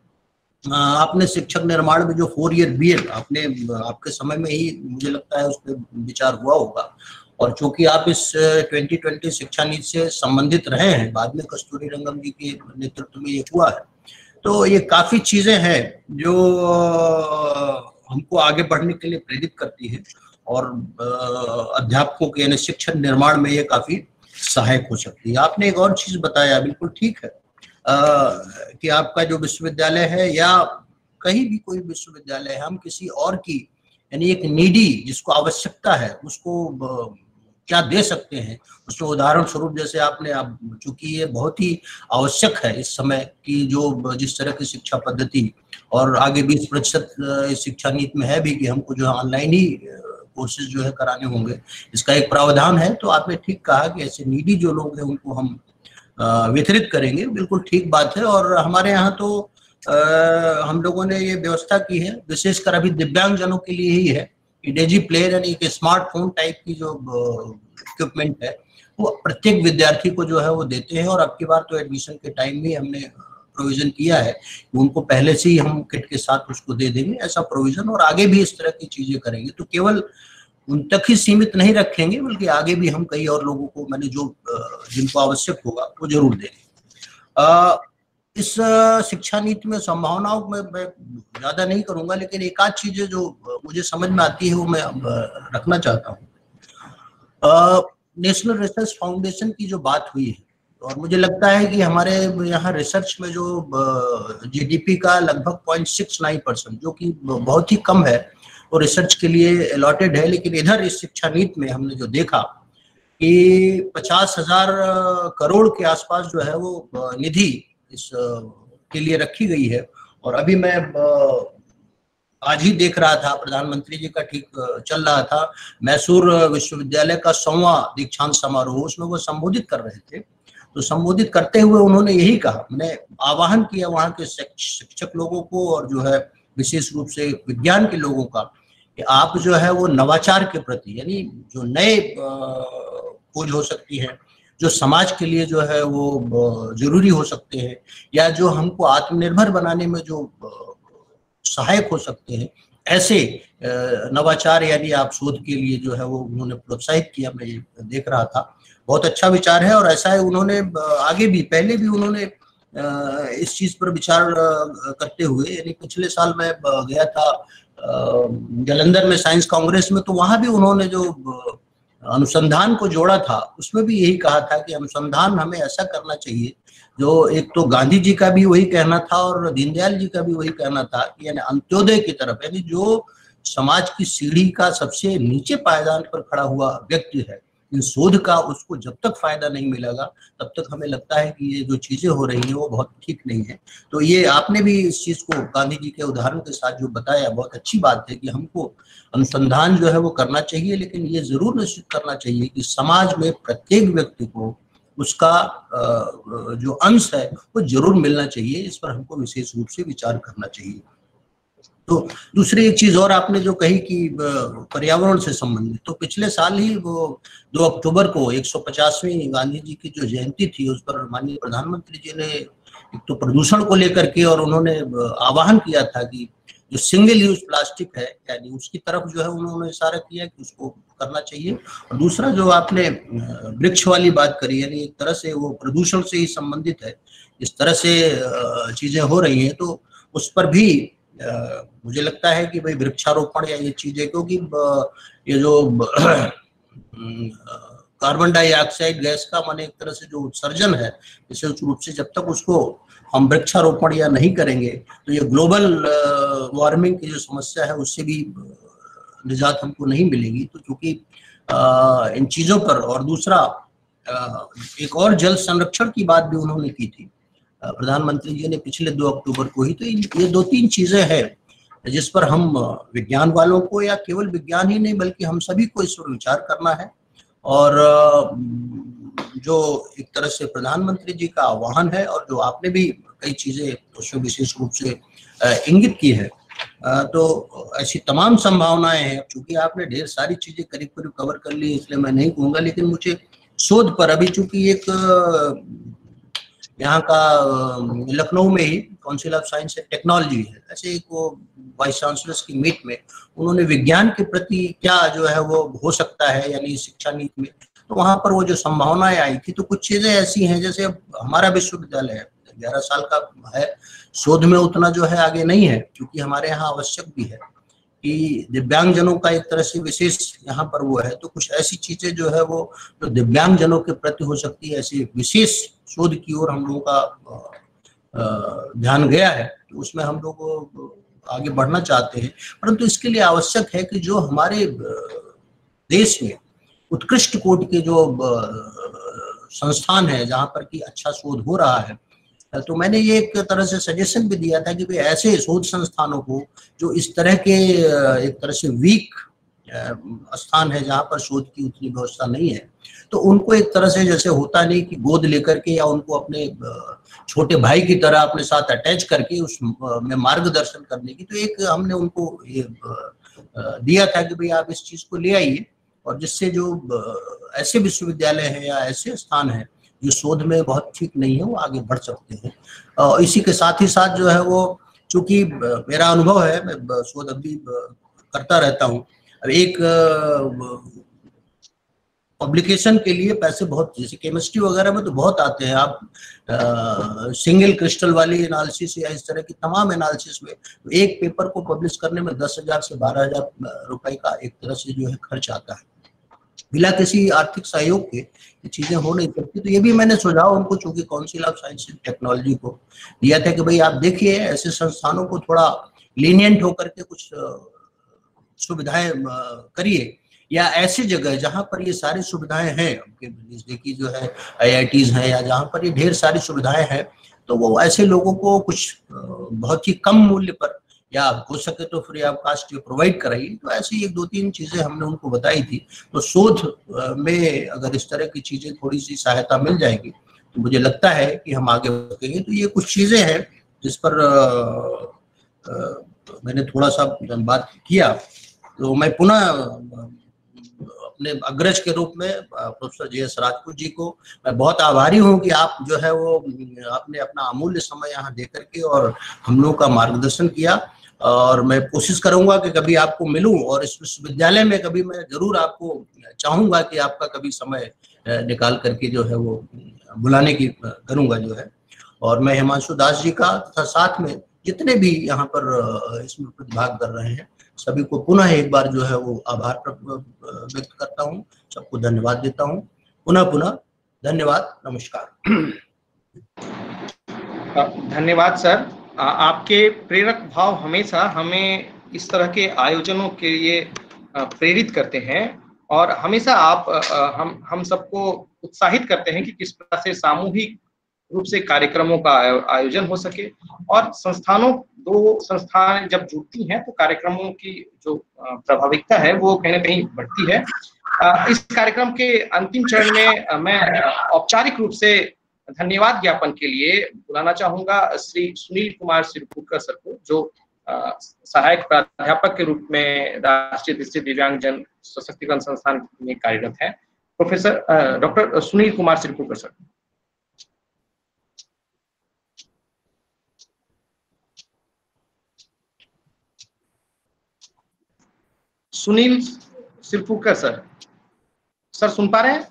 आपने शिक्षक निर्माण में जो फोर ईयर बीएड आपने आपके समय में ही मुझे लगता है उस पर विचार हुआ होगा, और चूंकि आप इस ट्वेंटी ट्वेंटी शिक्षा नीति से संबंधित रहे हैं, बाद में कस्तूरी रंगम जी के नेतृत्व में ये हुआ है, तो ये काफी चीजें हैं जो हमको आगे बढ़ने के लिए प्रेरित करती है, और अध्यापकों के यानी शिक्षक निर्माण में ये काफी सहायक हो सकती है। आपने एक और चीज बताया, बिल्कुल ठीक है, Uh, कि आपका जो विश्वविद्यालय है या कहीं भी कोई विश्वविद्यालय है, हम किसी और की यानी एक नीडी जिसको आवश्यकता है उसको uh, क्या दे सकते हैं, उसमें उदाहरण स्वरूप जैसे आपने आप चूंकि ये बहुत ही आवश्यक है इस समय की जो जिस तरह की शिक्षा पद्धति, और आगे बीस प्रतिशत शिक्षा नीति में है भी कि हमको जो है ऑनलाइन ही कोर्सेज जो है कराने होंगे, इसका एक प्रावधान है। तो आपने ठीक कहा कि ऐसे नीडी जो लोग हैं उनको हम वितरित करेंगे, बिल्कुल ठीक बात है। और हमारे यहाँ तो आ, हम लोगों ने ये व्यवस्था की है, विशेषकर अभी दिव्यांग जनों के लिए ही है कि डेजी प्लेयर यानी एक स्मार्टफोन टाइप की जो इक्विपमेंट है वो प्रत्येक विद्यार्थी को जो है वो देते हैं। और अब की बार तो एडमिशन के टाइम भी हमने प्रोविजन किया है कि उनको पहले से ही हम किट के साथ उसको दे देंगे, ऐसा प्रोविजन, और आगे भी इस तरह की चीजें करेंगे। तो केवल उन तक ही सीमित नहीं रखेंगे, बल्कि आगे भी हम कई और लोगों को मैंने जो जिनको आवश्यक होगा वो जरूर देंगे। इस शिक्षा नीति में संभावनाओं में मैं ज्यादा नहीं करूंगा, लेकिन एक आध चीजें जो मुझे समझ में आती है वो मैं रखना चाहता हूँ। नेशनल रिसर्च फाउंडेशन की जो बात हुई है, और मुझे लगता है कि हमारे यहाँ रिसर्च में जो जीडीपी का लगभग पॉइंट सिक्स नाइन परसेंट जो कि बहुत ही कम है वो रिसर्च के लिए अलॉटेड है। लेकिन इधर इस शिक्षा नीति में हमने जो देखा कि पचास हजार करोड़ के आसपास जो है वो निधि इस के लिए रखी गई है। और अभी मैं आज ही देख रहा था, प्रधानमंत्री जी का ठीक चल रहा था मैसूर विश्वविद्यालय का सौवां दीक्षांत समारोह, उसमें वो संबोधित कर रहे थे। तो संबोधित करते हुए उन्होंने यही कहा, मैंने आह्वान किया वहाँ के शिक्षक लोगों को और जो है विशेष रूप से विज्ञान के लोगों का कि आप जो है वो नवाचार के प्रति यानी जो नए खोज हो सकती है, जो समाज के लिए जो है वो जरूरी हो सकते हैं, या जो हमको आत्मनिर्भर बनाने में जो सहायक हो सकते हैं, ऐसे नवाचार यानी आप शोध के लिए जो है वो उन्होंने प्रोत्साहित किया। मैं ये देख रहा था, बहुत अच्छा विचार है। और ऐसा है उन्होंने आगे भी पहले भी उन्होंने इस चीज पर विचार करते हुए, यानी पिछले साल मैं गया था जालंधर में साइंस कांग्रेस में, तो वहां भी उन्होंने जो अनुसंधान को जोड़ा था उसमें भी यही कहा था कि अनुसंधान हमें ऐसा करना चाहिए जो एक तो गांधी जी का भी वही कहना था और दीनदयाल जी का भी वही कहना था कि यानी अंत्योदय की तरफ, यानी जो समाज की सीढ़ी का सबसे नीचे पायदान पर खड़ा हुआ व्यक्ति है, इन शोध का उसको जब तक फायदा नहीं मिलेगा तब तक हमें लगता है कि ये जो चीजें हो रही हैं वो बहुत ठीक नहीं है। तो ये आपने भी इस चीज को गांधी जी के उदाहरण के साथ जो बताया, बहुत अच्छी बात है कि हमको अनुसंधान जो है वो करना चाहिए, लेकिन ये जरूर निश्चित करना चाहिए कि समाज में प्रत्येक व्यक्ति को उसका जो अंश है वो जरूर मिलना चाहिए। इस पर हमको विशेष रूप से विचार करना चाहिए। तो दूसरी एक चीज और आपने जो कही कि पर्यावरण से संबंधित, तो पिछले साल ही वो दो अक्टूबर को एक सौ पचासवीं गांधी जी की जो जयंती थी, उस पर माननीय प्रधानमंत्री जी ने एक तो प्रदूषण को लेकर के और उन्होंने आह्वान किया था कि जो सिंगल यूज प्लास्टिक है यानी उसकी तरफ जो है उन्होंने इशारा किया कि उसको करना चाहिए। और दूसरा जो आपने वृक्ष वाली बात करी, यानी एक तरह से वो प्रदूषण से ही संबंधित है, इस तरह से चीजें हो रही हैं, तो उस पर भी मुझे लगता है कि भाई वृक्षारोपण या ये चीजें, क्योंकि ये जो कार्बन डाइऑक्साइड गैस का माने एक तरह से जो उत्सर्जन है, विशेष रूप से जब तक उसको हम वृक्षारोपण या नहीं करेंगे तो ये ग्लोबल वार्मिंग की जो समस्या है उससे भी निजात हमको नहीं मिलेगी। तो क्योंकि इन चीजों पर, और दूसरा एक और जल संरक्षण की बात भी उन्होंने की थी प्रधानमंत्री जी ने पिछले दो अक्टूबर को ही। तो ये दो तीन चीजें हैं जिस पर हम विज्ञान वालों को, या केवल विज्ञान ही नहीं बल्कि हम सभी को इस पर विचार करना है। और जो एक तरह से प्रधानमंत्री जी का आह्वान है और जो आपने भी कई चीजें उसमें विशेष रूप से इंगित की है, तो ऐसी तमाम संभावनाएं हैं। चूंकि आपने ढेर सारी चीजें करीब करीब कवर कर ली इसलिए मैं नहीं कहूँगा, लेकिन मुझे शोध पर अभी चूंकि एक यहाँ का लखनऊ में ही council of science and technology है, ऐसे एक वो वाइस चांसलर्स की मीट में उन्होंने विज्ञान के प्रति क्या जो है वो हो सकता है यानी शिक्षा नीति में, तो वहाँ पर वो जो संभावनाएं आई थी, तो कुछ चीजें ऐसी हैं जैसे हमारा विश्वविद्यालय है ग्यारह साल का है, शोध में उतना जो है आगे नहीं है, क्योंकि हमारे यहाँ आवश्यक भी है कि दिव्यांग जनों का एक तरह से विशेष यहाँ पर वो है। तो कुछ ऐसी चीजें जो है वो जो दिव्यांग जनों के प्रति हो सकती है, ऐसी विशेष शोध की ओर हम लोगों का ध्यान गया है, तो उसमें हम लोग आगे बढ़ना चाहते हैं। परंतु इसके लिए आवश्यक है कि जो हमारे देश में उत्कृष्ट कोटि के जो संस्थान है जहाँ पर कि अच्छा शोध हो रहा है, तो मैंने ये एक तरह से सजेशन भी दिया था कि भाई ऐसे शोध संस्थानों को जो इस तरह के एक तरह से वीक स्थान है जहाँ पर शोध की उतनी व्यवस्था नहीं है, तो उनको एक तरह से जैसे होता नहीं कि गोद लेकर के या उनको अपने छोटे भाई की तरह अपने साथ अटैच करके उस में मार्गदर्शन करने की, तो एक हमने उनको ये दिया था कि भाई आप इस चीज को ले आइए, और जिससे जो ऐसे विश्वविद्यालय हैं या ऐसे स्थान हैं जो शोध में बहुत ठीक नहीं है वो आगे बढ़ सकते हैं। और इसी के साथ ही साथ जो है वो, चूंकि मेरा अनुभव है, मैं शोध अभी करता रहता हूँ, अब एक पब्लिकेशन के लिए पैसे बहुत, जैसे केमिस्ट्री वगैरह में तो बहुत आते हैं, आप आ, सिंगल क्रिस्टल वाली एनालिसिस या इस तरह की तमाम एनालिसिस में तो एक पेपर को पब्लिश करने में दस हजार से बारह हजार रुपए का एक तरह से जो है खर्च आता है, बिना किसी आर्थिक सहयोग के ये चीजें हो नहीं सकती। तो ये भी मैंने सुझाव उनको चूंकि council of science and technology को दिया था कि भाई आप देखिए ऐसे संस्थानों को थोड़ा लीनियंट होकर के कुछ सुविधाएं करिए, या ऐसी जगह जहां पर ये सारी सुविधाएं हैं, जैसे कि जो है आई आई टीज़ हैं या जहां पर ये ढेर सारी सुविधाएं हैं, तो वो ऐसे लोगों को कुछ बहुत ही कम मूल्य पर या हो सके तो फ्री ऑफ कास्ट प्रोवाइड कराइए। तो ऐसी एक दो तीन चीजें हमने उनको बताई थी। तो शोध में अगर इस तरह की चीजें थोड़ी सी सहायता मिल जाएगी तो मुझे लगता है कि हम आगे बढ़ेंगे। तो ये कुछ चीजें हैं जिस पर आ, आ, मैंने थोड़ा सा बात किया। तो मैं पुनः अपने अग्रज के रूप में professor J S Rajput ji को मैं बहुत आभारी हूँ कि आप जो है वो आपने अपना अमूल्य समय यहाँ दे करके और हम लोगों का मार्गदर्शन किया, और मैं कोशिश करूंगा कि कभी आपको मिलूं, और इस विश्वविद्यालय में कभी मैं जरूर आपको चाहूंगा कि आपका कभी समय निकाल करके जो है वो बुलाने की करूंगा जो है। और मैं हिमांशु दास जी का तथा साथ में जितने भी यहाँ पर इसमें प्रतिभाग कर रहे हैं सभी को पुनः एक बार जो है वो आभार व्यक्त करता हूँ, सबको धन्यवाद देता हूँ। पुनः पुनः धन्यवाद, नमस्कार। धन्यवाद सर, आपके प्रेरक भाव हमेशा हमें इस तरह के आयोजनों के लिए प्रेरित करते हैं, और हमेशा आप हम हम सबको उत्साहित करते हैं कि किस प्रकार से सामूहिक रूप से कार्यक्रमों का आयोजन हो सके, और संस्थानों दो संस्थान जब जुड़ती हैं तो कार्यक्रमों की जो प्रभाविकता है वो कहीं ना कहीं बढ़ती है। इस कार्यक्रम के अंतिम चरण में मैं औपचारिक रूप से धन्यवाद ज्ञापन के लिए बुलाना चाहूंगा श्री सुनील कुमार सिरपुरकर सर को, जो सहायक प्राध्यापक के रूप में राष्ट्रीय दृष्टि दिव्यांगजन सशक्तिकरण संस्थान में कार्यरत है। Professor doctor Sunil Kumar Sirpurkar sir. Sunil Sirpurkar sir, sir सुन पा रहे हैं?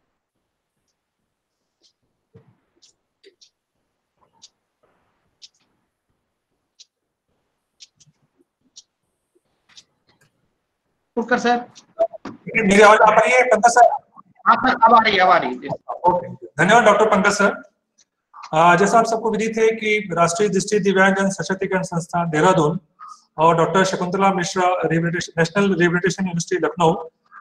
सिरपुरकर सर, मेरी आवाज आ रही है पंकज सर? हाँ सर, अब आ रही है, अब आ रही है। ओके, धन्यवाद डॉक्टर पंकज सर। जैसा आप सबको विदित है कि राष्ट्रीय दृष्टि दिव्यांगजन सशक्तिकरण संस्थान देहरादून और doctor Shakuntala Mishra national rehabilitation university Lucknow,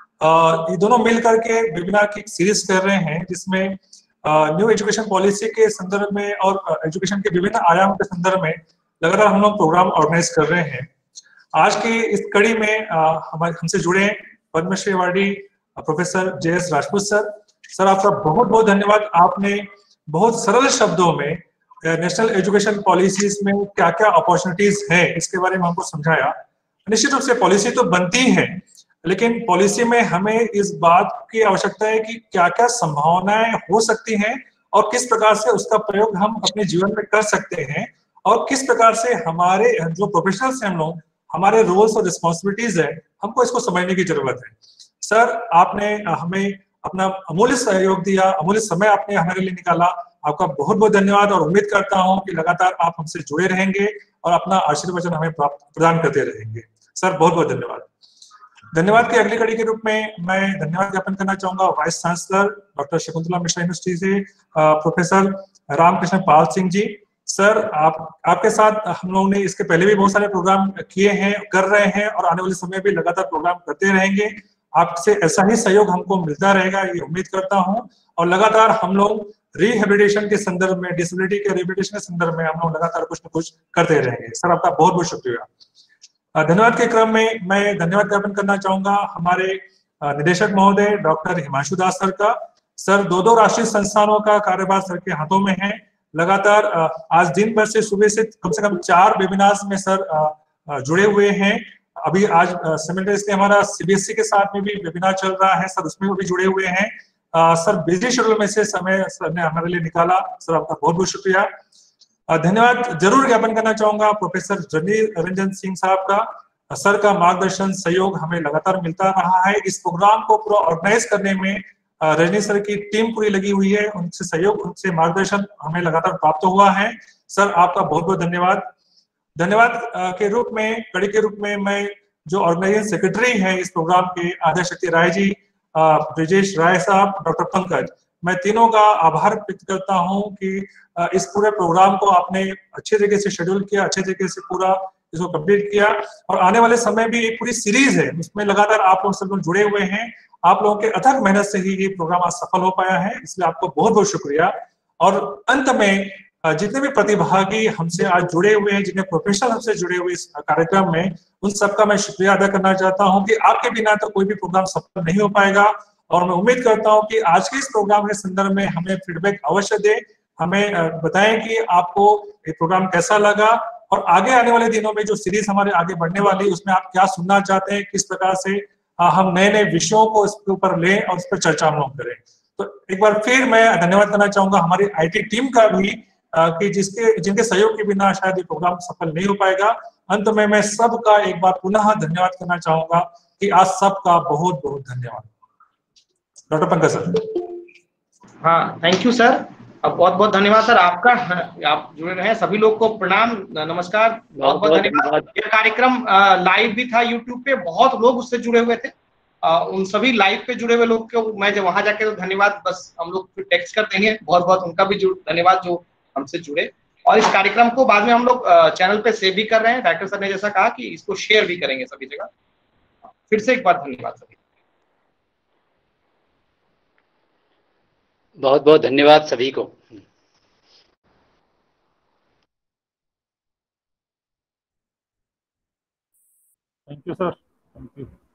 ये दोनों मिल करके वेबिनार की सीरीज कर रहे हैं, जिसमें न्यू एजुकेशन पॉलिसी के संदर्भ में और एजुकेशन के विभिन्न आयामों के संदर्भ में लगातार हम लोग प्रोग्राम ऑर्गेनाइज कर रहे हैं। आज की इस कड़ी में हमारे हमसे जुड़े Padmashri awardee professor J S Rajput sir. Sir आपका बहुत बहुत धन्यवाद। आपने बहुत सरल शब्दों में नेशनल एजुकेशन पॉलिसीज में क्या क्या अपॉर्चुनिटीज हैं इसके बारे में हमको समझाया। निश्चित रूप से पॉलिसी तो बनती है, लेकिन पॉलिसी में हमें इस बात की आवश्यकता है कि क्या क्या संभावनाएं हो सकती हैं और किस प्रकार से उसका प्रयोग हम अपने जीवन में कर सकते हैं, और किस प्रकार से हमारे जो प्रोफेशनल्स हैं हम लोग, हमारे रोल्स और रिस्पॉन्सिबिलिटीज है, हमको इसको समझने की जरूरत है। सर आपने हमें अपना अमूल्य सहयोग दिया, अमूल्य समय आपने हमारे लिए निकाला, आपका बहुत बहुत धन्यवाद। और उम्मीद करता हूं कि लगातार आप हमसे जुड़े रहेंगे और अपना आशीर्वचन हमें प्राप्त प्रदान करते रहेंगे। सर बहुत बहुत धन्यवाद। धन्यवाद की अगली कड़ी के रूप में मैं धन्यवाद ज्ञापन करना चाहूंगा vice chancellor doctor Shakuntala Mishra university से प्रोफेसर रामकृष्ण पाल सिंह जी। सर आप आपके साथ हम लोगों ने इसके पहले भी बहुत सारे प्रोग्राम किए हैं, कर रहे हैं और आने वाले समय भी लगातार प्रोग्राम करते रहेंगे। आपसे ऐसा ही सहयोग हमको मिलता रहेगा, ये उम्मीद करता हूं। और लगातार हम लोग रिहेबिलिटेशन के संदर्भ में, डिसेबिलिटी के रिहेबिलिटेशन के संदर्भ में हम लोग लगातार कुछ न कुछ करते रहेंगे। सर आपका बहुत बहुत शुक्रिया। धन्यवाद के क्रम में मैं धन्यवाद ज्ञापन करना चाहूंगा हमारे निदेशक महोदय डॉक्टर हिमांशु दास सर का। सर दो दो राष्ट्रीय संस्थानों का कार्यभार सर के हाथों में है। लगातार आज दिन भर से सुबह से कम से कम चार वेबिनार्स में सर जुड़े हुए हैं। अभी आज सिमिलटेनियसली हमारा सीबीएसई के साथ में भी वेबिनार चल रहा है, सर उसमें भी जुड़े हुए हैं। आ, सर बिजी शेड्यूल में से समय सर ने हमारे लिए निकाला, सर आपका बहुत बहुत शुक्रिया। धन्यवाद जरूर ज्ञापन करना चाहूंगा प्रोफेसर रवि रंजन सिंह साहब का। सर का मार्गदर्शन सहयोग हमें लगातार मिलता रहा है। इस प्रोग्राम को पूरा ऑर्गेनाइज करने में रजनी सर की टीम पूरी लगी हुई है, उनसे सहयोग, उनसे मार्गदर्शन हमें लगातार प्राप्त हुआ है। सर आपका बहुत बहुत धन्यवाद। धन्यवाद के रूप में, कड़ी के रूप में मैं जो ऑर्गेनाइजिंग सेक्रेटरी हैं इस प्रोग्राम के, आदर्श शक्ति राय जी, ब्रिजेश राय साहब, डॉक्टर पंकज, मैं तीनों का आभार व्यक्त करता हूं कि इस पूरे प्रोग्राम को आपने अच्छे तरीके से शेड्यूल किया, अच्छे तरीके से पूरा इसको कंप्लीट किया। और आने वाले समय भी एक पूरी सीरीज है, उसमें लगातार आप लोग सब लोग जुड़े हुए हैं। आप लोगों के अथक मेहनत से ही ये प्रोग्राम आज सफल हो पाया है, इसलिए आपको बहुत बहुत शुक्रिया। और अंत में जितने भी प्रतिभागी हमसे आज जुड़े हुए हैं, जितने प्रोफेशनल हमसे जुड़े हुए इस कार्यक्रम में, उन सबका मैं शुक्रिया अदा करना चाहता हूं कि आपके बिना तो कोई भी प्रोग्राम सफल नहीं हो पाएगा। और मैं उम्मीद करता हूं कि आज के इस प्रोग्राम के संदर्भ में हमें फीडबैक अवश्य दें, हमें बताएं कि आपको ये प्रोग्राम कैसा लगा, और आगे आने वाले दिनों में जो सीरीज हमारे आगे बढ़ने वाली, उसमें आप क्या सुनना चाहते हैं, किस प्रकार से हम नए नए विषयों को इसके ऊपर लें और उस पर चर्चा हम लोग करें। तो एक बार फिर मैं धन्यवाद करना चाहूंगा हमारी आईटी टीम का भी, कि जिसके जिनके सहयोग के बिना शायद ये प्रोग्राम सफल नहीं हो पाएगा। अंत में मैं सबका एक बार पुनः धन्यवाद करना चाहूंगा कि आज सबका बहुत बहुत धन्यवाद। Doctor Pankaj sir. हाँ, थैंक यू सर, बहुत बहुत धन्यवाद सर आपका। आप जुड़े रहे, सभी लोग को प्रणाम, नमस्कार, बहुत बहुत धन्यवाद। यह कार्यक्रम लाइव भी था यूट्यूब पे, बहुत लोग उससे जुड़े हुए थे। आ, उन सभी लाइव पे जुड़े हुए लोग को मैं जब वहां जाके तो धन्यवाद बस हम लोग फिर टेक्स्ट कर देंगे, बहुत बहुत उनका भी धन्यवाद जो हमसे जुड़े। और इस कार्यक्रम को बाद में हम लोग चैनल पे सेव भी कर रहे हैं। डायरेक्टर सर ने जैसा कहा कि इसको शेयर भी करेंगे सभी जगह। फिर से एक बार धन्यवाद सभी। बहुत बहुत धन्यवाद सभी को। Thank you sir, thank you.